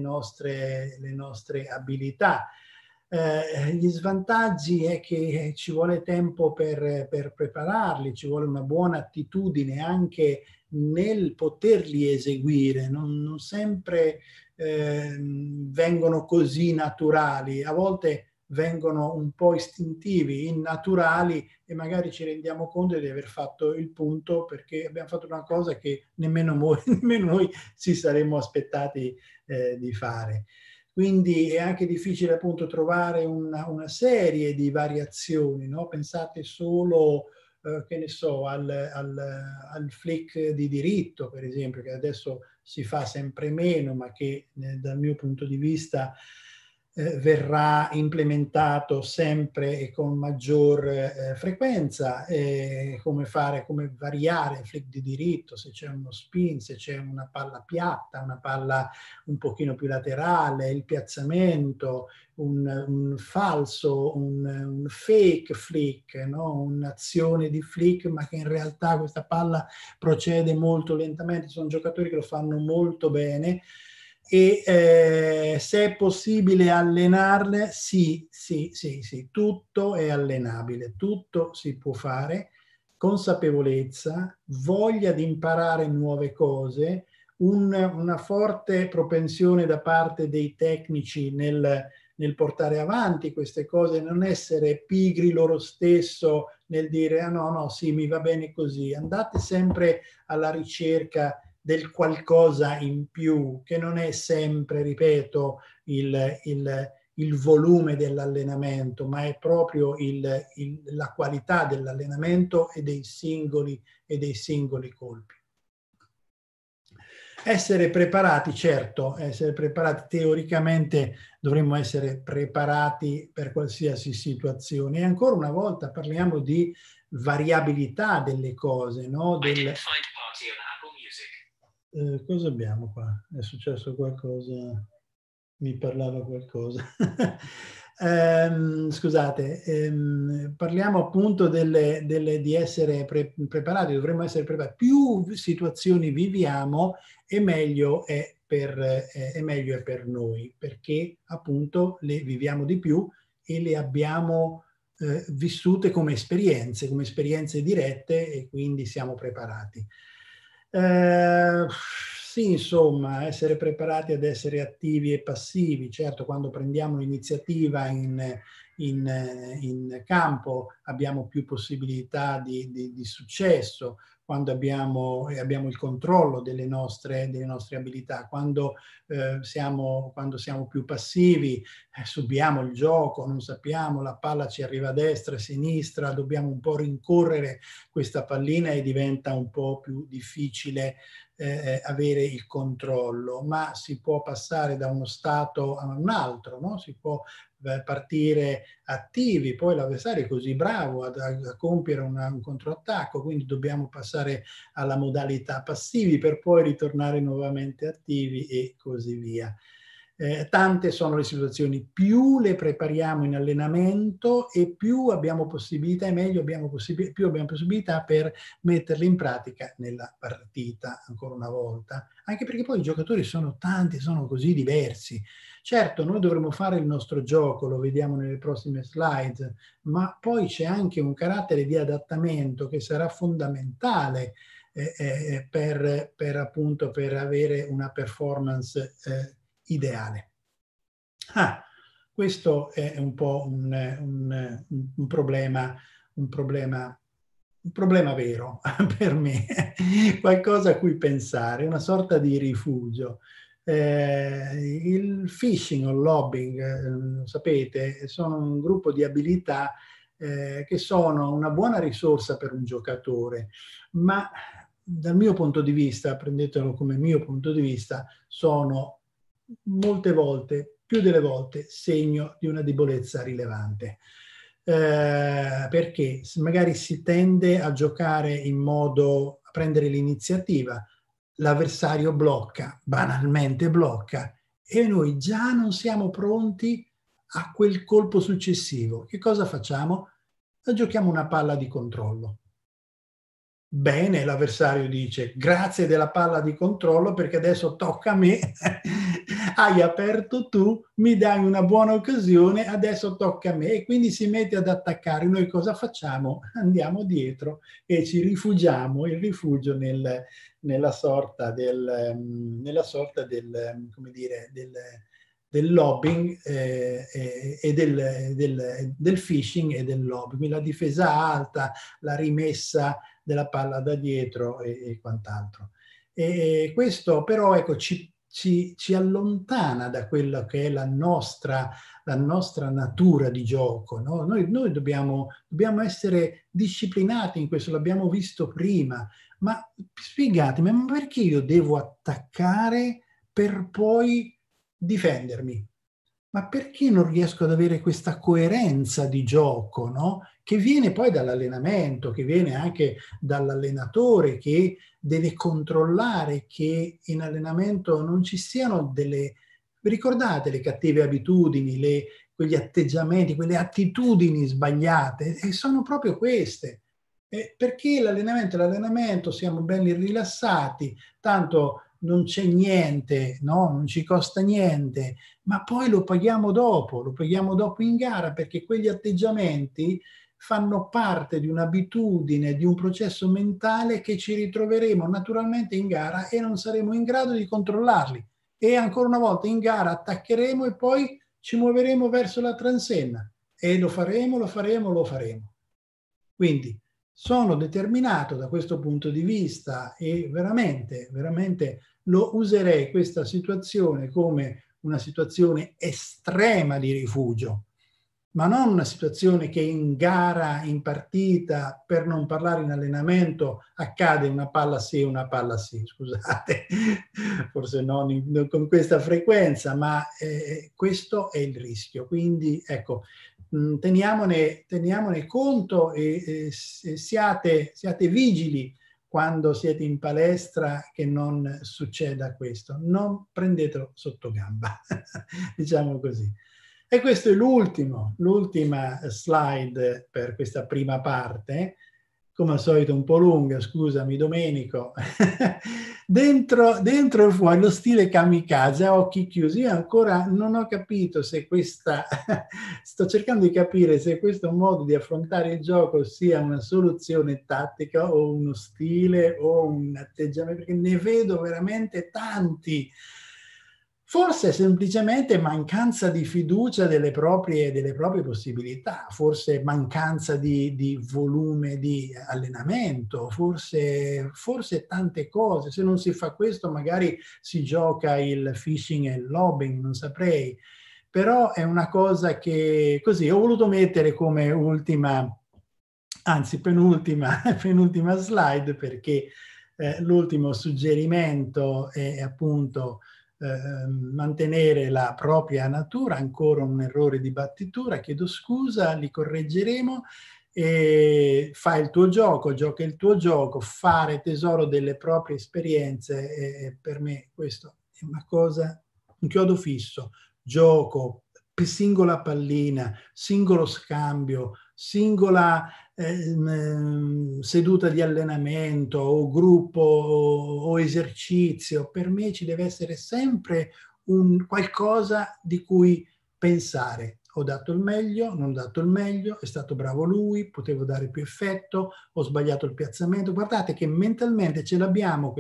abilità. Gli svantaggi è che ci vuole tempo per prepararli, ci vuole una buona attitudine anche nel poterli eseguire, non sempre vengono così naturali, a volte vengono un po' istintivi, innaturali, e magari ci rendiamo conto di aver fatto il punto perché abbiamo fatto una cosa che nemmeno noi ci saremmo aspettati di fare. Quindi è anche difficile appunto trovare una serie di variazioni, no? Pensate solo che ne so, al flick di diritto, per esempio, che adesso si fa sempre meno, ma che dal mio punto di vista verrà implementato sempre e con maggior frequenza, come variare il flick di diritto, se c'è uno spin, se c'è una palla piatta, una palla un pochino più laterale, il piazzamento, un falso, un fake flick, no? Un'azione di flick, ma che in realtà questa palla procede molto lentamente. Sono giocatori che lo fanno molto bene. E se è possibile allenarle, sì, tutto è allenabile, tutto si può fare, consapevolezza, voglia di imparare nuove cose, una forte propensione da parte dei tecnici nel portare avanti queste cose, non essere pigri loro stesso nel dire no, sì, mi va bene così. Andate sempre alla ricerca del qualcosa in più, che non è sempre, ripeto, il il volume dell'allenamento, ma è proprio la qualità dell'allenamento e dei singoli colpi. Essere preparati, certo, essere preparati teoricamente, dovremmo essere preparati per qualsiasi situazione. E ancora una volta parliamo di variabilità delle cose, no? Cosa abbiamo qua? È successo qualcosa? Mi parlava qualcosa. Scusate, parliamo appunto di essere preparati, dovremmo essere preparati. Più situazioni viviamo e meglio è per noi, perché appunto le viviamo di più e le abbiamo vissute come esperienze dirette, e quindi siamo preparati. Sì, insomma, essere preparati ad essere attivi e passivi. Certo, quando prendiamo l'iniziativa in campo abbiamo più possibilità di successo, quando abbiamo il controllo delle nostre abilità. Quando siamo più passivi, subiamo il gioco, non sappiamo, la palla ci arriva a destra, a sinistra, dobbiamo un po' rincorrere questa pallina e diventa un po' più difficile avere il controllo, ma si può passare da uno stato a un altro, no? Si può partire attivi, poi l'avversario è così bravo a compiere un controattacco, quindi dobbiamo passare alla modalità passivi per poi ritornare nuovamente attivi e così via. Tante sono le situazioni, più le prepariamo in allenamento e più abbiamo possibilità, e meglio più abbiamo possibilità per metterle in pratica nella partita, ancora una volta. Anche perché poi i giocatori sono tanti, sono così diversi. Certo, noi dovremo fare il nostro gioco, lo vediamo nelle prossime slide, ma poi c'è anche un carattere di adattamento che sarà fondamentale per avere una performance ideale. Questo è un po' un problema vero per me, qualcosa a cui pensare, una sorta di rifugio. Il phishing o lobbying, sapete, sono un gruppo di abilità che sono una buona risorsa per un giocatore, ma dal mio punto di vista, prendetelo come mio punto di vista, sono molte volte, più delle volte, segno di una debolezza rilevante. Perché magari si tende a giocare a prendere l'iniziativa, l'avversario blocca, banalmente blocca, e noi già non siamo pronti a quel colpo successivo. Che cosa facciamo? Giochiamo una palla di controllo. Bene, l'avversario dice: grazie della palla di controllo, perché adesso tocca a me. Hai aperto tu, mi dai una buona occasione, adesso tocca a me. E quindi si mette ad attaccare. Noi cosa facciamo? Andiamo dietro e ci rifugiamo, il rifugio nella sorta del lobbying e del phishing e del lobbying, quindi la difesa alta, la rimessa della palla da dietro e quant'altro. E questo però, ecco, ci allontana da quella che è la nostra natura di gioco, no? Noi dobbiamo essere disciplinati in questo, l'abbiamo visto prima, ma spiegatemi, ma perché io devo attaccare per poi difendermi? Ma perché non riesco ad avere questa coerenza di gioco, no? Che viene poi dall'allenamento, che viene anche dall'allenatore che deve controllare che in allenamento non ci siano delle... Vi ricordate le cattive abitudini, quegli atteggiamenti, quelle attitudini sbagliate? E sono proprio queste. Perché l'allenamento, siamo belli rilassati, tanto non c'è niente, no? Non ci costa niente, ma poi lo paghiamo dopo in gara, perché quegli atteggiamenti fanno parte di un'abitudine, di un processo mentale che ci ritroveremo naturalmente in gara e non saremo in grado di controllarli. E ancora una volta in gara attaccheremo e poi ci muoveremo verso la transenna e lo faremo. Quindi sono determinato da questo punto di vista e veramente lo userei questa situazione come una situazione estrema di rifugio, ma non una situazione che in gara, in partita, per non parlare in allenamento, accade una palla sì, una palla sì, scusate, forse non con questa frequenza, ma questo è il rischio. Quindi ecco, teniamone conto e siate vigili quando siete in palestra che non succeda questo. Non prendetelo sotto gamba, diciamo così. E questo è l'ultima slide per questa prima parte, come al solito un po' lunga, scusami Domenico. dentro e fuori lo stile kamikaze a occhi chiusi. Io ancora non ho capito se sto cercando di capire se questo modo di affrontare il gioco sia una soluzione tattica o uno stile o un atteggiamento, perché ne vedo veramente tanti. Forse semplicemente mancanza di fiducia delle proprie possibilità, forse mancanza di volume di allenamento, forse tante cose. Se non si fa questo magari si gioca il fishing e il lobbing, non saprei. Però è una cosa che così ho voluto mettere come ultima, anzi penultima slide, perché l'ultimo suggerimento è appunto mantenere la propria natura. Ancora un errore di battitura, chiedo scusa, li correggeremo. Fai il tuo gioco, gioca il tuo gioco, fare tesoro delle proprie esperienze, per me questo è una cosa, un chiodo fisso. Gioco, singola pallina, singolo scambio, singola seduta di allenamento o gruppo o esercizio. Per me ci deve essere sempre un qualcosa di cui pensare. Ho dato il meglio, non ho dato il meglio, è stato bravo lui, potevo dare più effetto, ho sbagliato il piazzamento. Guardate che mentalmente ce l'abbiamo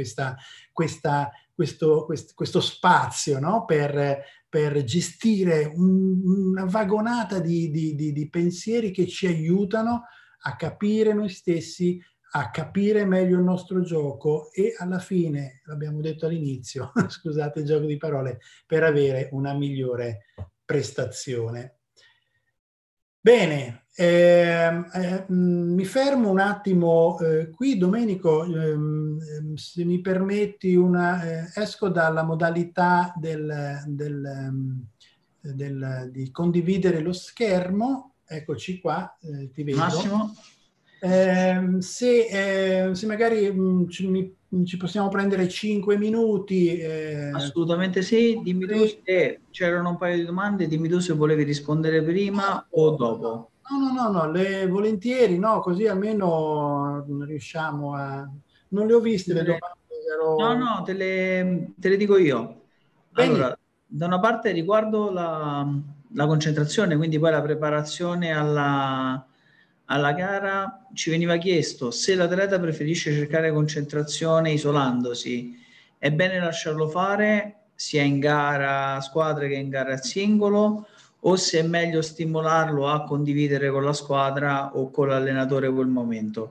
questo spazio, no? per gestire una vagonata di pensieri che ci aiutano a capire noi stessi, a capire meglio il nostro gioco e alla fine, l'abbiamo detto all'inizio, scusate il gioco di parole, per avere una migliore prestazione. Bene, mi fermo un attimo qui, Domenico, se mi permetti esco dalla modalità di condividere lo schermo, eccoci qua, ti vedo. Massimo? Se magari ci possiamo prendere 5 minuti. Assolutamente sì, dimmi tu se c'erano un paio di domande, dimmi tu se volevi rispondere prima o dopo. No, volentieri, no, così almeno riusciamo a... Non le ho viste le domande. No, te le dico io. Allora, da una parte riguardo la concentrazione, quindi poi la preparazione alla gara, ci veniva chiesto se l'atleta preferisce cercare concentrazione isolandosi, è bene lasciarlo fare sia in gara a squadre che in gara a singolo, o se è meglio stimolarlo a condividere con la squadra o con l'allenatore quel momento.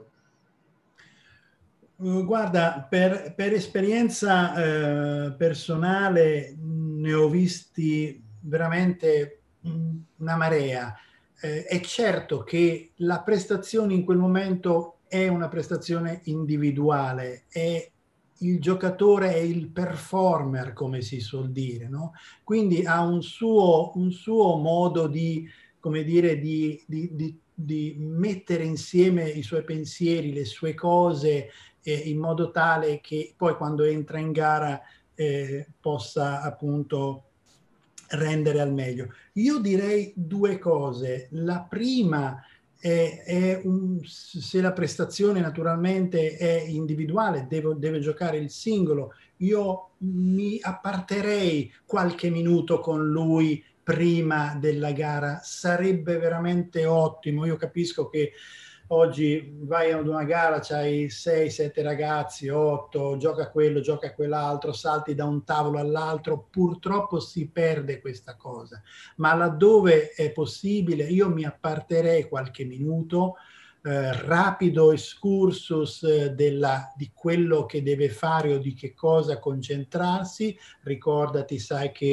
Guarda, per esperienza personale ne ho visti veramente una marea. È certo che la prestazione in quel momento è una prestazione individuale, è il giocatore, è il performer, come si suol dire, no? Quindi ha un suo modo di, come dire, di mettere insieme i suoi pensieri, le sue cose, in modo tale che poi quando entra in gara possa appunto rendere al meglio. Io direi due cose. La prima è se la prestazione naturalmente è individuale, deve giocare il singolo, io mi apparterei qualche minuto con lui prima della gara, sarebbe veramente ottimo. Io capisco che oggi vai ad una gara, c'hai 6-7 ragazzi, 8, gioca quello, gioca quell'altro, salti da un tavolo all'altro, purtroppo si perde questa cosa, ma laddove è possibile io mi apparterei qualche minuto, rapido excursus di quello che deve fare o di che cosa concentrarsi. Ricordati, sai che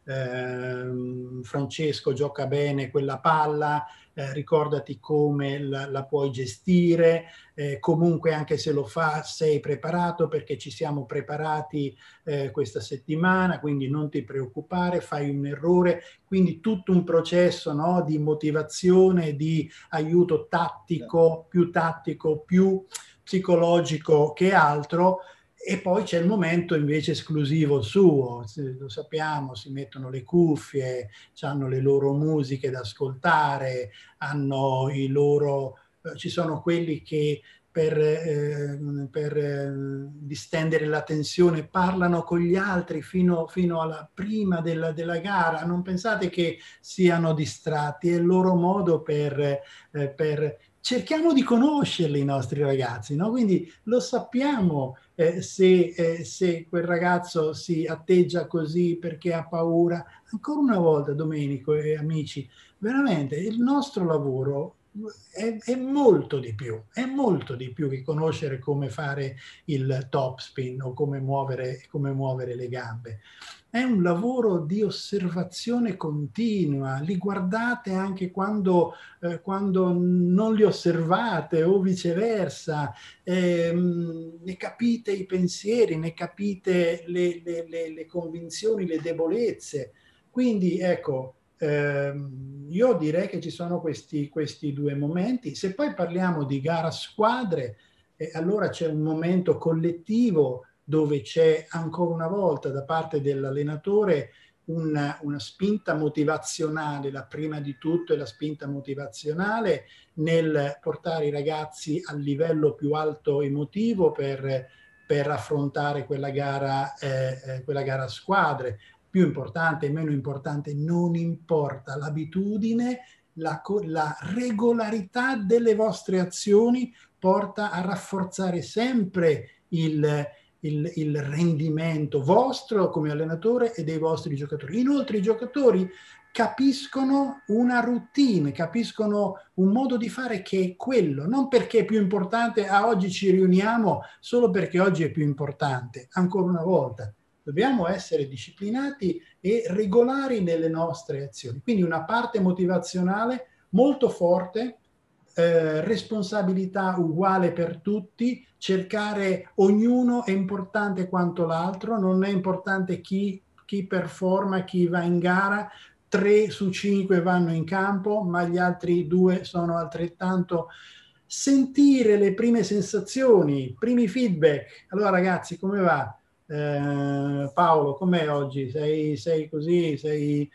Francesco gioca bene quella palla, ricordati come la puoi gestire, comunque anche se lo fa sei preparato perché ci siamo preparati questa settimana, quindi non ti preoccupare, fai un errore, quindi tutto un processo, no, di motivazione, di aiuto tattico, più psicologico che altro. E poi c'è il momento invece esclusivo suo, lo sappiamo, si mettono le cuffie, hanno le loro musiche da ascoltare, hanno i loro, ci sono quelli che per distendere la tensione parlano con gli altri fino alla prima della gara. Non pensate che siano distratti, è il loro modo per cerchiamo di conoscerli i nostri ragazzi, no? Quindi lo sappiamo se quel ragazzo si atteggia così perché ha paura. Ancora una volta, Domenico e amici, veramente il nostro lavoro è molto di più che conoscere come fare il topspin o come muovere le gambe. È un lavoro di osservazione continua, li guardate anche quando non li osservate o viceversa, ne capite i pensieri, ne capite le convinzioni, le debolezze. Quindi ecco, io direi che ci sono questi due momenti. Se poi parliamo di gara a squadre, allora c'è un momento collettivo dove c'è ancora una volta da parte dell'allenatore una spinta motivazionale, la prima di tutto è la spinta motivazionale nel portare i ragazzi al livello più alto emotivo per affrontare quella gara a squadre. Più importante, meno importante, non importa l'abitudine, la regolarità delle vostre azioni porta a rafforzare sempre il rendimento vostro come allenatore e dei vostri giocatori. Inoltre i giocatori capiscono una routine, capiscono un modo di fare che è quello, non perché è più importante, oggi ci riuniamo solo perché oggi è più importante. Ancora una volta, dobbiamo essere disciplinati e regolari nelle nostre azioni. Quindi una parte motivazionale molto forte, responsabilità uguale per tutti, cercare ognuno è importante quanto l'altro, non è importante chi performa, chi va in gara, 3 su 5 vanno in campo, ma gli altri 2 sono altrettanto. Sentire le prime sensazioni, primi feedback. Allora ragazzi, come va? Paolo, com'è oggi? Sei così? Sei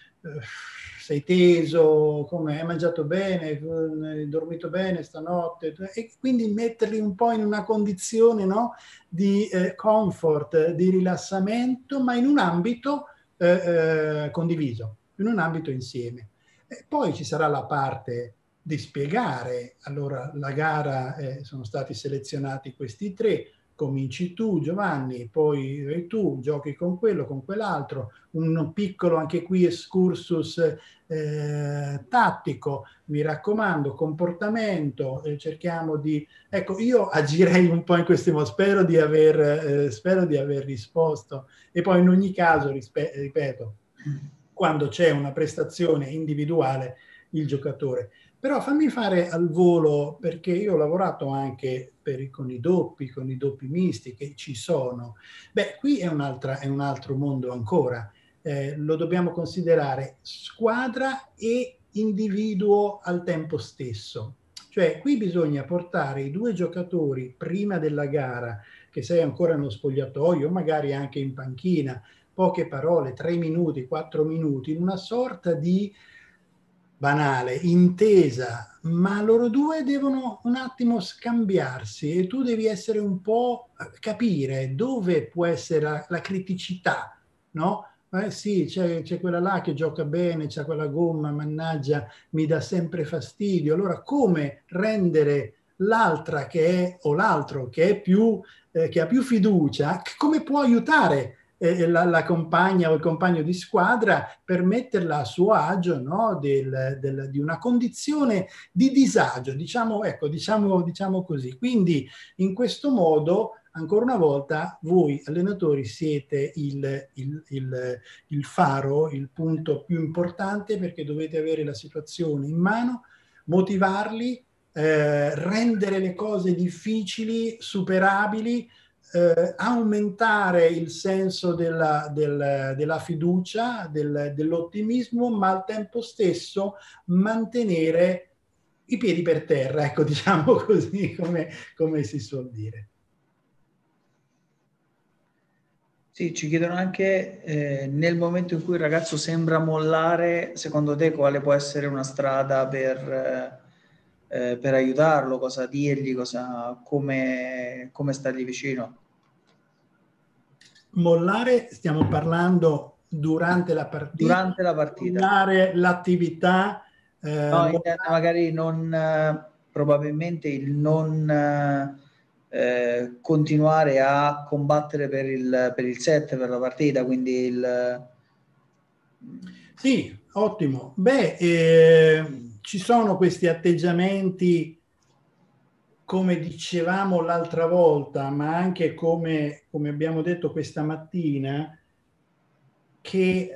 teso? Come? Hai mangiato bene? Hai dormito bene stanotte? E quindi metterli un po' in una condizione, no, di comfort, di rilassamento, ma in un ambito condiviso, in un ambito insieme. E poi ci sarà la parte di spiegare. Allora la gara, sono stati selezionati questi 3, cominci tu Giovanni, poi tu giochi con quello, con quell'altro, un piccolo anche qui excursus tattico, mi raccomando, comportamento, cerchiamo di, ecco, io agirei un po' in questo modo, spero di aver risposto. E poi in ogni caso, ripeto, quando c'è una prestazione individuale, il giocatore. Però fammi fare al volo, perché io ho lavorato anche con i doppi misti che ci sono. Beh, qui è un altro mondo ancora. Lo dobbiamo considerare squadra e individuo al tempo stesso. Cioè, qui bisogna portare i 2 giocatori prima della gara, che sei ancora nello spogliatoio, magari anche in panchina, poche parole, 3 minuti, 4 minuti, in una sorta di banale, intesa, ma loro due devono un attimo scambiarsi e tu devi essere un po' capire dove può essere la criticità, no? Sì, c'è quella là che gioca bene, c'ha quella gomma, mannaggia, mi dà sempre fastidio. Allora, come rendere l'altra che è, o l'altro che è più, che ha più fiducia, come può aiutare la compagna o il compagno di squadra per metterla a suo agio, no? Di una condizione di disagio, diciamo così. Quindi in questo modo ancora una volta voi allenatori siete il faro, il punto più importante, perché dovete avere la situazione in mano, motivarli, rendere le cose difficili superabili, aumentare il senso della fiducia, dell'ottimismo, ma al tempo stesso mantenere i piedi per terra, ecco, diciamo così, come si suol dire. Sì, ci chiedono anche nel momento in cui il ragazzo sembra mollare, secondo te quale può essere una strada per aiutarlo, cosa dirgli, come stargli vicino? Mollare, stiamo parlando durante la partita? Durante la partita. Mollare l'attività? No, magari non, probabilmente il non continuare a combattere per il set, per la partita, quindi il... Sì, ottimo. Beh, ci sono questi atteggiamenti, come dicevamo l'altra volta, ma anche come abbiamo detto questa mattina, che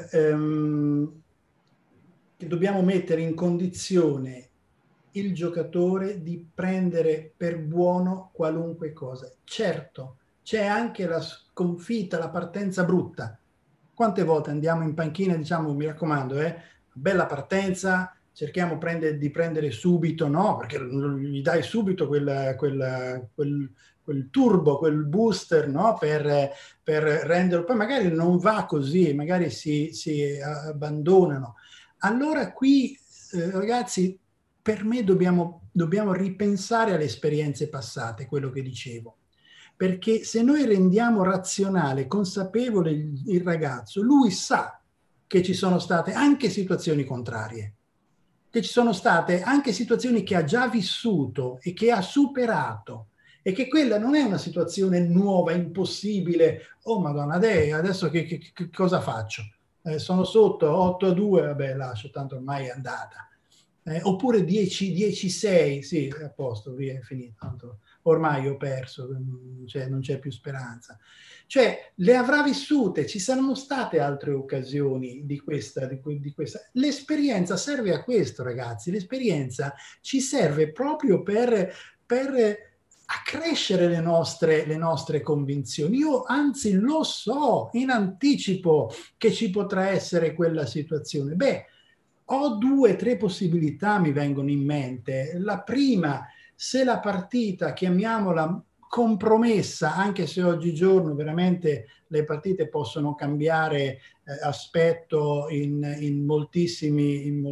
dobbiamo mettere in condizione il giocatore di prendere per buono qualunque cosa. Certo, c'è anche la sconfitta, la partenza brutta. Quante volte andiamo in panchina e diciamo, mi raccomando, bella partenza, cerchiamo di prendere subito, no? Perché gli dai subito quel turbo, quel booster, no? Per renderlo, poi magari non va così, magari si abbandonano. Allora qui, ragazzi, per me dobbiamo ripensare alle esperienze passate, quello che dicevo. Perché se noi rendiamo razionale, consapevole il ragazzo, lui sa che ci sono state anche situazioni contrarie, che ci sono state anche situazioni che ha già vissuto e che ha superato, e che quella non è una situazione nuova, impossibile. Oh Madonna, adesso che cosa faccio? Sono sotto 8-2, vabbè, lascio, tanto ormai è andata. Oppure 10-6, sì, è a posto, via, è finito, tanto ormai ho perso, cioè non c'è più speranza. Cioè, le avrà vissute, ci saranno state altre occasioni di questa. L'esperienza serve a questo, ragazzi, l'esperienza ci serve proprio per accrescere le nostre convinzioni. Io anzi lo so in anticipo che ci potrà essere quella situazione. Beh, ho 2 o 3 possibilità mi vengono in mente. La prima, se la partita, chiamiamola compromessa, anche se oggigiorno veramente le partite possono cambiare aspetto in moltissimi.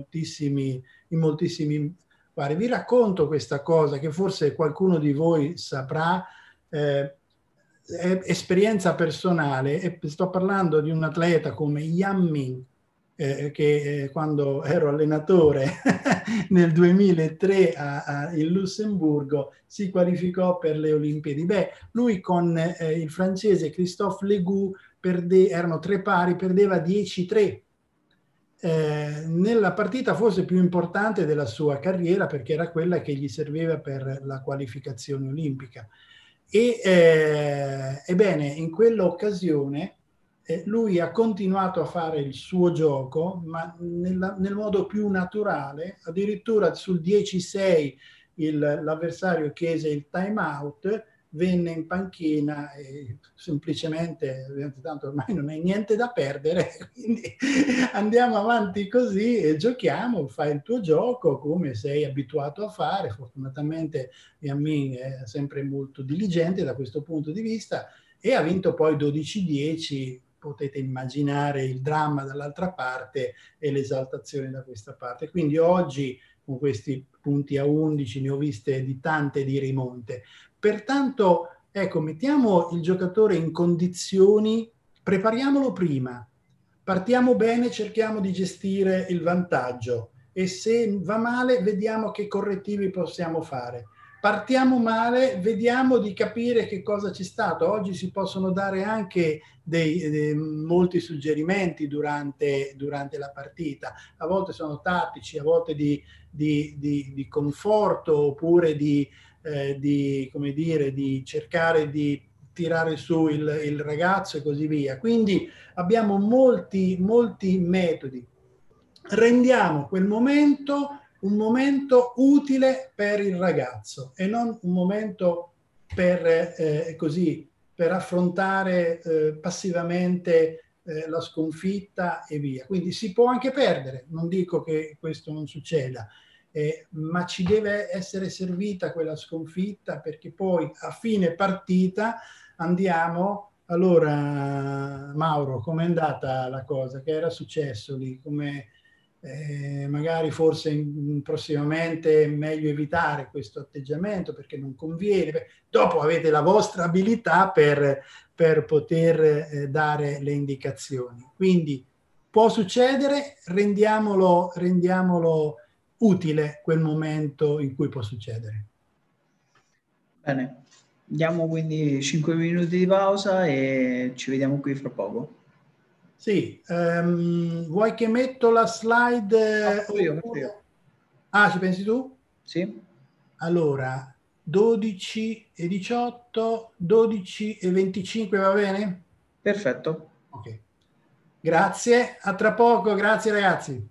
Guarda, vi racconto questa cosa che forse qualcuno di voi saprà, è esperienza personale, e sto parlando di un atleta come Yang Ming, che quando ero allenatore nel 2003 in Lussemburgo si qualificò per le Olimpiadi. Beh, lui con il francese Christophe Legout erano 3 pari, perdeva 10-3. Nella partita forse più importante della sua carriera, perché era quella che gli serviva per la qualificazione olimpica. Ebbene, in quell'occasione lui ha continuato a fare il suo gioco, ma nel modo più naturale. Addirittura sul 10-6 l'avversario chiese il time out, venne in panchina e semplicemente, tanto ormai non hai niente da perdere, quindi andiamo avanti così e giochiamo, fai il tuo gioco come sei abituato a fare. Fortunatamente Yang è sempre molto diligente da questo punto di vista e ha vinto poi 12-10. Potete immaginare il dramma dall'altra parte e l'esaltazione da questa parte. Quindi oggi con questi punti a 11 ne ho viste di tante di rimonte. Pertanto, ecco, mettiamo il giocatore in condizioni, prepariamolo prima, partiamo bene, cerchiamo di gestire il vantaggio e se va male vediamo che correttivi possiamo fare. Partiamo male, vediamo di capire che cosa c'è stato. Oggi si possono dare anche molti suggerimenti durante la partita. A volte sono tattici, a volte di conforto, oppure di come dire, di cercare di tirare su il ragazzo e così via. Quindi abbiamo molti metodi. Rendiamo quel momento un momento utile per il ragazzo e non un momento per affrontare passivamente la sconfitta e via. Quindi si può anche perdere, non dico che questo non succeda, ma ci deve essere servita quella sconfitta, perché poi a fine partita andiamo. Allora, Mauro, com'è andata la cosa? Che era successo lì? Come, magari forse prossimamente è meglio evitare questo atteggiamento perché non conviene. Dopo avete la vostra abilità per poter dare le indicazioni. Quindi può succedere, rendiamolo utile quel momento in cui può succedere. Bene, diamo quindi 5 minuti di pausa e ci vediamo qui fra poco. Sì, vuoi che metto la slide? No, io. Ah, ci pensi tu? Sì. Allora, 12 e 18, 12 e 25 va bene? Perfetto. Ok. Grazie, a tra poco, grazie ragazzi.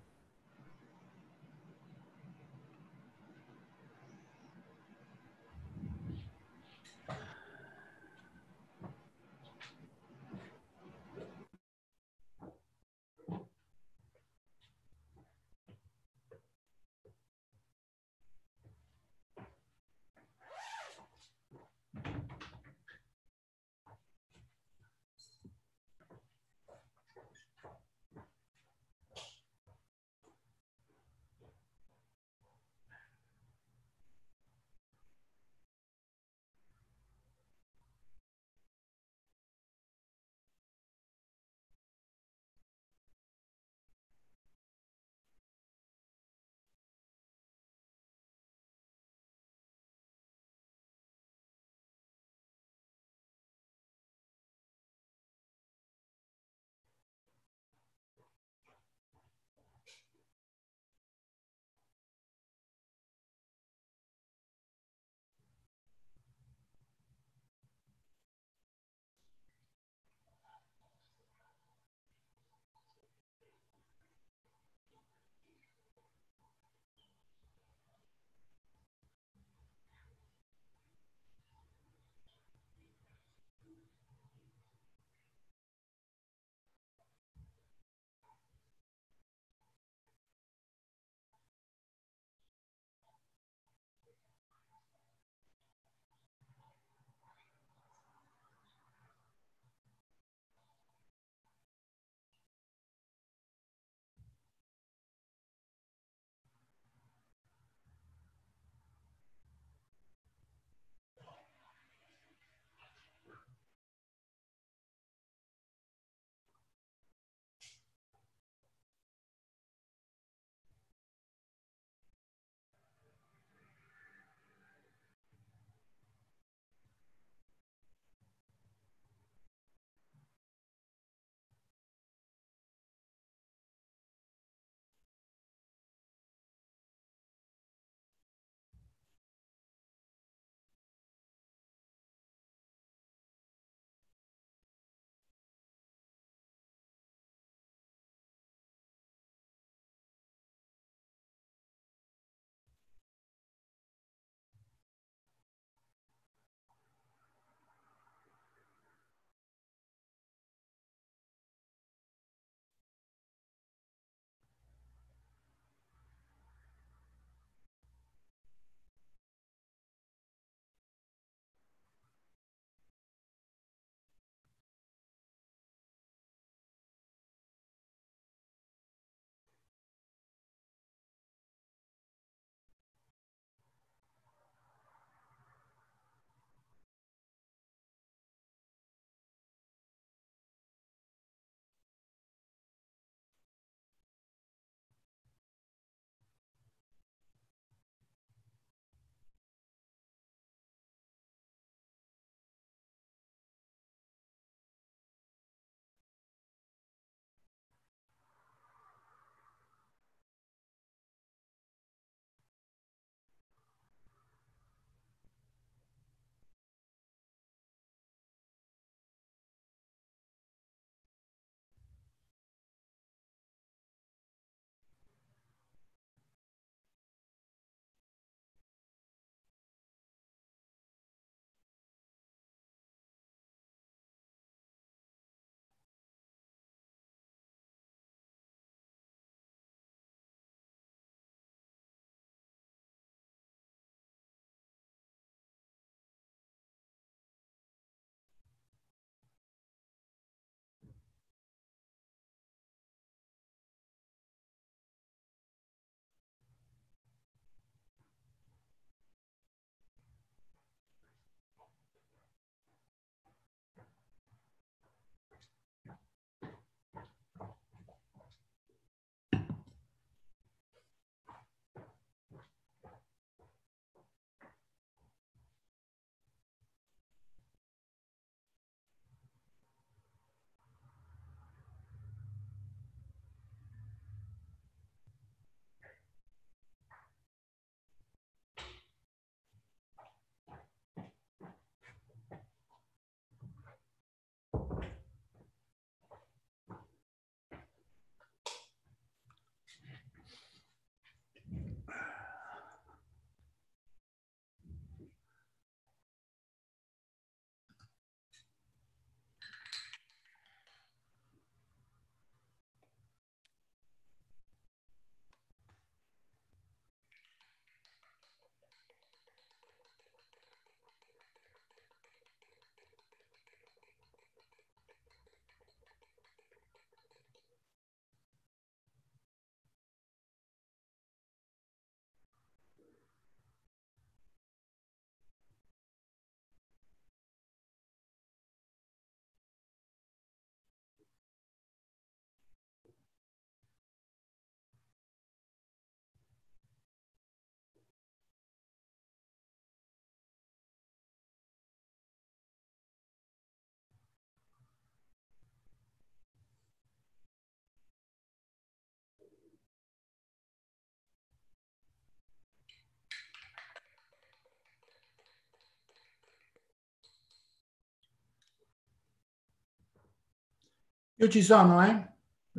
Io ci sono, eh?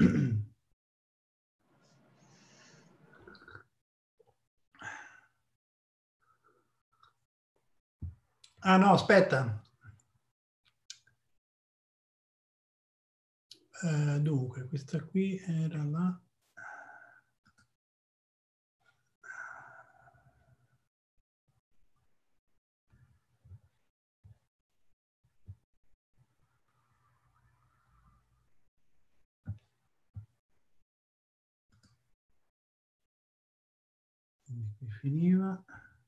Ah no, aspetta. Dunque, questa qui era la... Quindi qui finiva.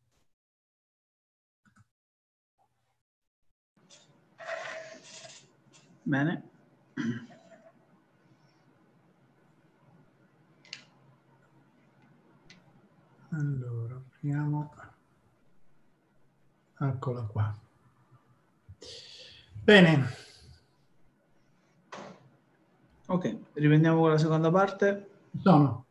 Bene. Allora, apriamo. Eccola qua. Bene. Ok, riprendiamo con la seconda parte. Sono.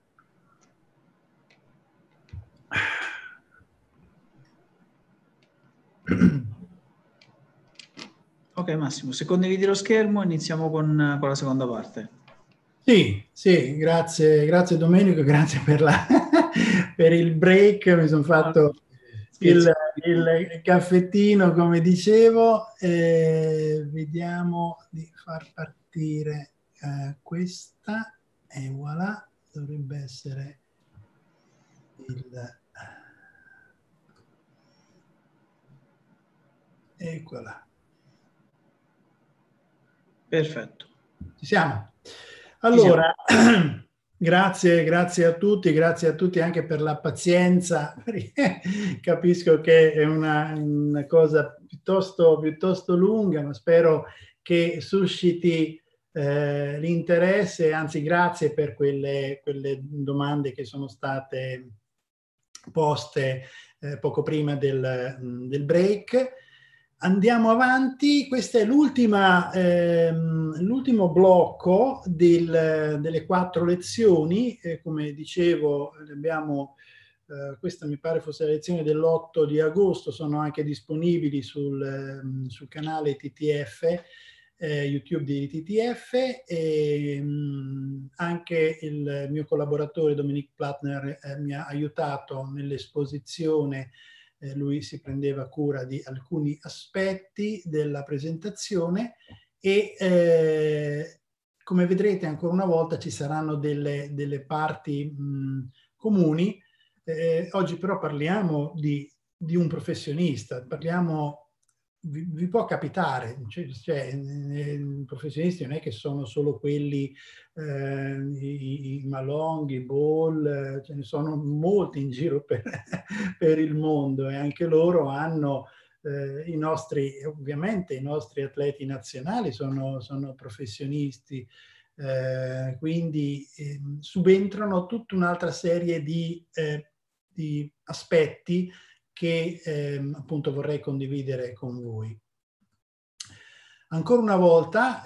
Ok Massimo, se condividi lo schermo iniziamo con la seconda parte. Sì, sì, grazie Domenico, grazie per, per il break, mi sono fatto il caffettino come dicevo, vediamo di far partire questa e voilà, dovrebbe essere il... Eccola. Perfetto. Ci siamo. Allora, grazie a tutti anche per la pazienza, perché capisco che è una cosa piuttosto lunga, ma spero che susciti l'interesse, anzi grazie per quelle domande che sono state poste poco prima del break. Andiamo avanti, questo è l'ultimo blocco delle 4 lezioni, come dicevo abbiamo, questa mi pare fosse la lezione dell'8 di agosto, sono anche disponibili sul canale TTF, YouTube di TTF, e anche il mio collaboratore Dominique Plattner mi ha aiutato nell'esposizione. Lui si prendeva cura di alcuni aspetti della presentazione e come vedrete ancora una volta ci saranno delle parti comuni. Oggi però parliamo di un professionista, vi può capitare, i professionisti non è che sono solo quelli, i Malong, i Ball, ce ne sono molti in giro per il mondo, e anche loro hanno ovviamente i nostri atleti nazionali sono professionisti, quindi subentrano tutta un'altra serie di aspetti che appunto vorrei condividere con voi. Ancora una volta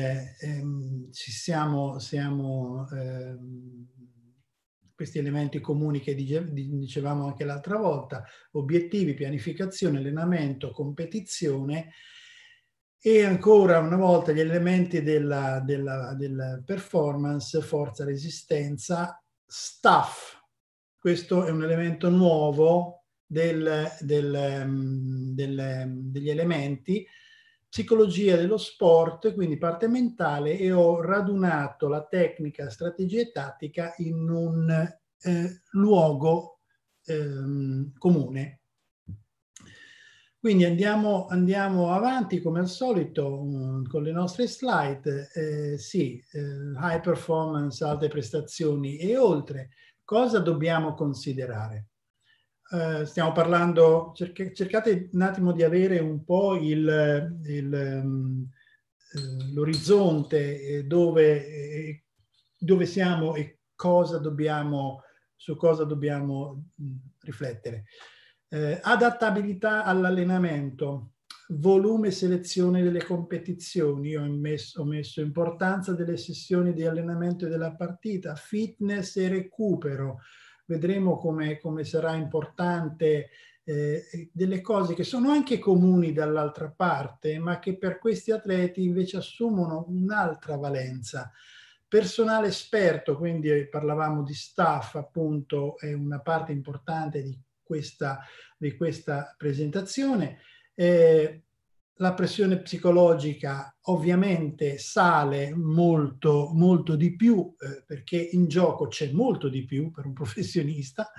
questi elementi comuni che dicevamo anche l'altra volta: obiettivi, pianificazione, allenamento, competizione, e ancora una volta gli elementi della performance, forza, resistenza, staff. Questo è un elemento nuovo degli elementi, psicologia dello sport, quindi parte mentale, e ho radunato la tecnica, strategia e tattica in un luogo comune. Quindi andiamo avanti come al solito con le nostre slide. High performance, alte prestazioni e oltre. Cosa dobbiamo considerare? Stiamo parlando, cercate un attimo di avere un po' l'orizzonte dove siamo e su cosa dobbiamo riflettere. Adattabilità all'allenamento, volume e selezione delle competizioni. Io ho messo importanza delle sessioni di allenamento e della partita, fitness e recupero. Vedremo come sarà importante delle cose che sono anche comuni dall'altra parte, ma che per questi atleti invece assumono un'altra valenza. Personale esperto, quindi parlavamo di staff, appunto, è una parte importante di questa presentazione. La pressione psicologica ovviamente sale molto, molto di più, perché in gioco c'è molto di più per un professionista,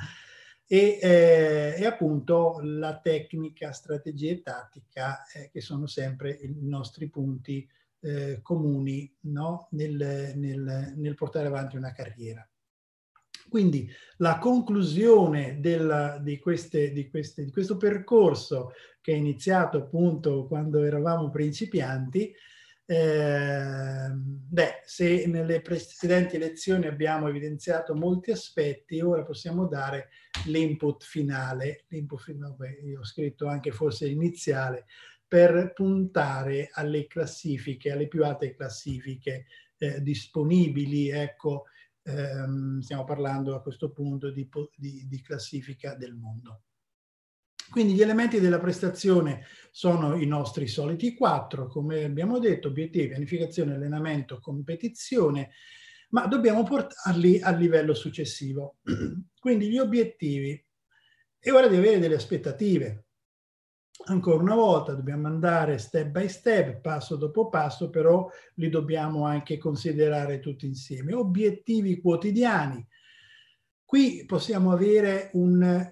e appunto la tecnica, strategia e tattica, che sono sempre i nostri punti comuni, no? nel portare avanti una carriera. Quindi la conclusione di questo percorso, che è iniziato appunto quando eravamo principianti, se nelle precedenti lezioni abbiamo evidenziato molti aspetti, ora possiamo dare l'input finale. Io ho scritto anche forse iniziale, per puntare alle classifiche, alle più alte classifiche disponibili, ecco. Stiamo parlando a questo punto di classifica del mondo. Quindi gli elementi della prestazione sono i nostri soliti 4, come abbiamo detto: obiettivi, pianificazione, allenamento, competizione, ma dobbiamo portarli al livello successivo. Quindi gli obiettivi, è ora di avere delle aspettative. Ancora una volta dobbiamo andare step by step, passo dopo passo, però li dobbiamo anche considerare tutti insieme. Obiettivi quotidiani. Qui possiamo avere una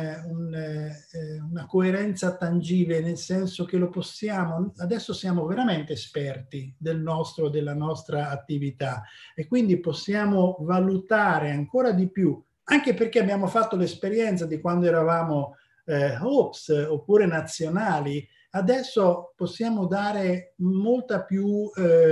coerenza tangibile, nel senso che lo possiamo, adesso siamo veramente esperti della nostra attività, e quindi possiamo valutare ancora di più, anche perché abbiamo fatto l'esperienza di quando eravamo OPS oppure nazionali. Adesso possiamo dare molta più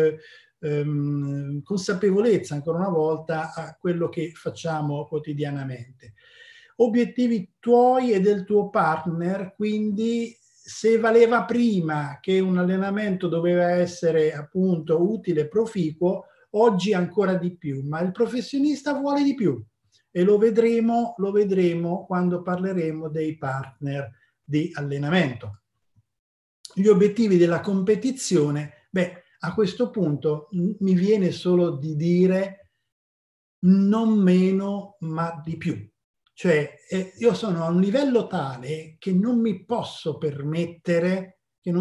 consapevolezza, ancora una volta, a quello che facciamo quotidianamente. Obiettivi tuoi e del tuo partner, quindi se valeva prima che un allenamento doveva essere appunto utile, proficuo, oggi ancora di più, ma il professionista vuole di più. E lo vedremo quando parleremo dei partner di allenamento. Gli obiettivi della competizione, a questo punto mi viene solo di dire non meno, ma di più. Cioè, io sono a un livello tale che non mi posso permettere,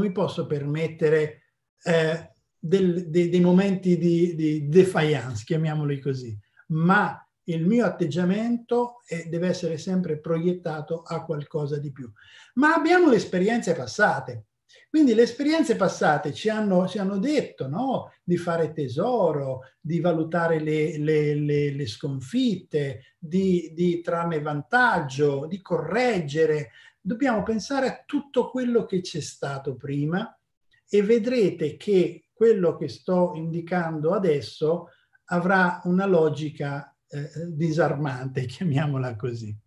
dei momenti di defiance, chiamiamoli così, ma il mio atteggiamento deve essere sempre proiettato a qualcosa di più. Ma abbiamo le esperienze passate. Quindi le esperienze passate ci hanno detto, no? Di fare tesoro, di valutare le sconfitte, di trarne vantaggio, di correggere. Dobbiamo pensare a tutto quello che c'è stato prima, e vedrete che quello che sto indicando adesso avrà una logica disarmante, chiamiamola così.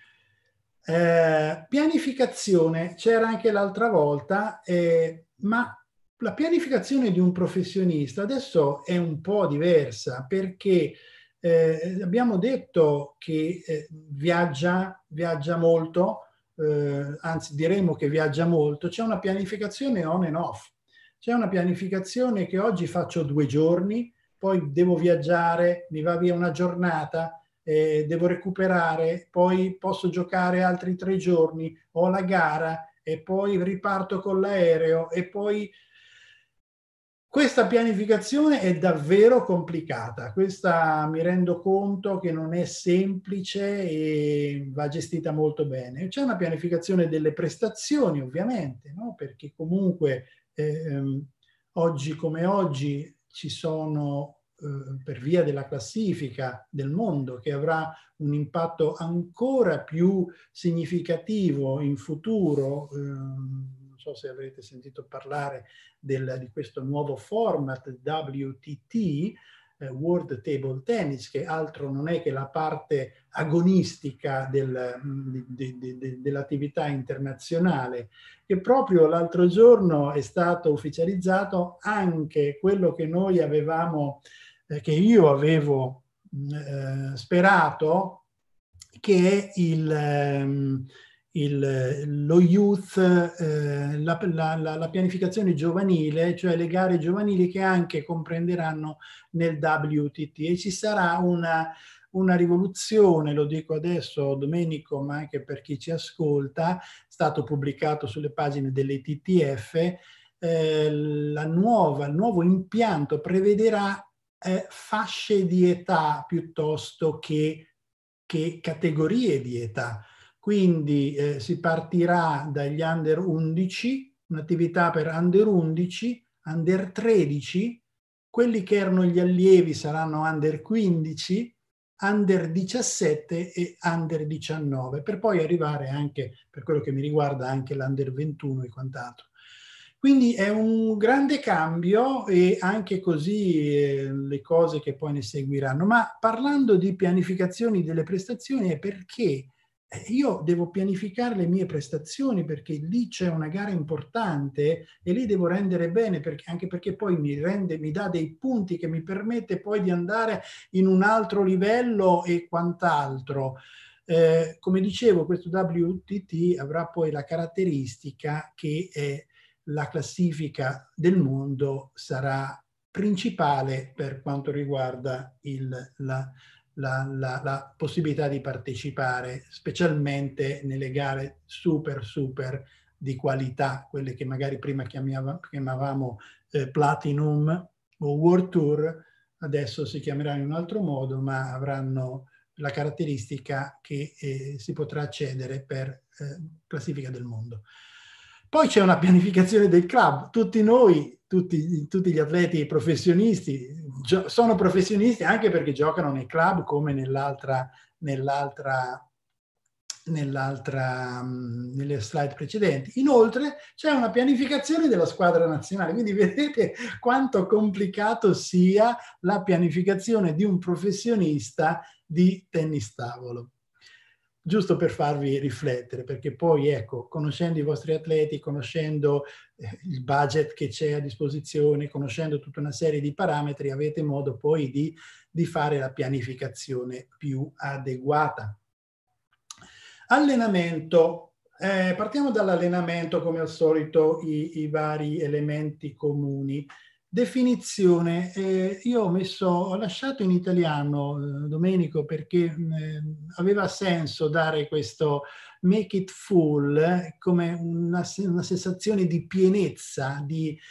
Pianificazione, c'era anche l'altra volta, ma la pianificazione di un professionista adesso è un po' diversa, perché abbiamo detto che viaggia molto, anzi diremo che viaggia molto. C'è una pianificazione on and off. C'è una pianificazione che oggi faccio 2 giorni, poi devo viaggiare, mi va via una giornata, devo recuperare, poi posso giocare altri 3 giorni, ho la gara e poi riparto con l'aereo, e poi questa pianificazione è davvero complicata. Questa mi rendo conto che non è semplice e va gestita molto bene. C'è una pianificazione delle prestazioni, ovviamente, no? Perché comunque oggi come oggi ci sono, per via della classifica del mondo, che avrà un impatto ancora più significativo in futuro. Non so se avrete sentito parlare di questo nuovo format WTT, World Table Tennis, che altro non è che la parte agonistica dell'attività internazionale, che proprio l'altro giorno è stato ufficializzato anche quello che noi avevamo, che io avevo sperato, che è lo youth, la pianificazione giovanile, cioè le gare giovanili che anche comprenderanno nel WTT, e ci sarà una rivoluzione, lo dico adesso Domenico, ma anche per chi ci ascolta, è stato pubblicato sulle pagine dell'ETTF, il nuovo impianto prevederà fasce di età piuttosto che categorie di età. Quindi si partirà dagli under 11, un'attività per under 11, under 13, quelli che erano gli allievi saranno under 15, under 17 e under 19, per poi arrivare anche, per quello che mi riguarda, anche l'under 21 e quant'altro. Quindi è un grande cambio, e anche così le cose che poi ne seguiranno. Ma parlando di pianificazioni delle prestazioni, è perché io devo pianificare le mie prestazioni, perché lì c'è una gara importante e lì devo rendere bene, anche perché poi mi dà dei punti che mi permette poi di andare in un altro livello e quant'altro. Come dicevo, questo WTT avrà poi la caratteristica che la classifica del mondo sarà principale per quanto riguarda la possibilità di partecipare, specialmente nelle gare super di qualità, quelle che magari prima chiamavamo Platinum o World Tour, adesso si chiameranno in un altro modo, ma avranno la caratteristica che si potrà accedere per classifica del mondo. Poi c'è una pianificazione del club. Tutti noi, tutti gli atleti professionisti sono professionisti anche perché giocano nei club, come nelle slide precedenti. Inoltre c'è una pianificazione della squadra nazionale, quindi vedete quanto complicato sia la pianificazione di un professionista di tennis tavolo. Giusto per farvi riflettere, perché poi, ecco, conoscendo i vostri atleti, conoscendo il budget che c'è a disposizione, conoscendo tutta una serie di parametri, avete modo poi di fare la pianificazione più adeguata. Allenamento. Partiamo dall'allenamento, come al solito, i vari elementi comuni. Definizione, io ho lasciato in italiano, Domenico, perché aveva senso dare questo make it full come una sensazione di pienezza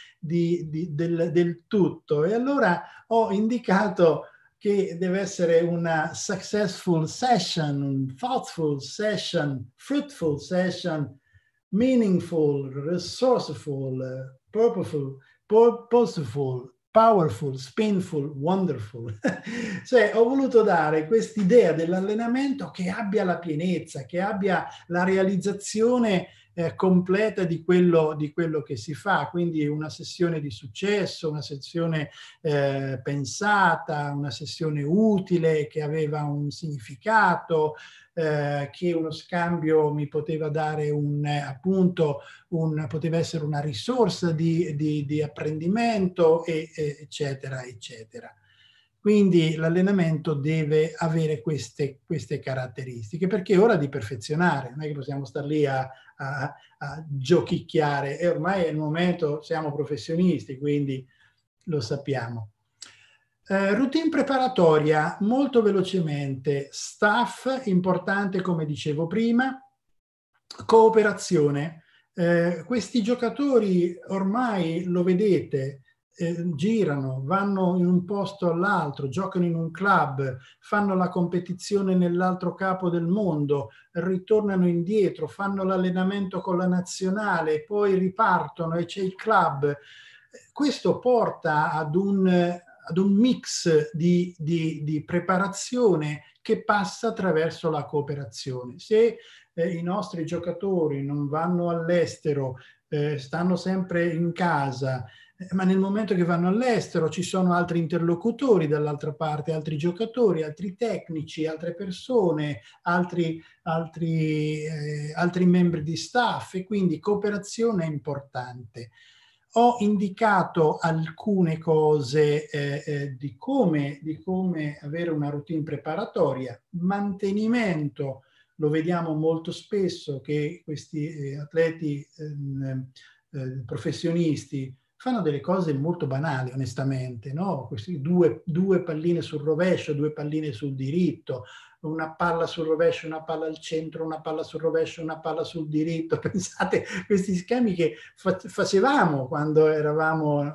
del tutto, e allora ho indicato che deve essere una successful session, un thoughtful session, fruitful session, meaningful, resourceful, purposeful, powerful, spinful, wonderful. Cioè, ho voluto dare quest'idea dell'allenamento che abbia la pienezza, che abbia la realizzazione completa di quello che si fa, quindi una sessione di successo, una sessione pensata, una sessione utile che aveva un significato, che uno scambio mi poteva dare poteva essere una risorsa di apprendimento, eccetera, eccetera. Quindi l'allenamento deve avere queste caratteristiche, perché è ora di perfezionare, non è che possiamo star lì a giochicchiare, e ormai è il momento, siamo professionisti, quindi lo sappiamo. Routine preparatoria, molto velocemente. Staff, importante come dicevo prima. Cooperazione. Questi giocatori ormai, lo vedete, girano, vanno in un posto all'altro, giocano in un club, fanno la competizione nell'altro capo del mondo, ritornano indietro, fanno l'allenamento con la nazionale, poi ripartono e c'è il club. Questo porta ad un mix di preparazione che passa attraverso la cooperazione. Se i nostri giocatori non vanno all'estero, stanno sempre in casa, ma nel momento che vanno all'estero ci sono altri interlocutori dall'altra parte, altri giocatori, altri tecnici, altre persone, altri membri di staff, e quindi cooperazione è importante. Ho indicato alcune cose di come avere una routine preparatoria: mantenimento lo vediamo molto spesso che questi atleti professionisti fanno delle cose molto banali, onestamente, no? Questi due palline sul rovescio, 2 palline sul diritto, una palla sul rovescio, una palla al centro, una palla sul rovescio, una palla sul diritto. Pensate, questi schemi che facevamo quando eravamo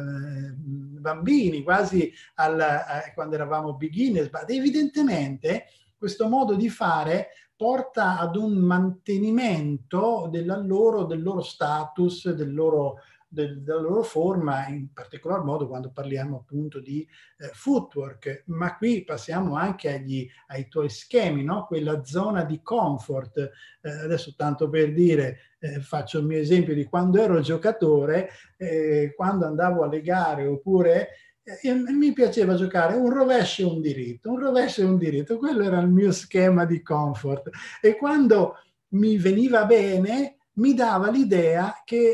bambini, quasi quando eravamo beginners, ma evidentemente questo modo di fare porta ad un mantenimento della del loro status, della loro forma, in particolar modo quando parliamo appunto di footwork, ma qui passiamo anche ai tuoi schemi, no? Quella zona di comfort. Adesso tanto per dire, faccio il mio esempio di quando ero giocatore, quando andavo alle gare oppure mi piaceva giocare un rovescio e un diritto, un rovescio e un diritto, quello era il mio schema di comfort, e quando mi veniva bene mi dava l'idea che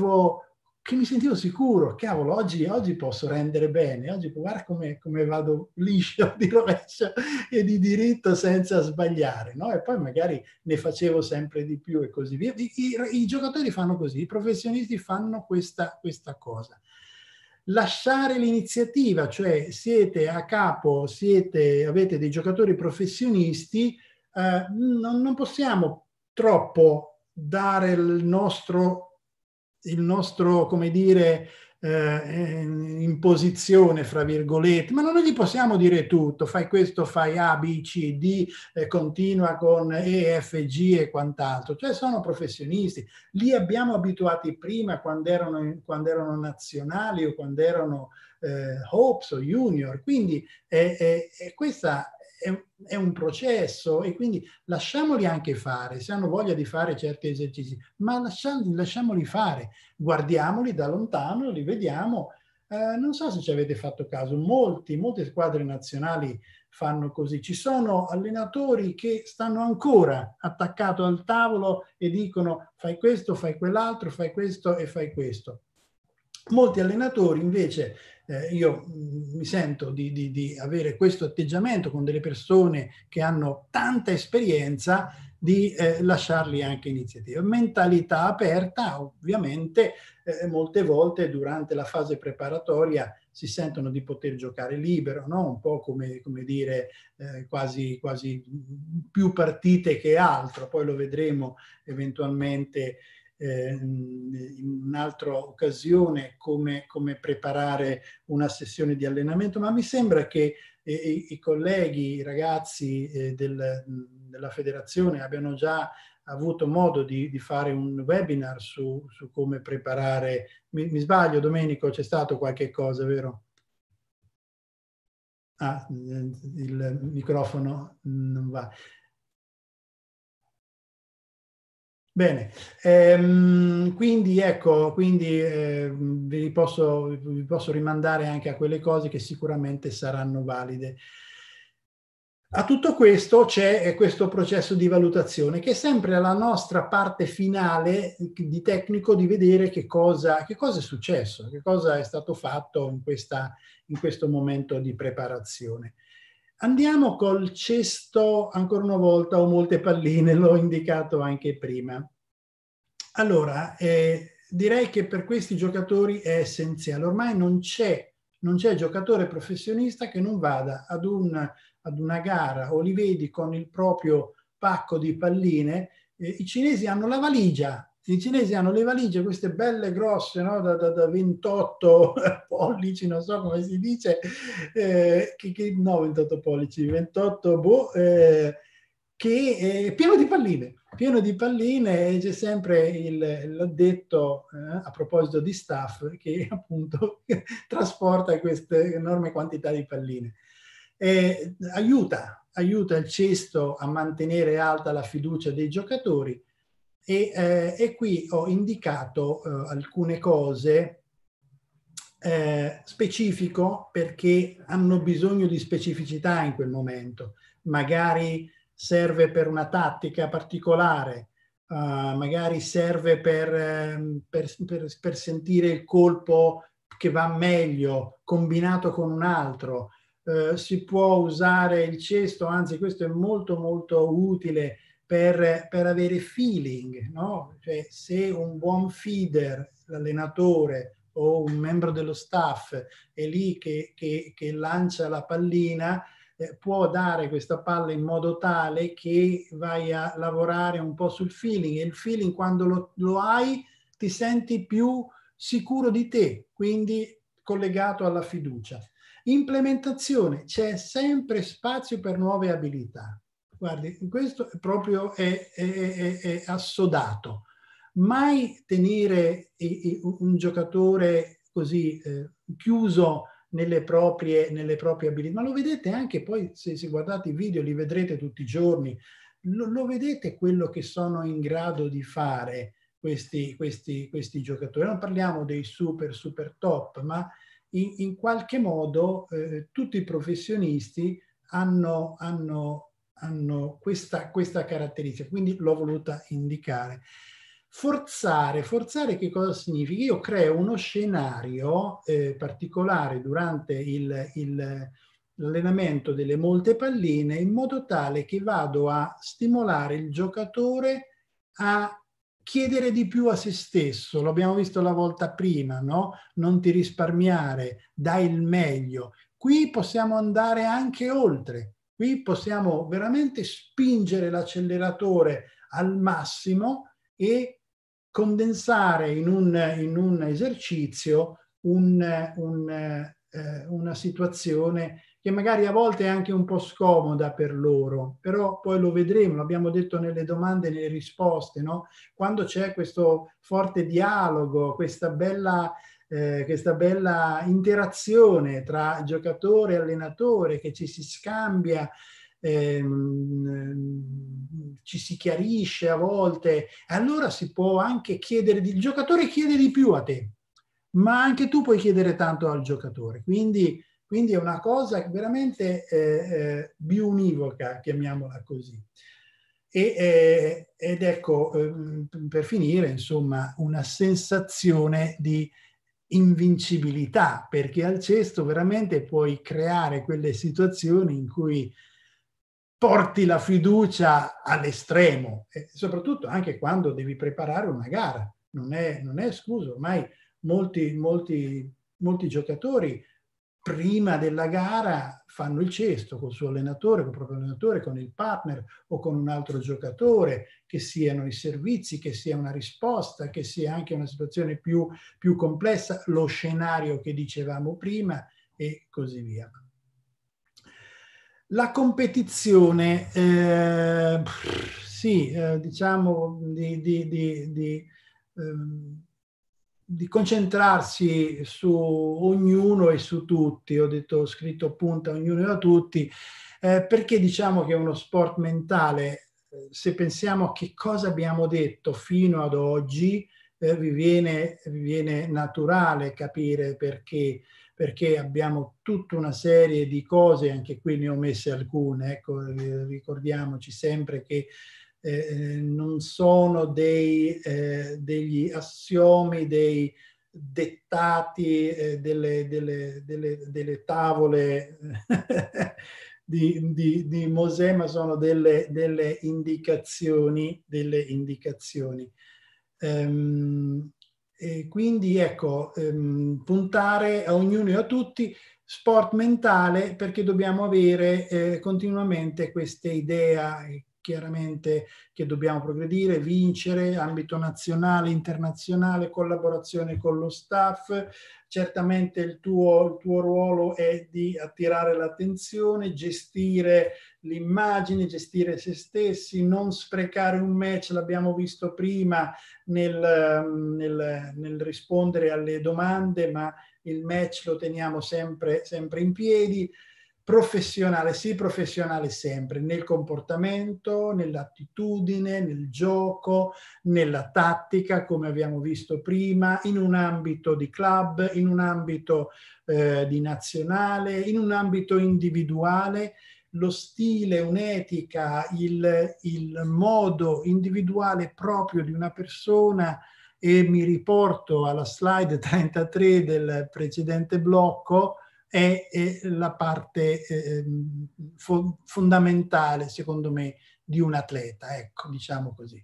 mi sentivo sicuro, cavolo, oggi posso rendere bene, oggi guarda come vado liscio di rovescio e di diritto senza sbagliare, no? E poi magari ne facevo sempre di più e così via. I giocatori fanno così, i professionisti fanno questa cosa. Lasciare l'iniziativa, cioè siete a capo, avete dei giocatori professionisti, non possiamo troppo dare il nostro come dire, imposizione, fra virgolette, ma non gli possiamo dire tutto, fai questo, fai A, B, C, D, continua con E, F, G e quant'altro, cioè sono professionisti, li abbiamo abituati prima quando erano nazionali o quando erano Hopes o Junior, quindi questa è un processo, e quindi lasciamoli anche fare, se hanno voglia di fare certi esercizi, ma lasciamoli fare, guardiamoli da lontano, li vediamo. Non so se ci avete fatto caso, molte squadre nazionali fanno così. Ci sono allenatori che stanno ancora attaccato al tavolo e dicono fai questo, fai quell'altro, fai questo e fai questo. Molti allenatori invece, io mi sento di avere questo atteggiamento con delle persone che hanno tanta esperienza, di lasciarli anche iniziativa. Mentalità aperta, ovviamente, molte volte durante la fase preparatoria si sentono di poter giocare libero, no? Un po' come dire, quasi più partite che altro, poi lo vedremo eventualmente in un'altra occasione come preparare una sessione di allenamento, ma mi sembra che i colleghi, i ragazzi della federazione abbiano già avuto modo di fare un webinar su come preparare. Mi sbaglio, Domenico? C'è stato qualche cosa, vero? Ah, il microfono non va. Bene, quindi ecco, vi posso rimandare anche a quelle cose che sicuramente saranno valide. A tutto questo c'è questo processo di valutazione, che è sempre la nostra parte finale di tecnico, di vedere che cosa è successo, che cosa è stato fatto in questo momento di preparazione. Andiamo col cesto, ancora una volta, ho molte palline, l'ho indicato anche prima. Allora, direi che per questi giocatori è essenziale. Ormai non c'è giocatore professionista che non vada ad una gara o li vedi con il proprio pacco di palline. I cinesi hanno la valigia. I cinesi hanno le valigie, queste belle grosse, no? da 28 pollici, non so come si dice, no, 28 pollici, 28, che è pieno di palline, e c'è sempre l'addetto, a proposito di staff, che appunto trasporta queste enorme quantità di palline. Aiuta il cesto a mantenere alta la fiducia dei giocatori, e qui ho indicato alcune cose specifico, perché hanno bisogno di specificità in quel momento. Magari serve per una tattica particolare, magari serve per sentire il colpo che va meglio combinato con un altro. Si può usare il cesto, anzi questo è molto molto utile per avere feeling, no? Cioè, se un buon feeder, l'allenatore o un membro dello staff è lì che lancia la pallina, può dare questa palla in modo tale che vai a lavorare un po' sul feeling, e il feeling, quando lo hai, ti senti più sicuro di te, quindi collegato alla fiducia. Implementazione, c'è sempre spazio per nuove abilità. Guardi, questo proprio è assodato. Mai tenere un giocatore così chiuso nelle proprie abilità, ma lo vedete anche poi, se guardate i video, li vedrete tutti i giorni, lo vedete quello che sono in grado di fare questi giocatori. Non parliamo dei super top, ma in qualche modo tutti i professionisti hanno questa caratteristica, quindi l'ho voluta indicare. Forzare che cosa significa? Io creo uno scenario particolare durante l'allenamento delle molte palline, in modo tale che vado a stimolare il giocatore a chiedere di più a se stesso. L'abbiamo visto la volta prima, no? Non ti risparmiare, dai il meglio. Qui possiamo andare anche oltre. Qui possiamo veramente spingere l'acceleratore al massimo e condensare in un esercizio una situazione che magari a volte è anche un po' scomoda per loro, però poi lo vedremo, l'abbiamo detto nelle domande e nelle risposte, no? Quando c'è questo forte dialogo, questa bella interazione tra giocatore e allenatore, che ci si scambia, ci si chiarisce a volte, allora si può anche chiedere, il giocatore chiede di più a te, ma anche tu puoi chiedere tanto al giocatore, quindi è una cosa veramente biunivoca, chiamiamola così. Ed ecco, per finire, insomma, una sensazione di invincibilità, perché al cesto veramente puoi creare quelle situazioni in cui porti la fiducia all'estremo, e soprattutto anche quando devi preparare una gara. Non è scusa, ormai molti giocatori prima della gara fanno il cesto col suo allenatore, col proprio allenatore, con il partner o con un altro giocatore, che siano i servizi, che sia una risposta, che sia anche una situazione più complessa, lo scenario che dicevamo prima e così via. La competizione, sì, diciamo di concentrarsi su ognuno e su tutti. Ho scritto punta ognuno e a tutti, perché diciamo che è uno sport mentale. Se pensiamo a che cosa abbiamo detto fino ad oggi, vi viene naturale capire perché abbiamo tutta una serie di cose, anche qui ne ho messe alcune, ecco, ricordiamoci sempre che non sono degli assiomi, dei dettati, delle tavole di Mosè, ma sono delle indicazioni. E quindi ecco, puntare a ognuno e a tutti, sport mentale, perché dobbiamo avere continuamente questa idea, chiaramente, che dobbiamo progredire, vincere, ambito nazionale, internazionale, collaborazione con lo staff. Certamente il tuo ruolo è di attirare l'attenzione, gestire l'immagine, gestire se stessi, non sprecare un match, l'abbiamo visto prima nel rispondere alle domande, ma il match lo teniamo sempre in piedi. Professionale, sì, professionale sempre, nel comportamento, nell'attitudine, nel gioco, nella tattica, come abbiamo visto prima, in un ambito di club, in un ambito di nazionale, in un ambito individuale. Lo stile, un'etica, il modo individuale proprio di una persona, e mi riporto alla slide 33 del precedente blocco, è la parte fondamentale, secondo me, di un atleta, ecco, diciamo così.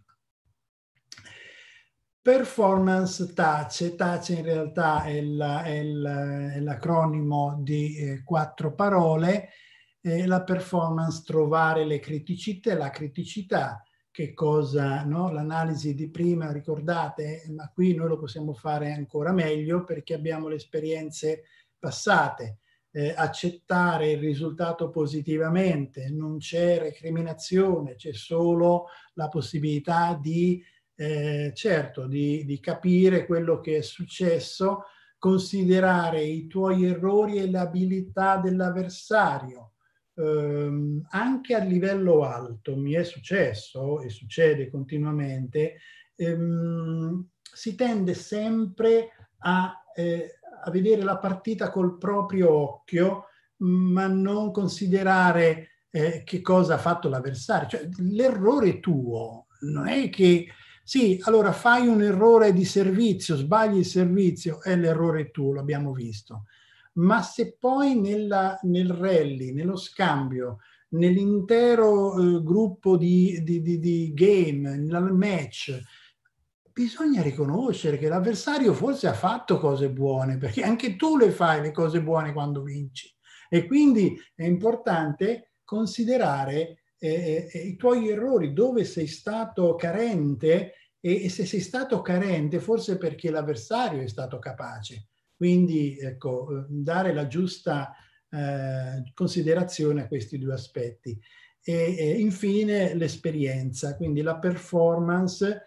Performance TACE. TACE in realtà è l'acronimo di 4 parole. La performance, trovare le criticità, la criticità, che cosa, no? L'analisi di prima, ricordate, ma qui noi lo possiamo fare ancora meglio perché abbiamo le esperienze passate. Accettare il risultato positivamente, non c'è recriminazione, c'è solo la possibilità di certo, di capire quello che è successo, considerare i tuoi errori e l'abilità dell'avversario. Anche a livello alto mi è successo e succede continuamente, si tende sempre a vedere la partita col proprio occhio, ma non considerare che cosa ha fatto l'avversario. Cioè, l'errore tuo non è che sì, allora fai un errore di servizio, sbagli il servizio, è l'errore tuo, l'abbiamo visto. Ma se poi nel rally, nello scambio, nell'intero gruppo di game, nel match, bisogna riconoscere che l'avversario forse ha fatto cose buone, perché anche tu le fai le cose buone quando vinci. E quindi è importante considerare i tuoi errori, dove sei stato carente, e se sei stato carente forse perché l'avversario è stato capace. Quindi ecco, dare la giusta considerazione a questi due aspetti. E infine l'esperienza, quindi la performance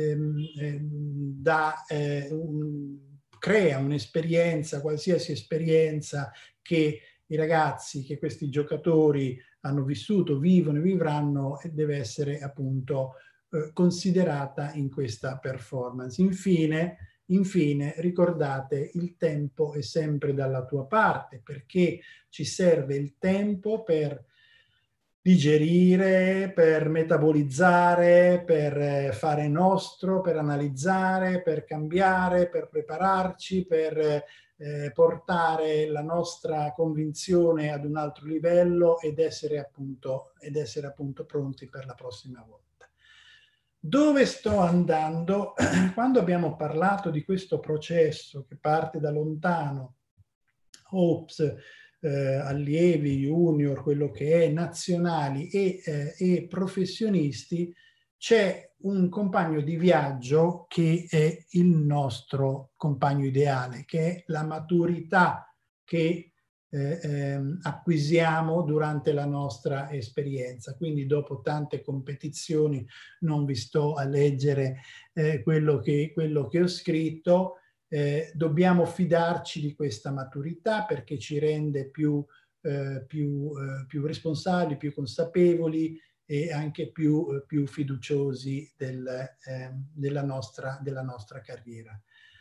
crea un'esperienza, qualsiasi esperienza che i ragazzi, che questi giocatori hanno vissuto, vivono e vivranno, e deve essere appunto considerata in questa performance. Infine, ricordate, il tempo è sempre dalla tua parte, perché ci serve il tempo per digerire, per metabolizzare, per fare nostro, per analizzare, per cambiare, per prepararci, per portare la nostra convinzione ad un altro livello ed essere appunto pronti per la prossima volta. Dove sto andando? Quando abbiamo parlato di questo processo che parte da lontano, Hopes, allievi, junior, quello che è, nazionali e professionisti, c'è un compagno di viaggio che è il nostro compagno ideale, che è la maturità che acquisiamo durante la nostra esperienza. Quindi dopo tante competizioni, non vi sto a leggere quello che ho scritto, dobbiamo fidarci di questa maturità perché ci rende più responsabili, più consapevoli e anche più fiduciosi della nostra carriera.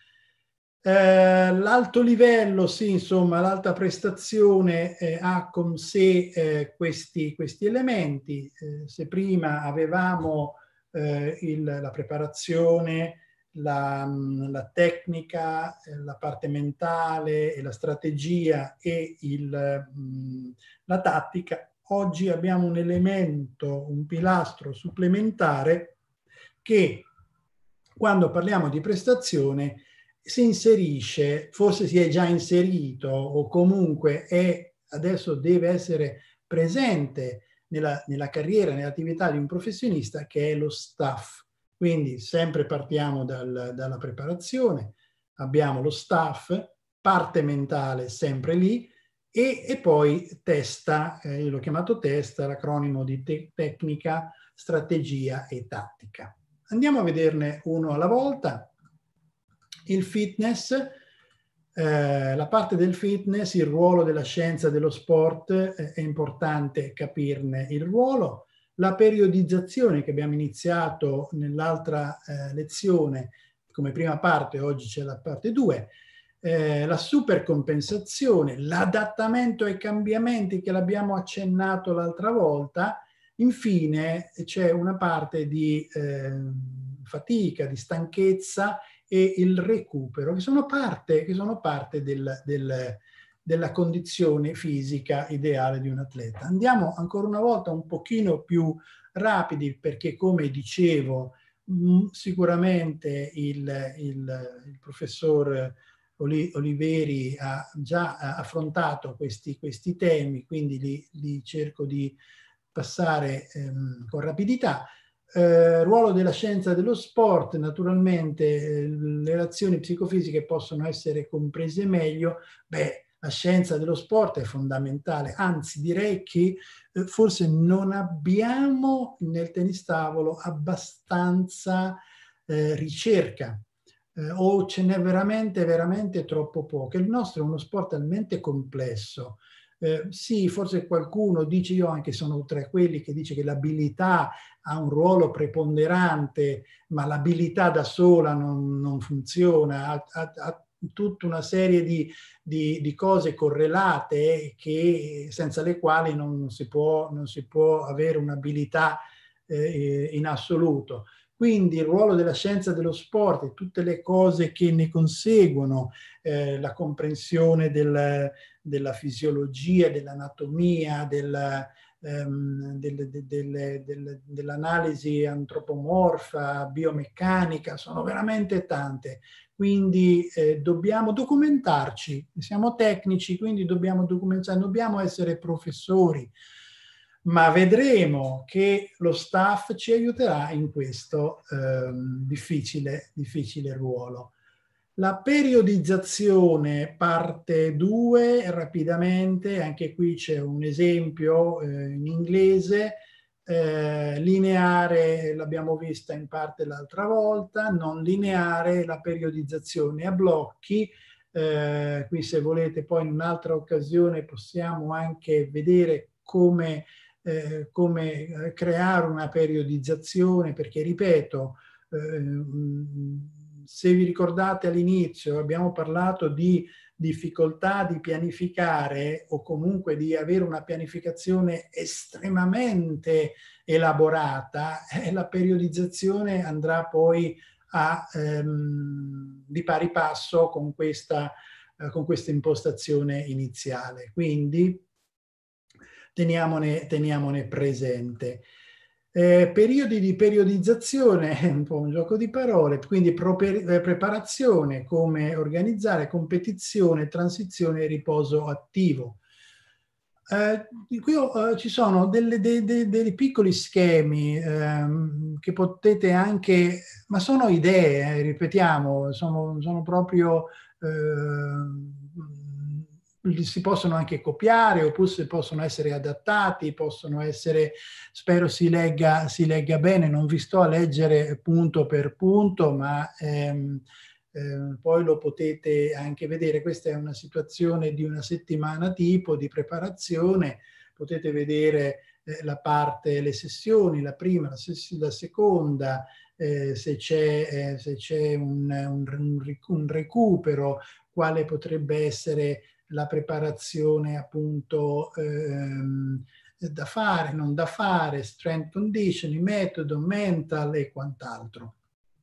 L'alto livello, sì, insomma, l'alta prestazione ha con sé questi elementi. Se prima avevamo la preparazione, la tecnica, la parte mentale e la strategia e la tattica, oggi abbiamo un elemento, un pilastro supplementare che, quando parliamo di prestazione, si inserisce, forse si è già inserito o comunque adesso deve essere presente nella carriera, nell'attività di un professionista, che è lo staff. Quindi sempre partiamo dalla preparazione, abbiamo lo staff, parte mentale sempre lì, e poi testa, io l'ho chiamato testa, l'acronimo di tecnica, strategia e tattica. Andiamo a vederne uno alla volta. Il fitness, la parte del fitness, il ruolo della scienza dello sport, è importante capirne il ruolo. La periodizzazione che abbiamo iniziato nell'altra lezione come prima parte, oggi c'è la parte 2, la supercompensazione, l'adattamento ai cambiamenti che l'abbiamo accennato l'altra volta. Infine c'è una parte di fatica, di stanchezza e il recupero, che sono parte della condizione fisica ideale di un atleta. Andiamo ancora una volta un pochino più rapidi, perché come dicevo sicuramente il professor Oliveri ha già affrontato questi temi, quindi li cerco di passare con rapidità. Ruolo della scienza dello sport, naturalmente le azioni psicofisiche possono essere comprese meglio. Beh, la scienza dello sport è fondamentale, anzi direi che forse non abbiamo nel tennis tavolo abbastanza ricerca, o ce n'è veramente troppo poco. Il nostro è uno sport talmente complesso. Sì, forse qualcuno dice, io anche sono tra quelli che dice che l'abilità ha un ruolo preponderante, ma l'abilità da sola non funziona, ha tutta una serie di cose correlate senza le quali non si può avere un'abilità in assoluto. Quindi il ruolo della scienza dello sport e tutte le cose che ne conseguono, la comprensione della fisiologia, dell'anatomia, dell'analisi antropomorfa, biomeccanica, sono veramente tante. Quindi dobbiamo documentarci, siamo tecnici, quindi dobbiamo documentarci, dobbiamo essere professori, ma vedremo che lo staff ci aiuterà in questo difficile ruolo. La periodizzazione, parte 2, rapidamente, anche qui c'è un esempio in inglese. Lineare l'abbiamo vista in parte l'altra volta, non lineare la periodizzazione a blocchi. Qui se volete poi in un'altra occasione possiamo anche vedere come creare una periodizzazione, perché ripeto, se vi ricordate all'inizio abbiamo parlato di difficoltà di pianificare o comunque di avere una pianificazione estremamente elaborata, la periodizzazione andrà poi di pari passo con questa impostazione iniziale. Quindi teniamone presente. Periodi di periodizzazione, è un po' un gioco di parole, quindi preparazione, come organizzare, competizione, transizione e riposo attivo. Qui ci sono dei piccoli schemi che potete anche, ma sono idee, ripetiamo, sono proprio si possono anche copiare, oppure possono essere adattati, possono essere, spero si legga bene, non vi sto a leggere punto per punto, ma poi lo potete anche vedere. Questa è una situazione di una settimana tipo di preparazione, potete vedere la parte, le sessioni, la prima, la seconda, se c'è un recupero, quale potrebbe essere la preparazione appunto da fare, non da fare, strength conditioning, metodo, mental e quant'altro.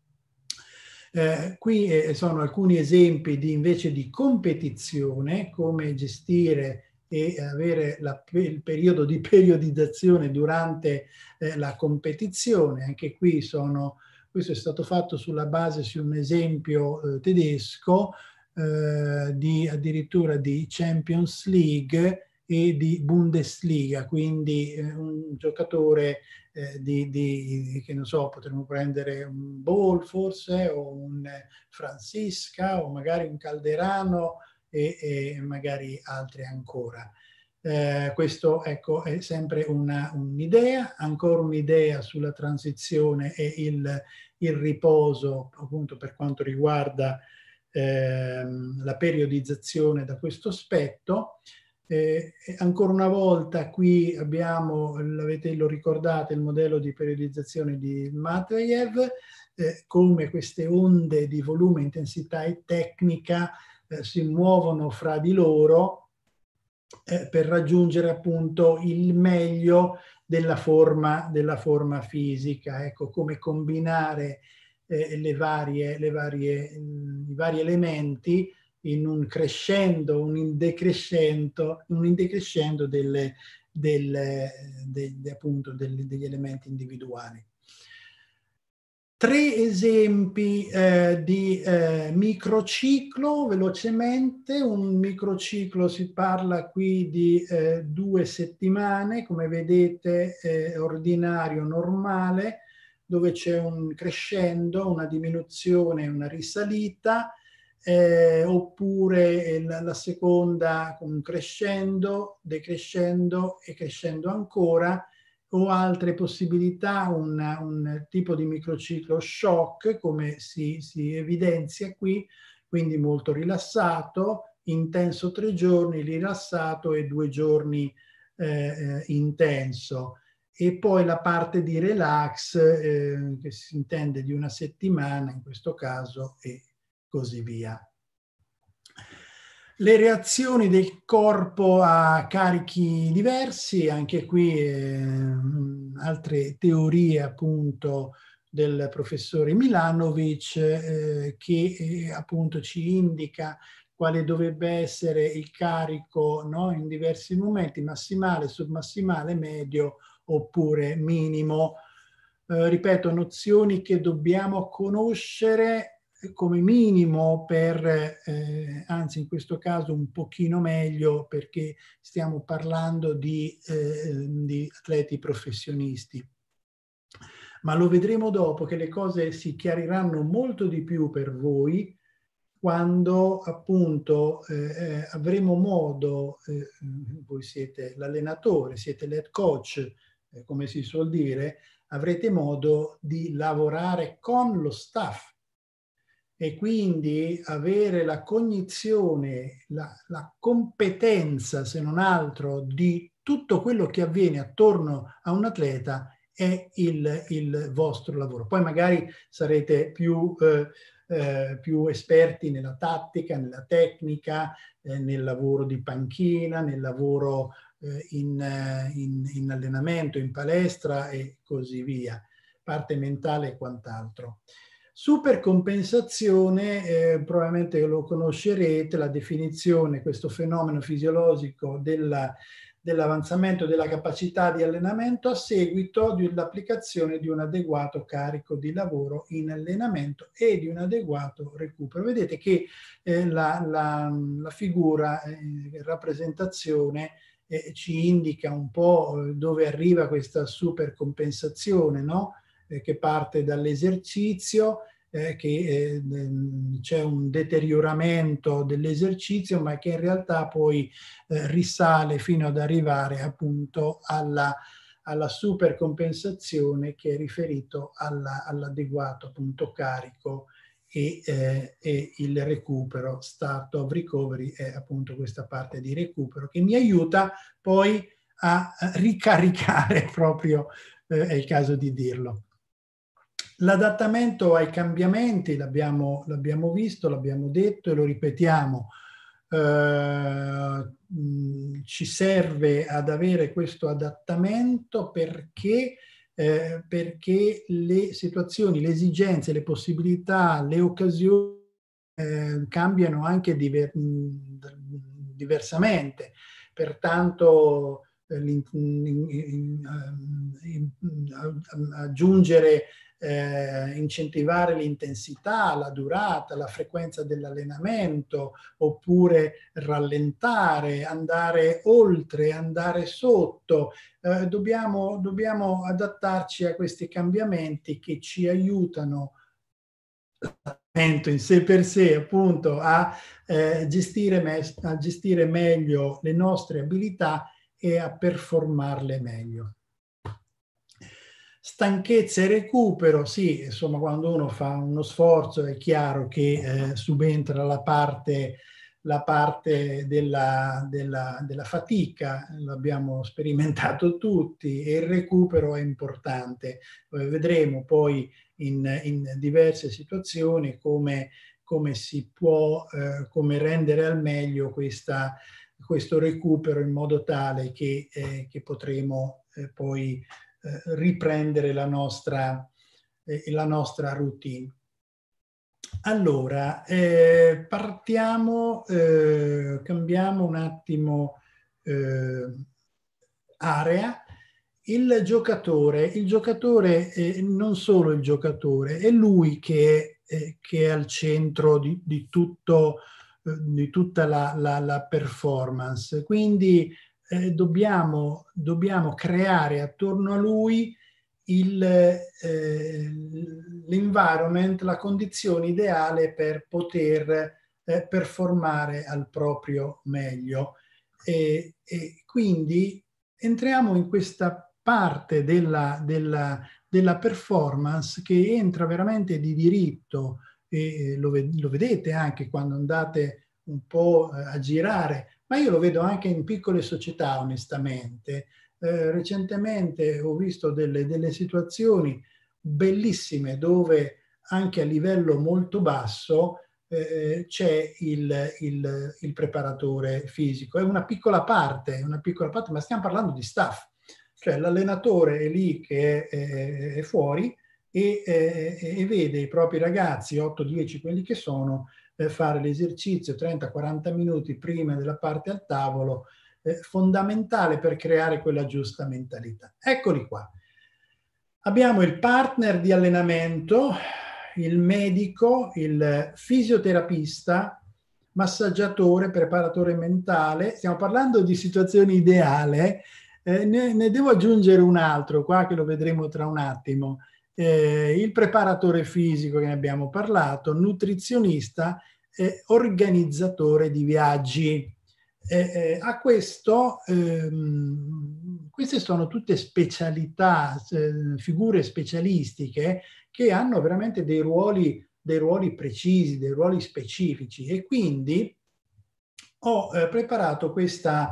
Qui sono alcuni esempi invece di competizione, come gestire e avere il periodo di periodizzazione durante la competizione. Anche qui questo è stato fatto sulla base di un esempio tedesco, addirittura di Champions League e di Bundesliga, quindi un giocatore che non so, potremmo prendere un Ball forse, o un Francisca, o magari un Calderano e magari altri ancora. Questo ecco è sempre un'idea, ancora un'idea sulla transizione e il riposo, appunto per quanto riguarda la periodizzazione da questo aspetto. Ancora una volta qui abbiamo, lo ricordate, il modello di periodizzazione di Matvejev, come queste onde di volume, intensità e tecnica si muovono fra di loro per raggiungere appunto il meglio della forma fisica. Ecco, come combinare i vari elementi in un crescendo, un indecrescendo appunto degli elementi individuali. 3 esempi di microciclo velocemente. Un microciclo, si parla qui di 2 settimane, come vedete ordinario, normale, dove c'è un crescendo, una diminuzione, una risalita, oppure la seconda con un crescendo, decrescendo e crescendo ancora, o altre possibilità, un tipo di microciclo shock, come si evidenzia qui, quindi molto rilassato, intenso 3 giorni, rilassato e 2 giorni intenso. E poi la parte di relax, che si intende di 1 settimana in questo caso, e così via. Le reazioni del corpo a carichi diversi, anche qui altre teorie appunto del professore Milanovic che appunto ci indica quale dovrebbe essere il carico, no, in diversi momenti, massimale, submassimale, medio oppure minimo. Ripeto, nozioni che dobbiamo conoscere come minimo per, anzi in questo caso un pochino meglio, perché stiamo parlando di atleti professionisti. Ma lo vedremo dopo, che le cose si chiariranno molto di più per voi quando appunto avremo modo, voi siete l'allenatore, siete l'head coach, come si suol dire, avrete modo di lavorare con lo staff e quindi avere la cognizione, la competenza, se non altro, di tutto quello che avviene attorno a un atleta è il vostro lavoro. Poi magari sarete più esperti nella tattica, nella tecnica, nel lavoro di panchina, nel lavoro in allenamento, in palestra e così via, parte mentale e quant'altro. Supercompensazione, probabilmente lo conoscerete, la definizione, questo fenomeno fisiologico dell'avanzamento della capacità di allenamento a seguito dell'applicazione di un adeguato carico di lavoro in allenamento e di un adeguato recupero. Vedete che la figura, rappresentazione, ci indica un po' dove arriva questa supercompensazione, no? Che parte dall'esercizio, che c'è un deterioramento dell'esercizio, ma che in realtà poi risale fino ad arrivare appunto alla supercompensazione, che è riferito all'adeguato appunto carico e il recupero. Start of recovery è appunto questa parte di recupero che mi aiuta poi a ricaricare proprio, è il caso di dirlo. L'adattamento ai cambiamenti l'abbiamo visto, l'abbiamo detto e lo ripetiamo. Ci serve ad avere questo adattamento perché le situazioni, le esigenze, le possibilità, le occasioni cambiano anche diversamente. Pertanto aggiungere, incentivare l'intensità, la durata, la frequenza dell'allenamento, oppure rallentare, andare oltre, andare sotto. Dobbiamo adattarci a questi cambiamenti che ci aiutano in sé per sé appunto a gestire meglio le nostre abilità e a performarle meglio. Stanchezza e recupero, sì, insomma, quando uno fa uno sforzo è chiaro che subentra la parte della fatica, l'abbiamo sperimentato tutti, e il recupero è importante. Vedremo poi in diverse situazioni come si può, come rendere al meglio questo recupero in modo tale che potremo poi riprendere la nostra routine. Allora, partiamo, cambiamo un attimo area, il giocatore non solo il giocatore, è lui che è al centro di tutta la performance. Quindi dobbiamo creare attorno a lui l'environment, la condizione ideale per poter performare al proprio meglio. E quindi entriamo in questa parte della performance che entra veramente di diritto, e lo vedete anche quando andate un po' a girare, ma io lo vedo anche in piccole società, onestamente. Recentemente ho visto delle situazioni bellissime dove anche a livello molto basso c'è il preparatore fisico. È una piccola parte, ma stiamo parlando di staff. Cioè l'allenatore è lì che è fuori e vede i propri ragazzi, 8-10 quelli che sono, fare l'esercizio 30-40 minuti prima della parte al tavolo, fondamentale per creare quella giusta mentalità. Eccoli qua. Abbiamo il partner di allenamento, il medico, il fisioterapista, massaggiatore, preparatore mentale. Stiamo parlando di situazioni ideali. Ne devo aggiungere un altro qua che lo vedremo tra un attimo. Il preparatore fisico che ne abbiamo parlato, nutrizionista, organizzatore di viaggi. A questo, queste sono tutte specialità, figure specialistiche che hanno veramente dei ruoli precisi, dei ruoli specifici, e quindi ho preparato questo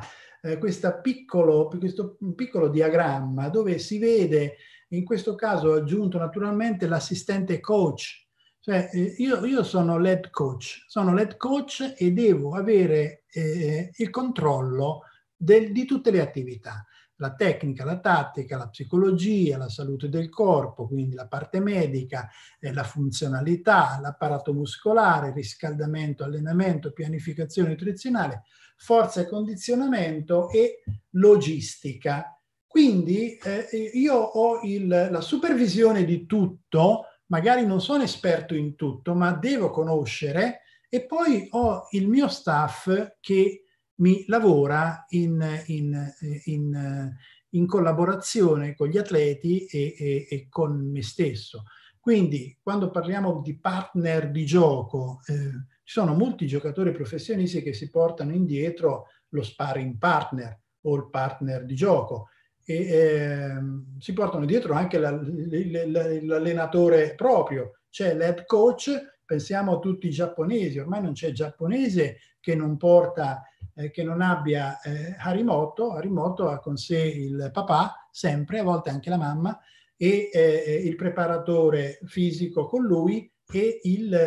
piccolo diagramma dove si vede, in questo caso ho aggiunto naturalmente l'assistente coach. Cioè, io sono l'head coach e devo avere il controllo di tutte le attività, la tecnica, la tattica, la psicologia, la salute del corpo, quindi la parte medica, la funzionalità, l'apparato muscolare, riscaldamento, allenamento, pianificazione nutrizionale, forza e condizionamento e logistica. Quindi io ho la supervisione di tutto. Magari non sono esperto in tutto, ma devo conoscere, e poi ho il mio staff che mi lavora in collaborazione con gli atleti e con me stesso. Quindi quando parliamo di partner di gioco, ci sono molti giocatori professionisti che si portano indietro lo sparring partner o il partner di gioco, e si portano dietro anche l'allenatore proprio. C'è l'head coach, pensiamo a tutti i giapponesi, ormai non c'è giapponese che non abbia Harimoto. Harimoto ha con sé il papà, sempre, a volte anche la mamma, e il preparatore fisico con lui, e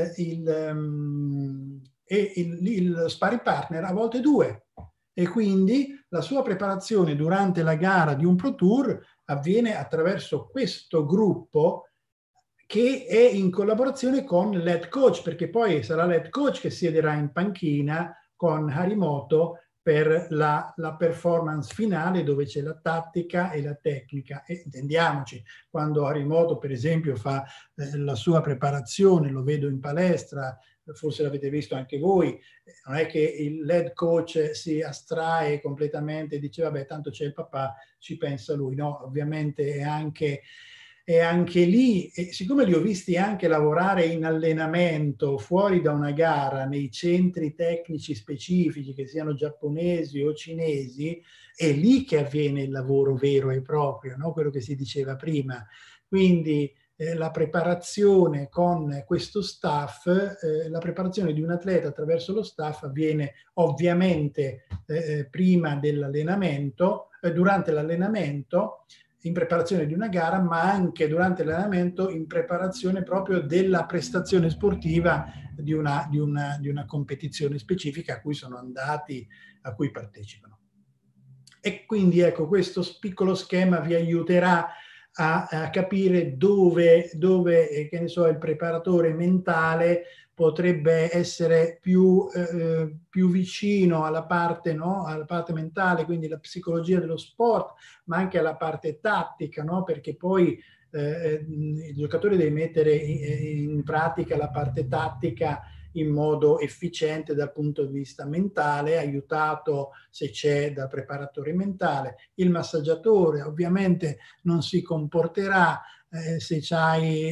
il sparring partner, a volte due. E quindi la sua preparazione durante la gara di un Pro Tour avviene attraverso questo gruppo che è in collaborazione con l'head coach, perché poi sarà l'head coach che siederà in panchina con Harimoto per la performance finale, dove c'è la tattica e la tecnica. E intendiamoci, quando Harimoto per esempio fa la sua preparazione, lo vedo in palestra, forse l'avete visto anche voi, non è che il lead coach si astrae completamente e dice vabbè tanto c'è il papà, ci pensa lui. No, ovviamente è anche lì, e siccome li ho visti anche lavorare in allenamento fuori da una gara nei centri tecnici specifici, che siano giapponesi o cinesi, è lì che avviene il lavoro vero e proprio, no? Quello che si diceva prima. Quindi la preparazione con questo staff, la preparazione di un atleta attraverso lo staff avviene ovviamente prima dell'allenamento, durante l'allenamento, in preparazione di una gara, ma anche durante l'allenamento in preparazione proprio della prestazione sportiva di una competizione specifica a cui sono andati, a cui partecipano. E quindi ecco, questo piccolo schema vi aiuterà a capire dove che ne so, il preparatore mentale potrebbe essere più vicino alla parte, no? Alla parte mentale, quindi la psicologia dello sport, ma anche alla parte tattica, no? Perché poi il giocatore deve mettere in pratica la parte tattica in modo efficiente dal punto di vista mentale, aiutato se c'è dal preparatore mentale. Il massaggiatore ovviamente non si comporterà se c'hai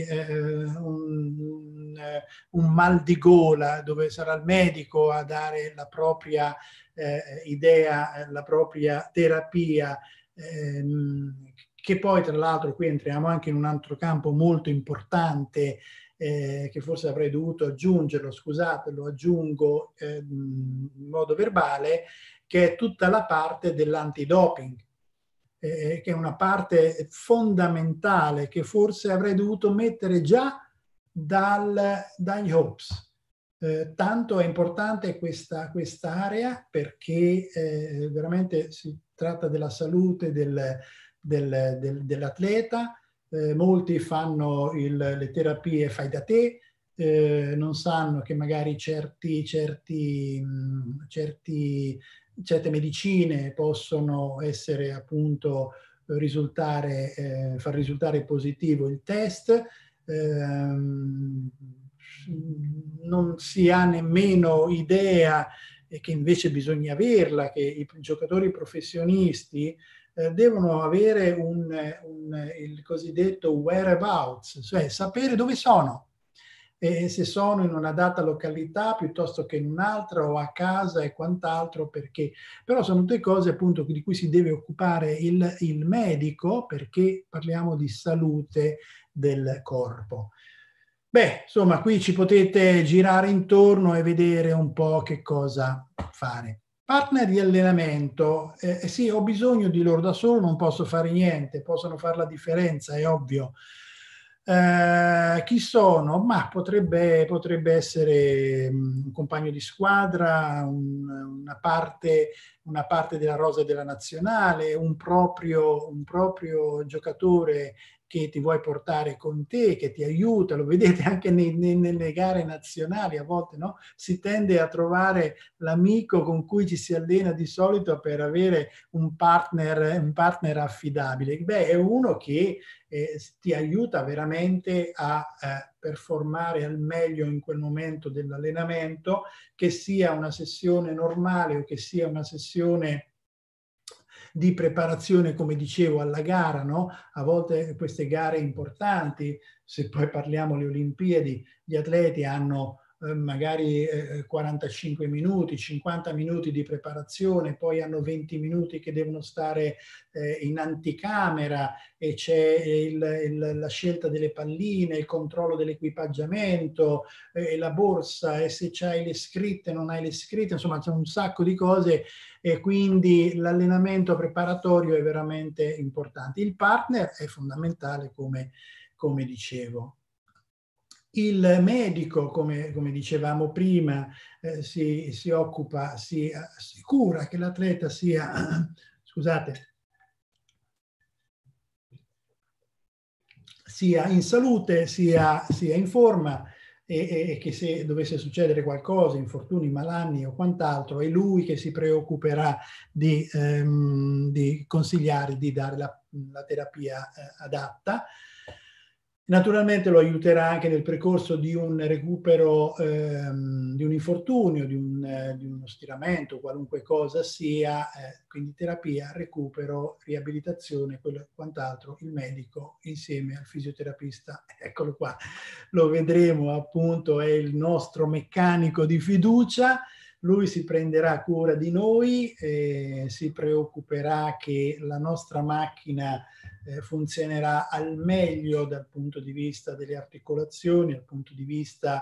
un mal di gola, dove sarà il medico a dare la propria idea, la propria terapia, che poi tra l'altro qui entriamo anche in un altro campo molto importante, che forse avrei dovuto aggiungerlo, scusate, lo aggiungo in modo verbale, che è tutta la parte dell'antidoping, che è una parte fondamentale che forse avrei dovuto mettere già dagli Hopes. Tanto è importante questa area, perché veramente si tratta della salute dell'atleta. Molti fanno le terapie fai da te, non sanno che magari certe medicine possono essere appunto far risultare positivo il test. Non si ha nemmeno idea, e che invece bisogna averla, che i giocatori professionisti devono avere il cosiddetto whereabouts, cioè sapere dove sono, e se sono in una data località piuttosto che in un'altra, o a casa e quant'altro, perché però sono tutte cose appunto di cui si deve occupare il medico, perché parliamo di salute del corpo. Beh, insomma, qui ci potete girare intorno e vedere un po' che cosa fare. Partner di allenamento, sì, ho bisogno di loro, da solo non posso fare niente, possono fare la differenza, è ovvio. Chi sono? Ma potrebbe essere un compagno di squadra, una parte della rosa della nazionale, un proprio giocatore che ti vuoi portare con te, che ti aiuta. Lo vedete anche nelle gare nazionali, a volte, no? Si tende a trovare l'amico con cui ci si allena di solito per avere un partner affidabile. Beh, è uno che ti aiuta veramente a performare al meglio in quel momento dell'allenamento, che sia una sessione normale o che sia una sessione di preparazione, come dicevo, alla gara, no? A volte queste gare importanti, se poi parliamo delle Olimpiadi, gli atleti hanno magari 45 minuti, 50 minuti di preparazione, poi hanno 20 minuti che devono stare in anticamera, e c'è la scelta delle palline, il controllo dell'equipaggiamento, la borsa, e se c'hai le scritte, non hai le scritte, insomma c'è un sacco di cose, e quindi l'allenamento preparatorio è veramente importante. Il partner è fondamentale, come dicevo. Il medico, come dicevamo prima, si occupa, si assicura che l'atleta sia, scusate, sia in salute, sia in forma, e che se dovesse succedere qualcosa, infortuni, malanni o quant'altro, è lui che si preoccuperà di consigliare, di dare la terapia adatta. Naturalmente lo aiuterà anche nel percorso di un recupero, di un infortunio, di uno stiramento, qualunque cosa sia, quindi terapia, recupero, riabilitazione, quello e quant'altro, il medico insieme al fisioterapista, eccolo qua, lo vedremo appunto, è il nostro meccanico di fiducia. Lui si prenderà cura di noi, si preoccuperà che la nostra macchina funzionerà al meglio dal punto di vista delle articolazioni, dal punto di vista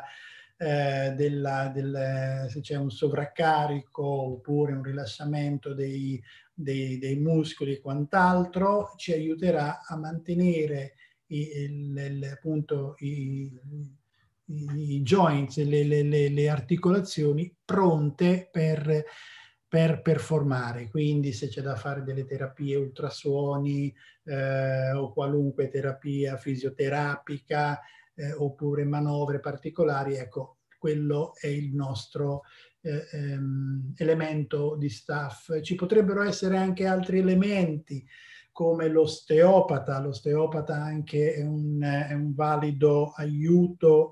se c'è un sovraccarico oppure un rilassamento dei muscoli e quant'altro. Ci aiuterà a mantenere appunto i joints, le articolazioni pronte per performare. Quindi se c'è da fare delle terapie ultrasuoni o qualunque terapia fisioterapica oppure manovre particolari, ecco, quello è il nostro elemento di staff. Ci potrebbero essere anche altri elementi, come l'osteopata. L'osteopata anche è un valido aiuto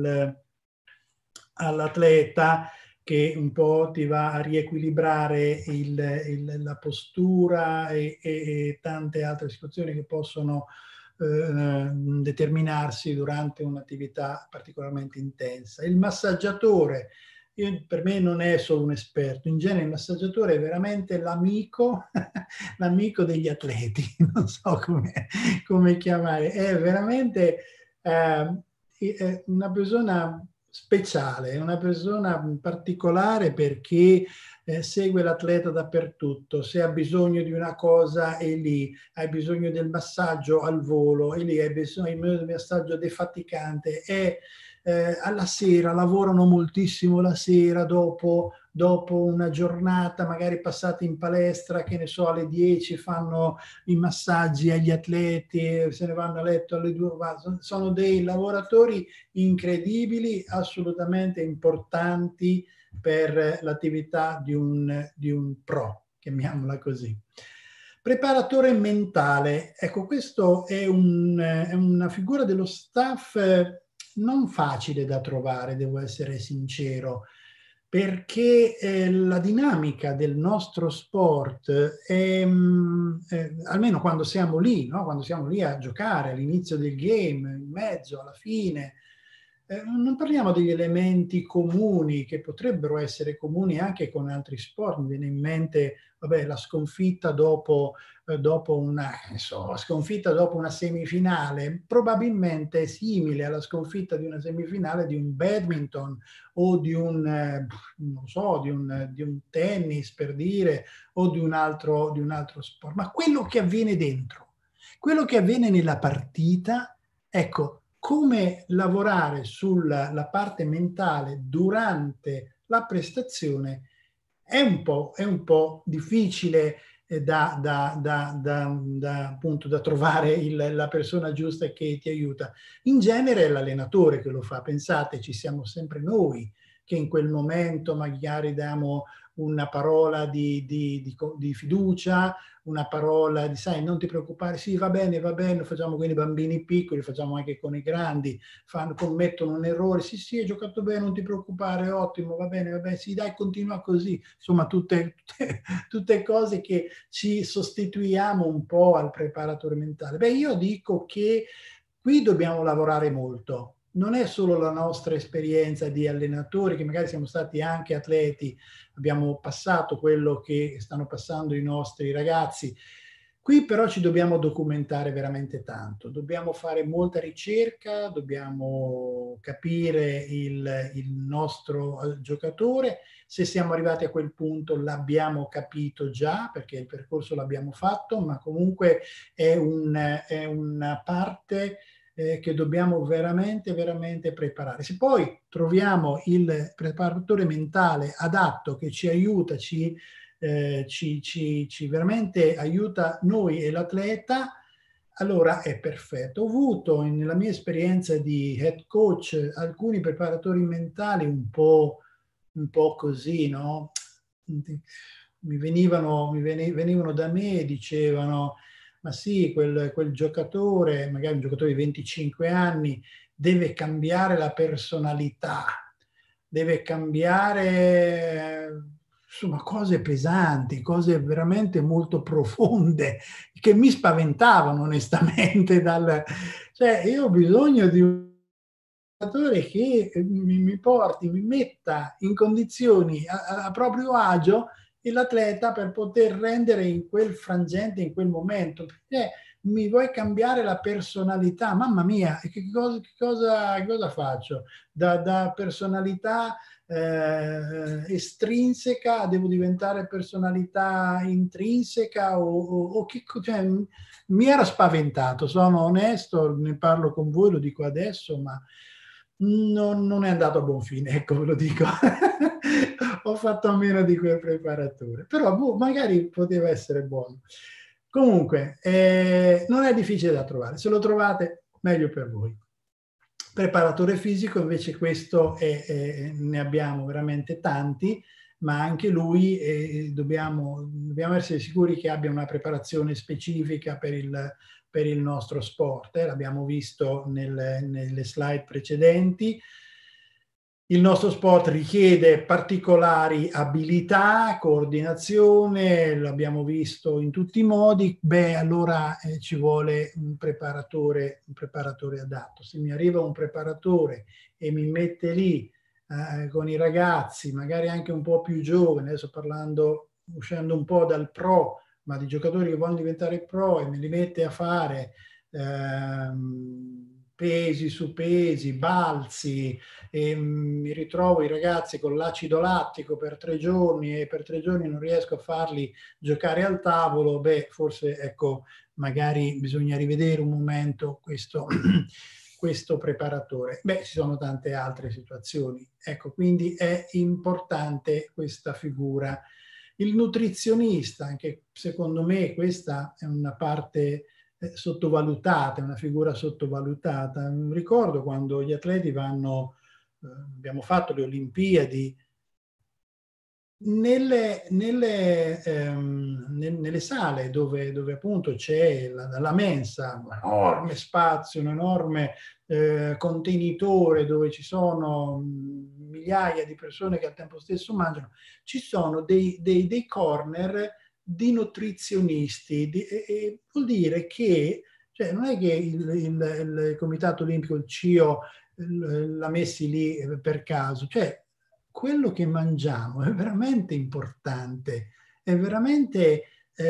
all'atleta, che un po' ti va a riequilibrare la postura e tante altre situazioni che possono determinarsi durante un'attività particolarmente intensa. Il massaggiatore, per me non è solo un esperto, in genere il massaggiatore è veramente l'amico degli atleti, non so come chiamare, è veramente una persona speciale, è una persona particolare, perché segue l'atleta dappertutto. Se ha bisogno di una cosa è lì, hai bisogno del massaggio al volo è lì, hai bisogno del massaggio defaticante, e alla sera lavorano moltissimo, la sera dopo una giornata magari passata in palestra, che ne so, alle 10 fanno i massaggi agli atleti, se ne vanno a letto alle 2, sono dei lavoratori incredibili, assolutamente importanti per l'attività di un pro, chiamiamola così. Preparatore mentale, ecco, questo è una figura dello staff non facile da trovare, devo essere sincero, perché la dinamica del nostro sport è, almeno quando siamo lì, no? Quando siamo lì a giocare, all'inizio del game, in mezzo, alla fine, non parliamo degli elementi comuni che potrebbero essere comuni anche con altri sport. Mi viene in mente, vabbè, la sconfitta dopo una semifinale, probabilmente è simile alla sconfitta di una semifinale di un badminton o di un tennis, per dire, o di un altro sport. Ma quello che avviene dentro, quello che avviene nella partita, ecco, come lavorare sulla parte mentale durante la prestazione è un po' difficile appunto, da trovare la persona giusta che ti aiuta. In genere è l'allenatore che lo fa. Pensate, ci siamo sempre noi che in quel momento magari diamo una parola di fiducia, una parola di, sai, non ti preoccupare, sì, va bene, lo facciamo con i bambini piccoli, lo facciamo anche con i grandi, commettono un errore, sì, hai giocato bene, non ti preoccupare, ottimo, va bene, sì, dai, continua così. Insomma, tutte cose che ci sostituiamo un po' al preparatore mentale. Beh, io dico che qui dobbiamo lavorare molto. Non è solo la nostra esperienza di allenatori, che magari siamo stati anche atleti, abbiamo passato quello che stanno passando i nostri ragazzi. Qui però ci dobbiamo documentare veramente tanto, dobbiamo fare molta ricerca, dobbiamo capire il nostro giocatore. Se siamo arrivati a quel punto l'abbiamo capito già, perché il percorso l'abbiamo fatto, ma comunque è una parte che dobbiamo veramente preparare. Se poi troviamo il preparatore mentale adatto che ci aiuta, ci veramente aiuta noi e l'atleta, allora è perfetto. Ho avuto nella mia esperienza di head coach alcuni preparatori mentali un po' così, no? Venivano da me e dicevano: ma sì, quel giocatore, magari un giocatore di 25 anni, deve cambiare la personalità, deve cambiare, insomma, cose pesanti, cose veramente molto profonde, che mi spaventavano onestamente. Cioè, io ho bisogno di un giocatore che mi porti, mi metta in condizioni a proprio agio l'atleta per poter rendere in quel frangente, in quel momento. Perché mi vuoi cambiare la personalità? Mamma mia, che cosa faccio? Da personalità estrinseca devo diventare personalità intrinseca cioè, mi era spaventato, sono onesto, ne parlo con voi, lo dico adesso, ma non è andato a buon fine, ecco, ve lo dico. Ho fatto a meno di quel preparatore, però magari poteva essere buono. Comunque, non è difficile da trovare, se lo trovate meglio per voi. Preparatore fisico invece questo ne abbiamo veramente tanti, ma anche lui dobbiamo essere sicuri che abbia una preparazione specifica per il nostro sport. L'abbiamo visto nelle slide precedenti. Il nostro sport richiede particolari abilità, coordinazione, l'abbiamo visto in tutti i modi. Beh, allora ci vuole un preparatore adatto. Se mi arriva un preparatore e mi mette lì con i ragazzi, magari anche un po' più giovani, adesso uscendo un po' dal pro, ma di giocatori che vogliono diventare pro, e me li mette a fare pesi su pesi, balzi, e mi ritrovo i ragazzi con l'acido lattico per 3 giorni e per 3 giorni non riesco a farli giocare al tavolo, beh, forse ecco, magari bisogna rivedere un momento questo preparatore. Beh, ci sono tante altre situazioni. Ecco, quindi è importante questa figura. Il nutrizionista, anche secondo me questa è una parte sottovalutata, è una figura sottovalutata. Ricordo quando gli atleti abbiamo fatto le Olimpiadi, nelle sale dove appunto c'è la mensa, un enorme spazio, un enorme contenitore dove ci sono migliaia di persone che al tempo stesso mangiano, ci sono dei corner di nutrizionisti, e vuol dire che cioè, non è che il Comitato Olimpico, il CIO, l'ha messi lì per caso, cioè quello che mangiamo è veramente importante, è veramente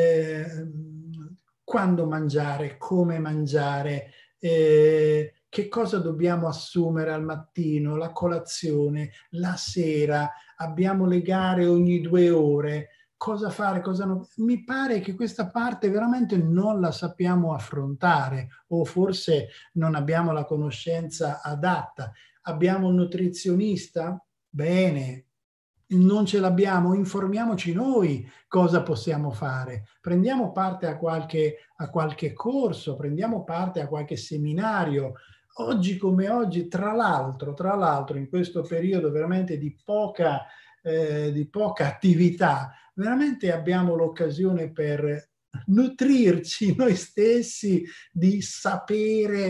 quando mangiare, come mangiare, che cosa dobbiamo assumere al mattino, la colazione, la sera, abbiamo le gare ogni 2 ore, cosa fare, cosa no. Mi pare che questa parte veramente non la sappiamo affrontare, o forse non abbiamo la conoscenza adatta. Abbiamo un nutrizionista? Bene, non ce l'abbiamo, informiamoci noi cosa possiamo fare. Prendiamo parte a qualche corso, prendiamo parte a qualche seminario. Oggi come oggi, tra l'altro, in questo periodo veramente di poca attività, veramente abbiamo l'occasione per nutrirci noi stessi di sapere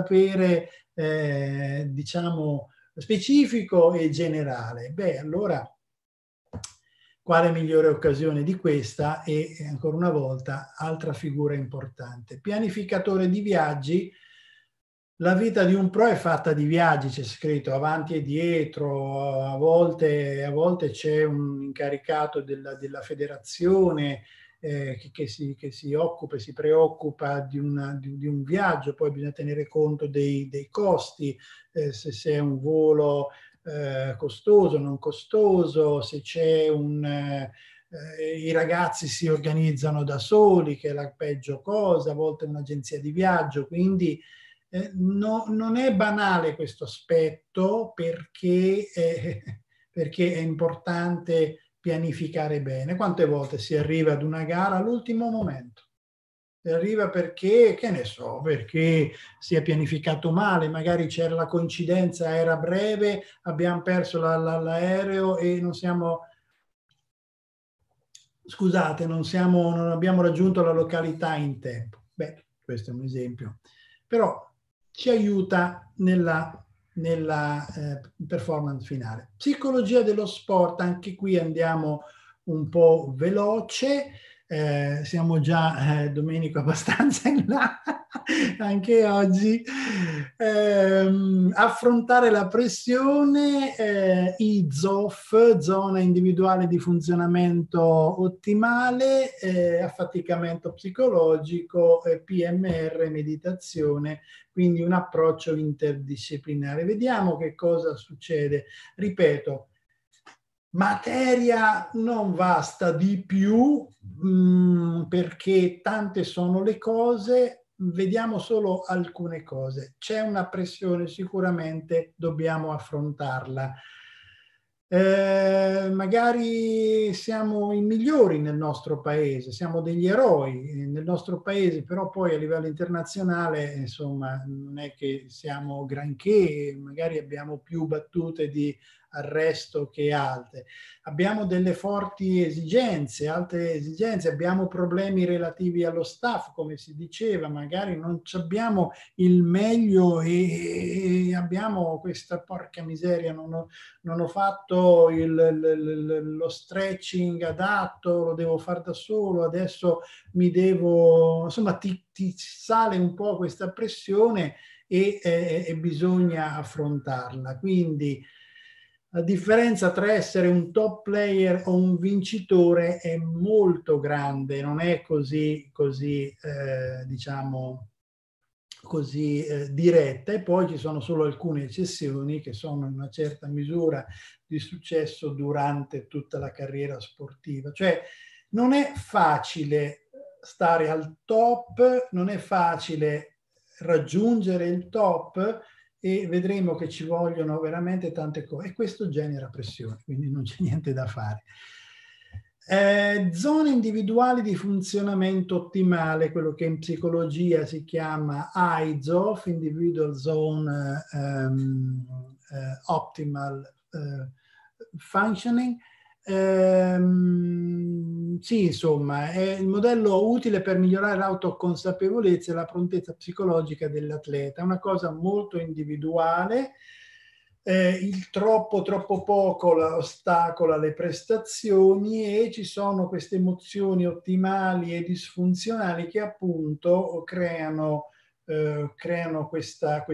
diciamo, specifico e generale. Beh, allora, quale migliore occasione di questa? E ancora una volta, altra figura importante. Pianificatore di viaggi. La vita di un pro è fatta di viaggi, c'è scritto avanti e dietro, a volte c'è un incaricato della federazione che si occupa e si preoccupa di un viaggio, poi bisogna tenere conto dei costi, se è un volo costoso, non costoso, se c'è i ragazzi si organizzano da soli, che è la peggio cosa, a volte è un'agenzia di viaggio, quindi non è banale questo aspetto perché è importante pianificare bene. Quante volte si arriva ad una gara all'ultimo momento? Si arriva perché, che ne so, perché si è pianificato male, magari c'era la coincidenza, era breve, abbiamo perso l'aereo e non abbiamo raggiunto la località in tempo. Beh, questo è un esempio. Però ci aiuta nella performance finale. Psicologia dello sport, anche qui andiamo un po' veloce, siamo già, Domenico, abbastanza in là, anche oggi. Affrontare la pressione, IZOF, zona individuale di funzionamento ottimale, affaticamento psicologico, PMR, meditazione, quindi un approccio interdisciplinare. Vediamo che cosa succede. Ripeto, materia non vasta di più perché tante sono le cose, vediamo solo alcune cose. C'è una pressione, sicuramente dobbiamo affrontarla. Magari siamo i migliori nel nostro paese, siamo degli eroi nel nostro paese, però poi a livello internazionale, insomma, non è che siamo granché, magari abbiamo più battute di arresto che alte. Abbiamo delle forti esigenze, alte esigenze, abbiamo problemi relativi allo staff, come si diceva, magari non abbiamo il meglio e abbiamo questa porca miseria, non ho fatto lo stretching adatto, lo devo fare da solo, adesso mi devo, insomma ti sale un po' questa pressione e bisogna affrontarla. Quindi la differenza tra essere un top player o un vincitore è molto grande, non è così diciamo, così diretta, e poi ci sono solo alcune eccezioni che sono in una certa misura di successo durante tutta la carriera sportiva. Cioè non è facile stare al top, non è facile raggiungere il top, e vedremo che ci vogliono veramente tante cose, e questo genera pressione, quindi non c'è niente da fare. Zone individuali di funzionamento ottimale, quello che in psicologia si chiama IZOF, Individual Zone Optimal Functioning. Sì, insomma, è il modello utile per migliorare l'autoconsapevolezza e la prontezza psicologica dell'atleta. È una cosa molto individuale. Il troppo poco ostacola le prestazioni, e ci sono queste emozioni ottimali e disfunzionali che appunto creano questa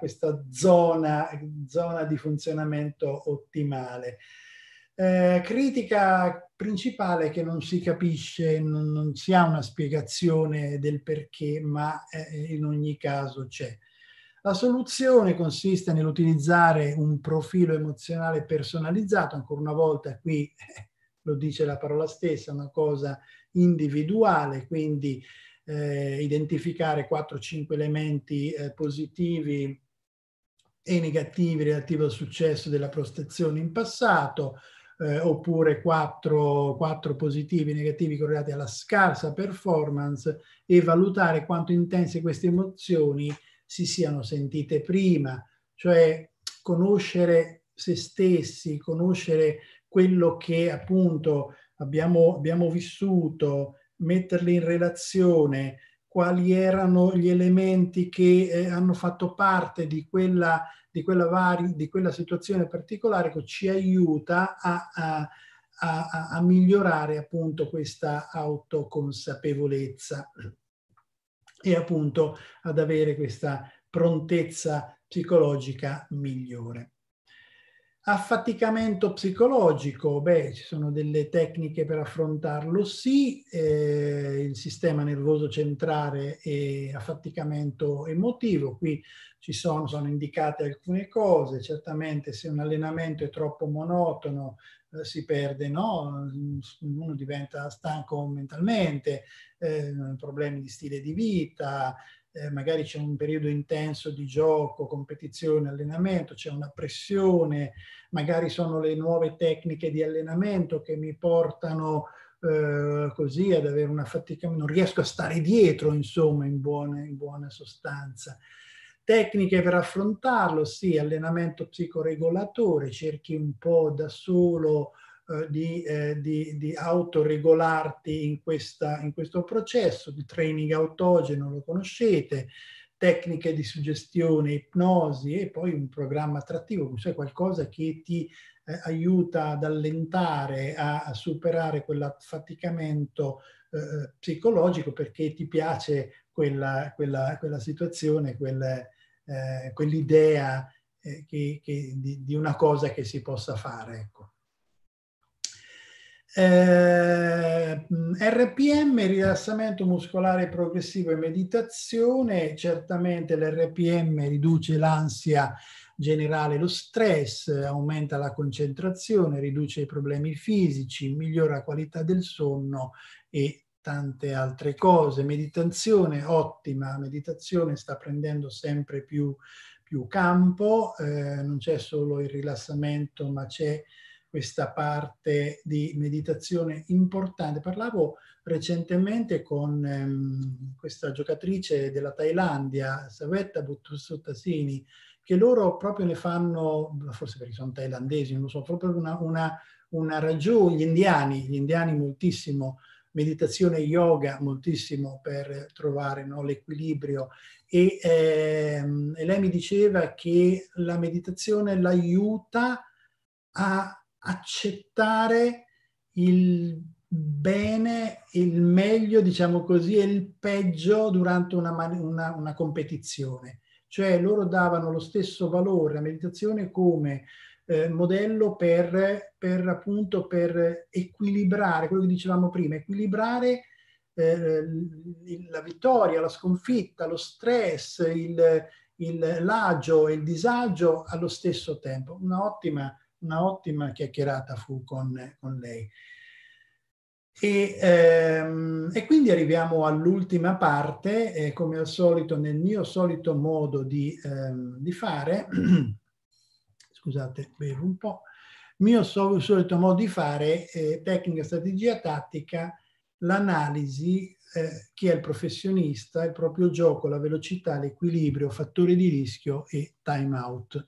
zona di funzionamento ottimale. Critica principale che non si capisce, non si ha una spiegazione del perché, ma in ogni caso c'è. La soluzione consiste nell'utilizzare un profilo emozionale personalizzato, ancora una volta qui lo dice la parola stessa, una cosa individuale, quindi identificare 4-5 elementi positivi e negativi relativi al successo della prestazione in passato, oppure 4 positivi e negativi correlati alla scarsa performance, e valutare quanto intense queste emozioni si siano sentite prima, cioè conoscere se stessi, conoscere quello che appunto abbiamo vissuto, metterli in relazione, quali erano gli elementi che hanno fatto parte di quella situazione particolare, che ci aiuta a migliorare appunto questa autoconsapevolezza e appunto ad avere questa prontezza psicologica migliore. Affaticamento psicologico, beh, ci sono delle tecniche per affrontarlo, sì, il sistema nervoso centrale e affaticamento emotivo, qui sono indicate alcune cose. Certamente se un allenamento è troppo monotono si perde, no? Uno diventa stanco mentalmente, problemi di stile di vita, magari c'è un periodo intenso di gioco, competizione, allenamento, c'è una pressione, magari sono le nuove tecniche di allenamento che mi portano così ad avere una fatica, non riesco a stare dietro, insomma, in buona sostanza. Tecniche per affrontarlo, sì, allenamento psicoregolatore, cerchi un po' da solo di autoregolarti in questo processo di training autogeno, lo conoscete, tecniche di suggestione, ipnosi, e poi un programma attrattivo, cioè qualcosa che ti aiuta ad allentare, a superare quell'affaticamento psicologico, perché ti piace quella situazione, quell'idea di una cosa che si possa fare, ecco. RPM, rilassamento muscolare progressivo e meditazione. Certamente l'RPM riduce l'ansia generale, lo stress, aumenta la concentrazione, riduce i problemi fisici, migliora la qualità del sonno e tante altre cose. Meditazione ottima, meditazione sta prendendo sempre più campo, non c'è solo il rilassamento, ma c'è questa parte di meditazione importante. Parlavo recentemente con questa giocatrice della Thailandia, Savetta Buttusuttasini, che loro proprio ne fanno, forse perché sono thailandesi, non lo so, proprio una ragione, gli indiani moltissimo, meditazione yoga moltissimo per trovare, no, l'equilibrio, e lei mi diceva che la meditazione l'aiuta a accettare il bene, il meglio, diciamo così, e il peggio durante una competizione. Cioè loro davano lo stesso valore alla meditazione come modello per equilibrare, quello che dicevamo prima, equilibrare la vittoria, la sconfitta, lo stress, l'agio e il disagio allo stesso tempo. Una ottima chiacchierata fu con lei. E quindi arriviamo all'ultima parte, come al solito, nel mio solito modo di fare. Scusate, bevo un po'. Mio solito modo di fare, tecnica, strategia, tattica, l'analisi, chi è il professionista, il proprio gioco, la velocità, l'equilibrio, fattore di rischio e time out.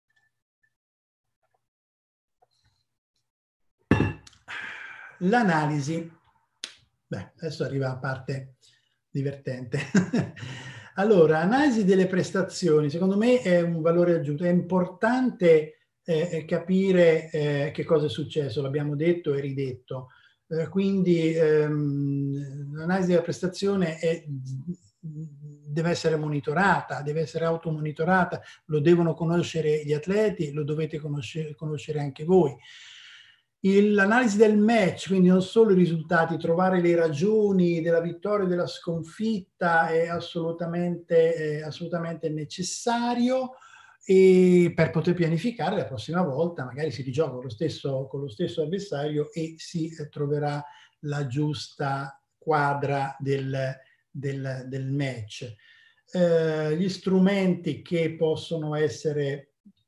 L'analisi, adesso arriva la parte divertente. Allora, analisi delle prestazioni, secondo me è un valore aggiunto, è importante capire che cosa è successo, l'abbiamo detto e ridetto, quindi l'analisi della prestazione deve essere monitorata, deve essere automonitorata, lo devono conoscere gli atleti, lo dovete conoscere anche voi. L'analisi del match, quindi non solo i risultati, trovare le ragioni della vittoria e della sconfitta è assolutamente necessario, e per poter pianificare la prossima volta magari si rigioca con lo stesso avversario e si troverà la giusta quadra del match. Gli strumenti che possono essere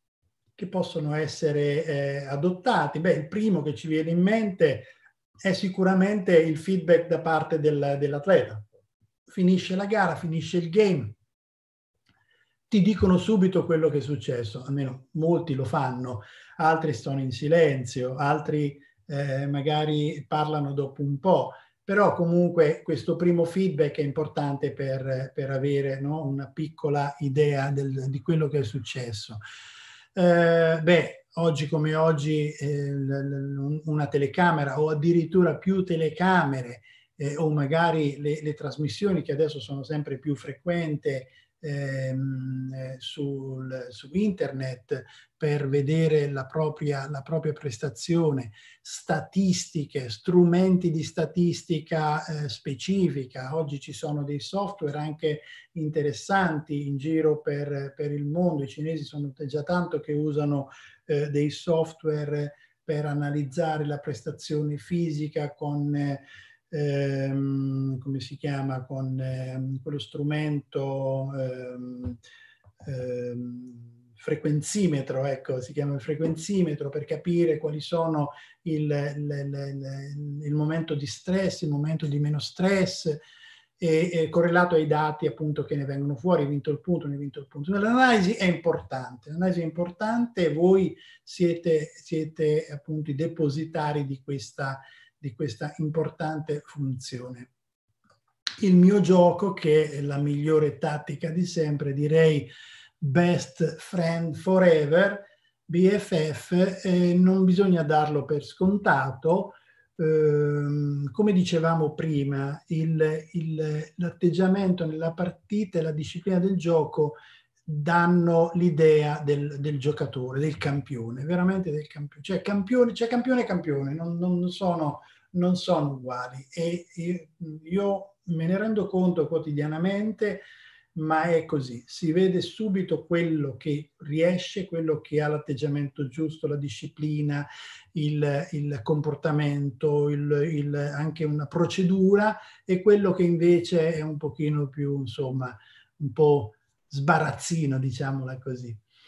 adottati. Il primo che ci viene in mente è sicuramente il feedback da parte dell'atleta. Finisce la gara, finisce il game, ti dicono subito quello che è successo, almeno molti lo fanno, altri sono in silenzio, altri magari parlano dopo un po', però comunque questo primo feedback è importante per avere, no, una piccola idea di quello che è successo. Oggi come oggi una telecamera o addirittura più telecamere o magari le trasmissioni che adesso sono sempre più frequenti su internet per vedere la propria prestazione, statistiche, strumenti di statistica specifica. Oggi ci sono dei software anche interessanti in giro per il mondo. I cinesi sono già tanto che usano dei software per analizzare la prestazione fisica con come si chiama, con quello strumento frequenzimetro, ecco, si chiama il frequenzimetro, per capire quali sono il momento di stress, il momento di meno stress, e correlato ai dati appunto che ne vengono fuori, hai vinto il punto, ne hai vinto il punto. L'analisi è importante, e voi siete appunto i depositari di questa importante funzione. Il mio gioco, che è la migliore tattica di sempre, direi best friend forever, BFF, non bisogna darlo per scontato. Come dicevamo prima, l'atteggiamento nella partita e la disciplina del gioco danno l'idea del giocatore, del campione, veramente del campione. C'è campione e campione, non sono uguali, e io me ne rendo conto quotidianamente, ma è così, si vede subito quello che riesce, quello che ha l'atteggiamento giusto, la disciplina, il comportamento, anche una procedura, e quello che invece è un pochino più, insomma, un po' sbarazzino, diciamola così.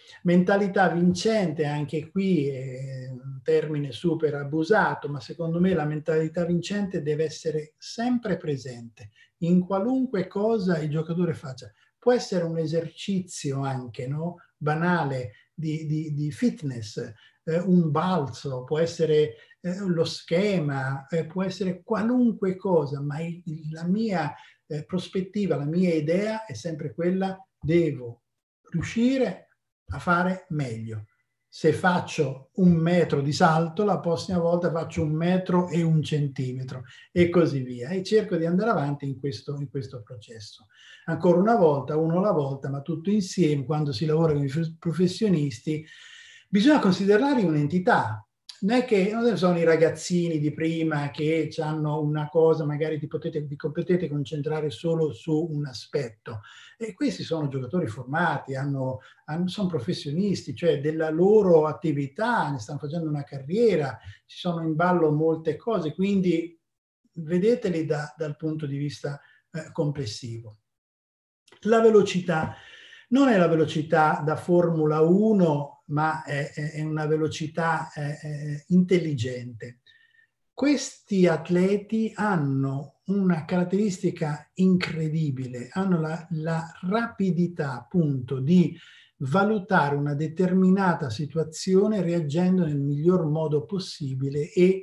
Mentalità vincente, anche qui è un termine super abusato, ma secondo me la mentalità vincente deve essere sempre presente in qualunque cosa il giocatore faccia. Può essere un esercizio anche, no? Banale di fitness, un balzo, può essere lo schema, può essere qualunque cosa, ma la mia prospettiva, la mia idea è sempre quella: devo riuscire a fare meglio. Se faccio 1 metro di salto, la prossima volta faccio 1 metro e 1 centimetro e così via. E cerco di andare avanti in questo processo. Ancora una volta, uno alla volta, ma tutto insieme. Quando si lavora con i professionisti, bisogna considerarli un'entità. Non è che non sono i ragazzini di prima che hanno una cosa, magari vi potete concentrare solo su un aspetto. E questi sono giocatori formati, sono professionisti, cioè della loro attività, ne stanno facendo una carriera, ci sono in ballo molte cose, quindi vedeteli dal punto di vista complessivo. La velocità non è la velocità da Formula 1, ma è una velocità intelligente. Questi atleti hanno una caratteristica incredibile, hanno la rapidità appunto di valutare una determinata situazione reagendo nel miglior modo possibile e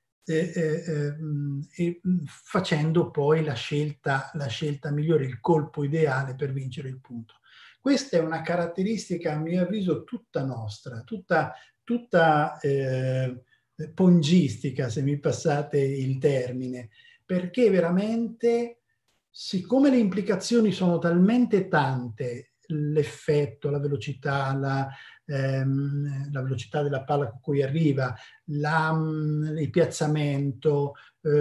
facendo poi la scelta migliore, il colpo ideale per vincere il punto. Questa è una caratteristica, a mio avviso, tutta nostra, tutta pongistica, se mi passate il termine, perché veramente, siccome le implicazioni sono talmente tante, l'effetto, la velocità, la velocità della palla con cui arriva, il piazzamento,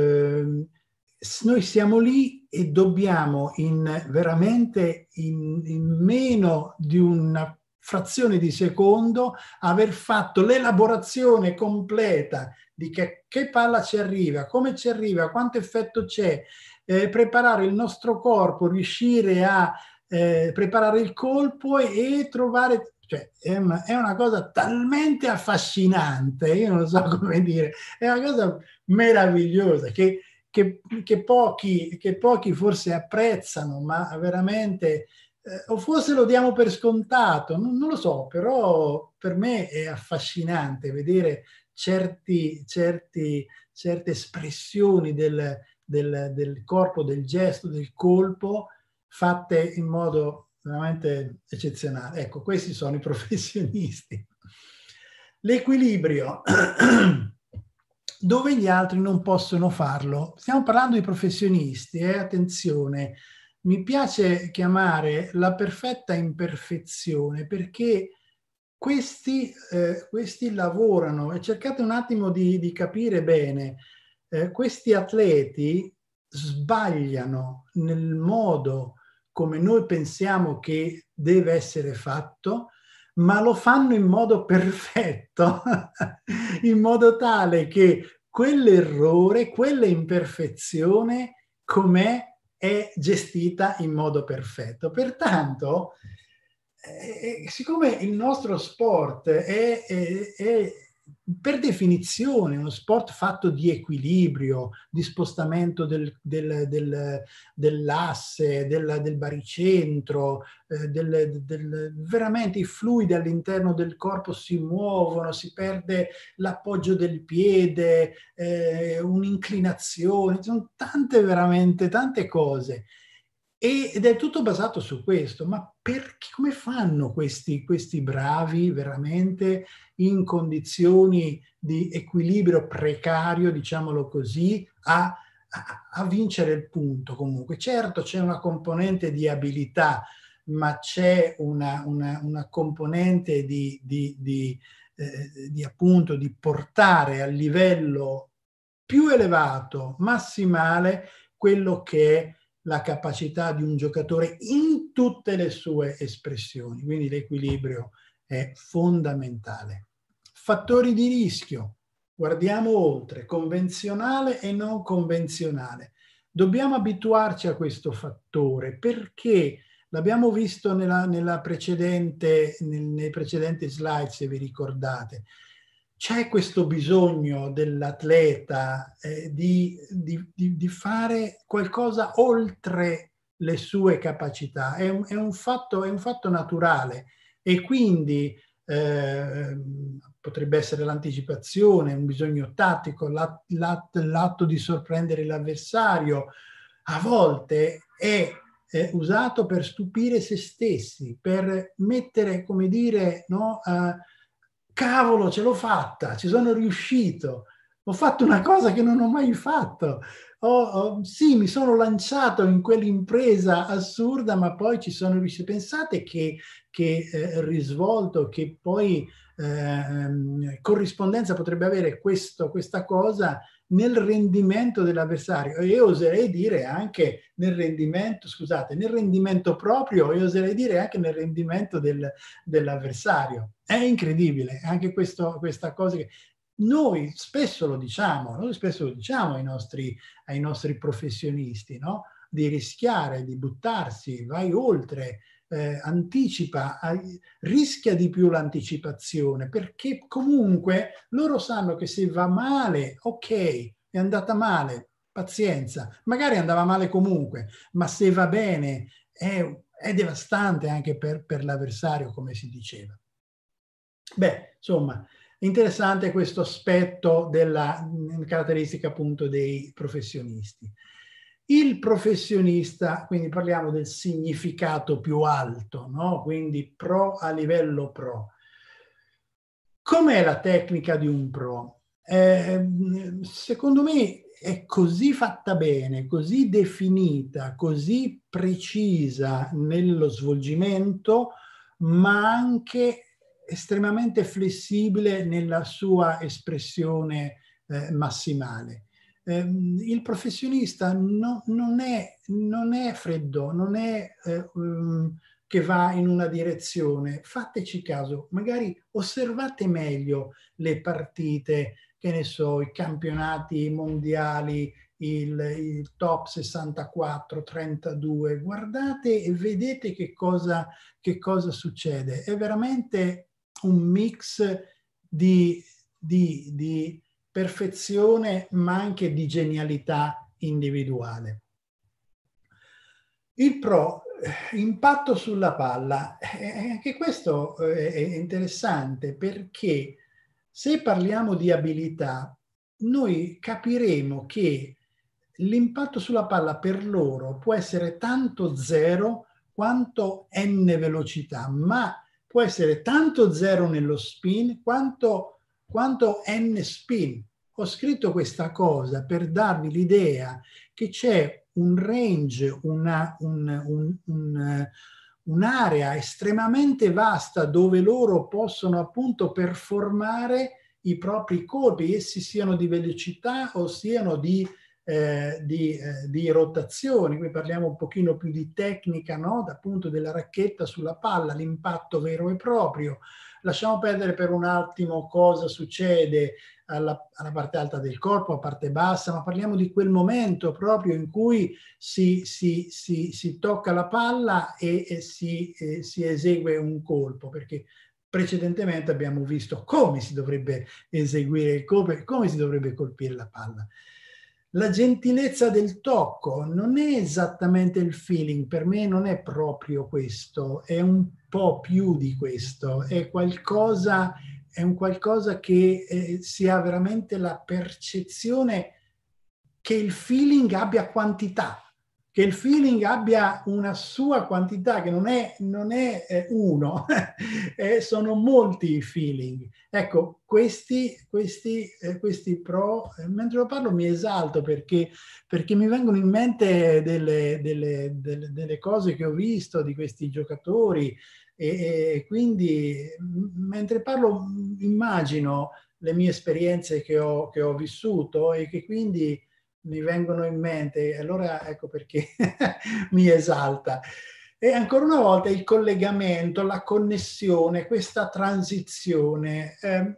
noi siamo lì e dobbiamo veramente in meno di una frazione di secondo aver fatto l'elaborazione completa di che palla ci arriva, come ci arriva, quanto effetto c'è, preparare il nostro corpo, riuscire a preparare il colpo e trovare, cioè è una cosa talmente affascinante, io non so come dire, è una cosa meravigliosa che pochi forse apprezzano, ma veramente, o forse lo diamo per scontato, non lo so, però per me è affascinante vedere certe espressioni del corpo, del gesto, del colpo, fatte in modo veramente eccezionale. Ecco, questi sono i professionisti. L'equilibrio, dove gli altri non possono farlo. Stiamo parlando di professionisti, attenzione, mi piace chiamare la perfetta imperfezione, perché questi lavorano, e cercate un attimo di capire bene, questi atleti sbagliano nel modo come noi pensiamo che deve essere fatto, ma lo fanno in modo perfetto, in modo tale che quell'errore, quella imperfezione, com'è, è gestita in modo perfetto. Pertanto, siccome il nostro sport è per definizione uno sport fatto di equilibrio, di spostamento dell'asse, del baricentro, veramente i fluidi all'interno del corpo si muovono, si perde l'appoggio del piede, un'inclinazione, sono veramente tante cose. Ed è tutto basato su questo, ma perché, come fanno questi bravi veramente in condizioni di equilibrio precario, diciamolo così, a vincere il punto comunque? Certo c'è una componente di abilità, ma c'è una componente di appunto di portare al livello più elevato, massimale, quello che è la capacità di un giocatore in tutte le sue espressioni. Quindi l'equilibrio è fondamentale. Fattori di rischio. Guardiamo oltre, convenzionale e non convenzionale. Dobbiamo abituarci a questo fattore perché l'abbiamo visto nei precedenti slide, se vi ricordate. C'è questo bisogno dell'atleta di fare qualcosa oltre le sue capacità, è un fatto naturale, e quindi potrebbe essere l'anticipazione, un bisogno tattico, l'atto di sorprendere l'avversario. A volte è usato per stupire se stessi, per mettere, come dire, no, cavolo, ce l'ho fatta, ci sono riuscito, ho fatto una cosa che non ho mai fatto. Sì, mi sono lanciato in quell'impresa assurda, ma poi ci sono riuscito. Pensate che risvolto, che poi corrispondenza potrebbe avere questa cosa nel rendimento dell'avversario, e io oserei dire anche nel rendimento, scusate, nel rendimento proprio, e oserei dire anche nel rendimento dell'avversario. È incredibile anche questa cosa che noi spesso lo diciamo ai nostri professionisti, no? Di rischiare, di buttarsi, vai oltre, anticipa, rischia di più l'anticipazione, perché comunque loro sanno che se va male, ok, è andata male, pazienza, magari andava male comunque, ma se va bene è devastante anche per l'avversario, come si diceva. Beh, insomma, interessante questo aspetto della caratteristica appunto dei professionisti. Il professionista, quindi parliamo del significato più alto, no? Quindi pro a livello pro. Com'è la tecnica di un pro? Secondo me è così fatta bene, così definita, così precisa nello svolgimento, ma anche estremamente flessibile nella sua espressione massimale. Il professionista non è freddo, non è che va in una direzione. Fateci caso, magari osservate meglio le partite, che ne so, i campionati mondiali, il top 64, 32, guardate e vedete che cosa succede. È veramente un mix di perfezione, ma anche di genialità individuale. Il pro, impatto sulla palla, anche questo è interessante, perché se parliamo di abilità, noi capiremo che l'impatto sulla palla per loro può essere tanto zero quanto n velocità, ma può essere tanto zero nello spin quanto n spin. Ho scritto questa cosa per darvi l'idea che c'è un range, un'area estremamente vasta dove loro possono appunto performare i propri colpi, essi siano di velocità o siano di rotazioni. Qui parliamo un pochino più di tecnica, no? Appunto della racchetta sulla palla, l'impatto vero e proprio. Lasciamo perdere per un attimo cosa succede alla parte alta del corpo, a parte bassa, ma parliamo di quel momento proprio in cui si tocca la palla e si esegue un colpo, perché precedentemente abbiamo visto come si dovrebbe eseguire il colpo e come si dovrebbe colpire la palla. La gentilezza del tocco non è esattamente il feeling, per me non è proprio questo, è un po' più di questo, è un qualcosa che si ha veramente la percezione che il feeling abbia quantità, che il feeling abbia una sua quantità, che non è uno, sono molti i feeling. Ecco, questi pro, mentre lo parlo mi esalto perché mi vengono in mente delle cose che ho visto di questi giocatori, e quindi mentre parlo immagino le mie esperienze che ho vissuto e che quindi mi vengono in mente, allora ecco perché mi esalta. E ancora una volta il collegamento, la connessione, questa transizione.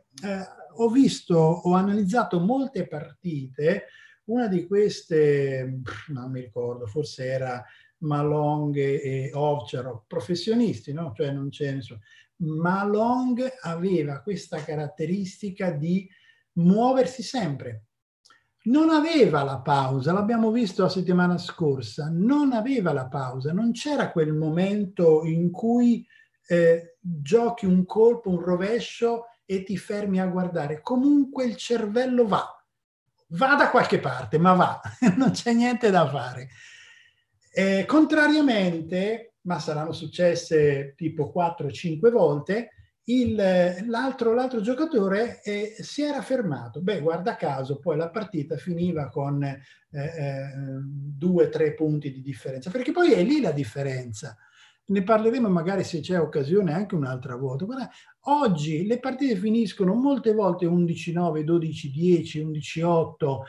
Ho analizzato molte partite, una di queste, non mi ricordo, forse era Malong e Ovtcharov, professionisti, no? Cioè non c'è nessuno. Malong aveva questa caratteristica di muoversi sempre. Non aveva la pausa, l'abbiamo visto la settimana scorsa, non aveva la pausa, non c'era quel momento in cui giochi un colpo, un rovescio e ti fermi a guardare. Comunque il cervello va da qualche parte, ma va, non c'è niente da fare. Contrariamente, ma saranno successe tipo 4-5 volte, l'altro giocatore si era fermato. Beh, guarda caso, poi la partita finiva con 2-3 punti di differenza, perché poi è lì la differenza. Ne parleremo magari, se c'è occasione, anche un'altra volta. Guarda, oggi le partite finiscono molte volte 11-9, 12-10, 11-8,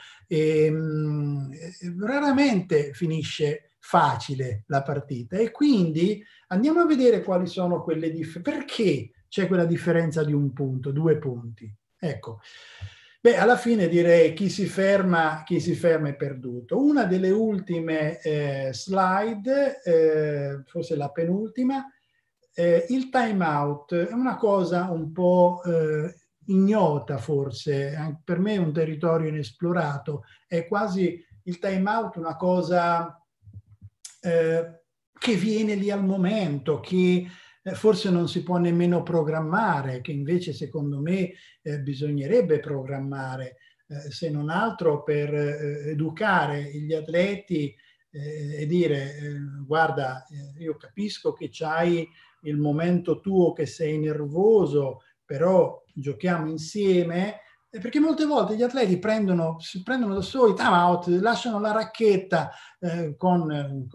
raramente finisce facile la partita, e quindi andiamo a vedere quali sono quelle differenze. Perché c'è quella differenza di 1 punto, 2 punti? Ecco, beh, alla fine direi chi si ferma è perduto. Una delle ultime slide, forse la penultima, il time out è una cosa un po' ignota, forse, anche per me è un territorio inesplorato. È quasi il time out una cosa che viene lì al momento, che forse non si può nemmeno programmare, che invece secondo me bisognerebbe programmare, se non altro per educare gli atleti e dire guarda, io capisco che c'hai il momento tuo che sei nervoso, però giochiamo insieme, perché molte volte gli atleti si prendono da soli time out, lasciano la racchetta con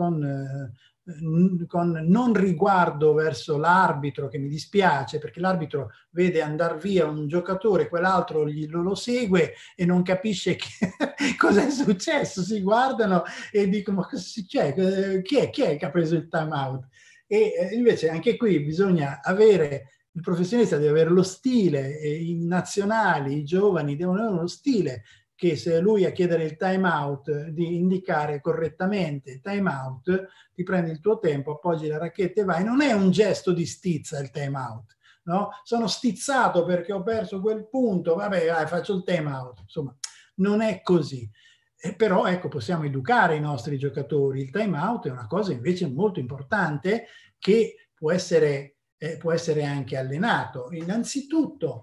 non riguardo verso l'arbitro, che mi dispiace perché l'arbitro vede andare via un giocatore, quell'altro lo segue e non capisce cosa è successo, si guardano e dicono ma cosa succede? Chi è che ha preso il time out? E invece anche qui bisogna avere, il professionista deve avere lo stile, i nazionali, i giovani devono avere uno stile, che se lui a chiedere il time out di indicare correttamente il time out, ti prendi il tuo tempo, appoggi la racchetta e vai. Non è un gesto di stizza il time out, no? Sono stizzato perché ho perso quel punto, vabbè, vai, faccio il time out. Insomma, non è così. Però ecco, possiamo educare i nostri giocatori. Il time out è una cosa invece molto importante che può essere anche allenato. Innanzitutto,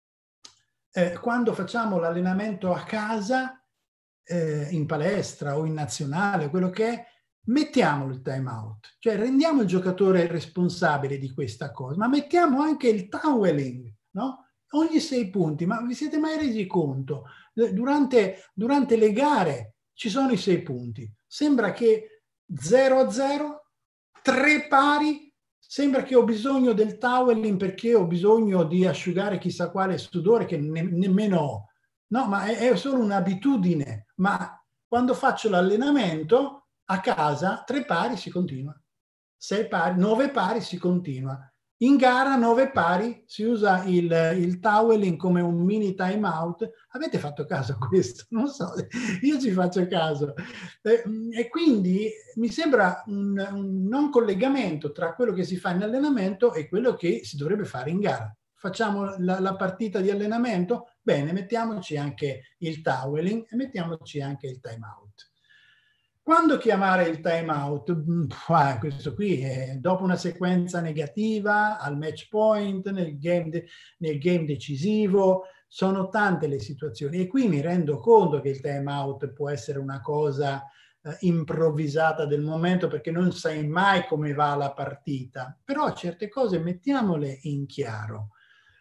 quando facciamo l'allenamento a casa, in palestra o in nazionale, quello che è, mettiamolo il time out, cioè rendiamo il giocatore responsabile di questa cosa, ma mettiamo anche il toweling, no? Ogni 6 punti, ma vi siete mai resi conto? Durante le gare ci sono i 6 punti, sembra che 0-0, 3 pari, sembra che ho bisogno del toweling perché ho bisogno di asciugare chissà quale sudore che nemmeno ho. No, ma è solo un'abitudine. Ma quando faccio l'allenamento a casa, 3 pari si continua, 6 pari, 9 pari si continua. In gara 9 pari si usa il toweling come un mini time out. Avete fatto caso a questo? Non so, io ci faccio caso. E quindi mi sembra un non collegamento tra quello che si fa in allenamento e quello che si dovrebbe fare in gara. Facciamo la partita di allenamento? Bene, mettiamoci anche il toweling e mettiamoci anche il time out. Quando chiamare il time out? Questo qui è dopo una sequenza negativa, al match point, nel game decisivo, sono tante le situazioni, e qui mi rendo conto che il time out può essere una cosa improvvisata del momento, perché non sai mai come va la partita, però certe cose mettiamole in chiaro.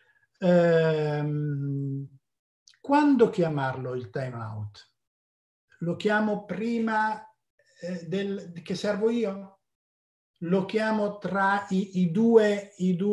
Quando chiamarlo il time out? Lo chiamo prima che servo io? Lo chiamo tra i due,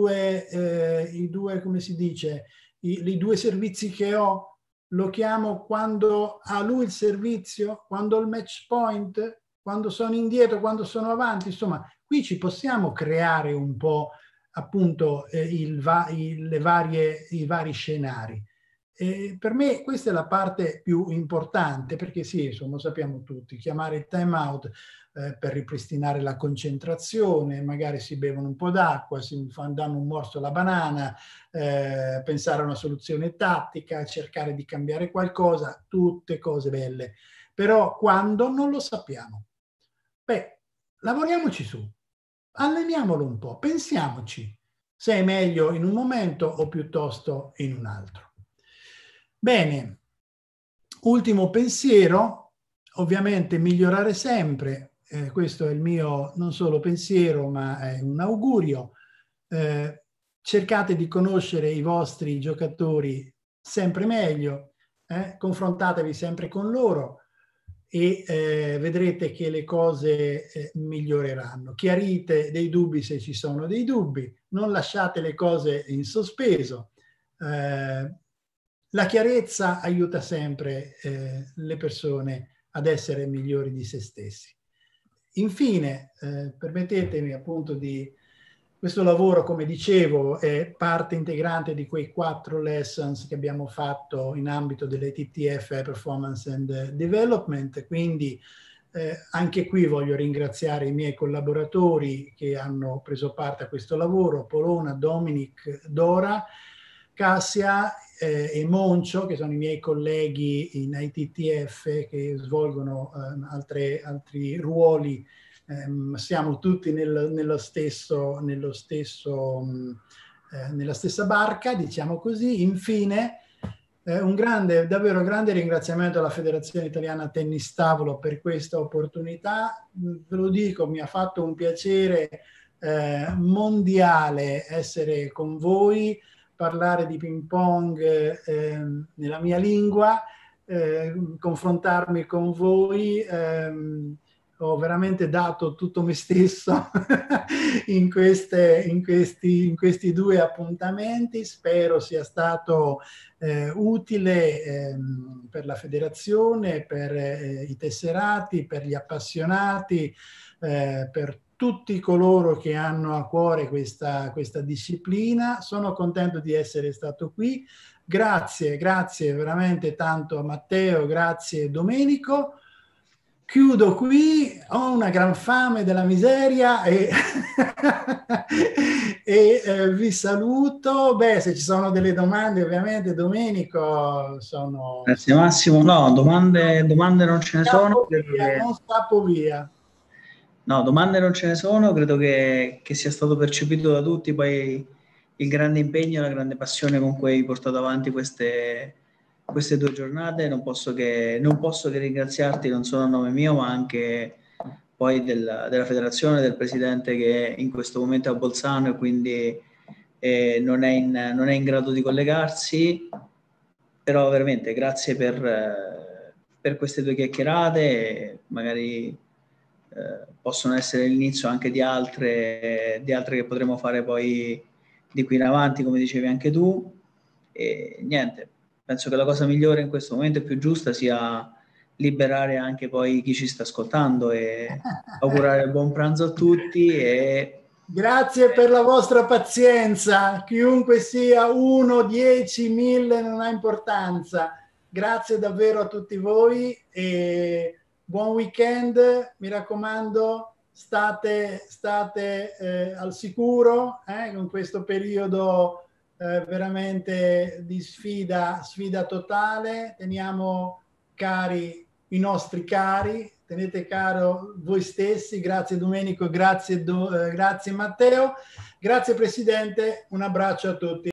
come si dice, i 2 servizi che ho? Lo chiamo quando ha lui il servizio, quando ho il match point, quando sono indietro, quando sono avanti? Insomma, qui ci possiamo creare un po' appunto i vari scenari. E per me questa è la parte più importante, perché sì, insomma, sappiamo tutti, chiamare il time out per ripristinare la concentrazione, magari si bevono un po' d'acqua, danno un morso alla banana, pensare a una soluzione tattica, cercare di cambiare qualcosa, tutte cose belle. Però quando non lo sappiamo, beh, lavoriamoci su, alleniamolo un po', pensiamoci se è meglio in un momento o piuttosto in un altro. Bene, ultimo pensiero, ovviamente migliorare sempre, questo è il mio non solo pensiero ma è un augurio, cercate di conoscere i vostri giocatori sempre meglio, confrontatevi sempre con loro e vedrete che le cose miglioreranno. Chiarite dei dubbi se ci sono dei dubbi, non lasciate le cose in sospeso. La chiarezza aiuta sempre le persone ad essere migliori di se stessi. Infine, permettetemi appunto di... Questo lavoro, come dicevo, è parte integrante di quei 4 lessons che abbiamo fatto in ambito dell'ETTF, High Performance and Development, quindi anche qui voglio ringraziare i miei collaboratori che hanno preso parte a questo lavoro, Polona, Dominic, Dora, Cassia e Moncio, che sono i miei colleghi in ITTF che svolgono altri ruoli. Siamo tutti nella stessa barca, diciamo così. Infine, davvero grande ringraziamento alla Federazione Italiana Tennis Tavolo per questa opportunità. Ve lo dico, mi ha fatto un piacere mondiale essere con voi, parlare di ping pong nella mia lingua, confrontarmi con voi. Ho veramente dato tutto me stesso in questi 2 appuntamenti. Spero sia stato utile per la federazione, per i tesserati, per gli appassionati, per tutti coloro che hanno a cuore questa disciplina. Sono contento di essere stato qui. Grazie veramente tanto a Matteo, grazie Domenico. Chiudo qui, ho una gran fame della miseria e, vi saluto. Beh, se ci sono delle domande, ovviamente, Domenico, sono... Grazie Massimo. No, domande non ce ne sono. Non scappo via. No, domande non ce ne sono, credo che sia stato percepito da tutti poi il grande impegno e la grande passione con cui hai portato avanti queste 2 giornate. Non posso che ringraziarti non solo a nome mio ma anche poi della federazione, del presidente che in questo momento è a Bolzano e quindi non è in grado di collegarsi, però veramente grazie per queste 2 chiacchierate, magari possono essere l'inizio anche di altre che potremo fare poi di qui in avanti, come dicevi anche tu. E niente, penso che la cosa migliore in questo momento e più giusta sia liberare anche poi chi ci sta ascoltando e augurare buon pranzo a tutti. Grazie per la vostra pazienza, chiunque sia, 1, 10, 1000, non ha importanza. Grazie davvero a tutti voi e buon weekend, mi raccomando, state al sicuro con questo periodo veramente di sfida totale. Teniamo cari i nostri cari, tenete caro voi stessi. Grazie Domenico, grazie Matteo, grazie Presidente, un abbraccio a tutti.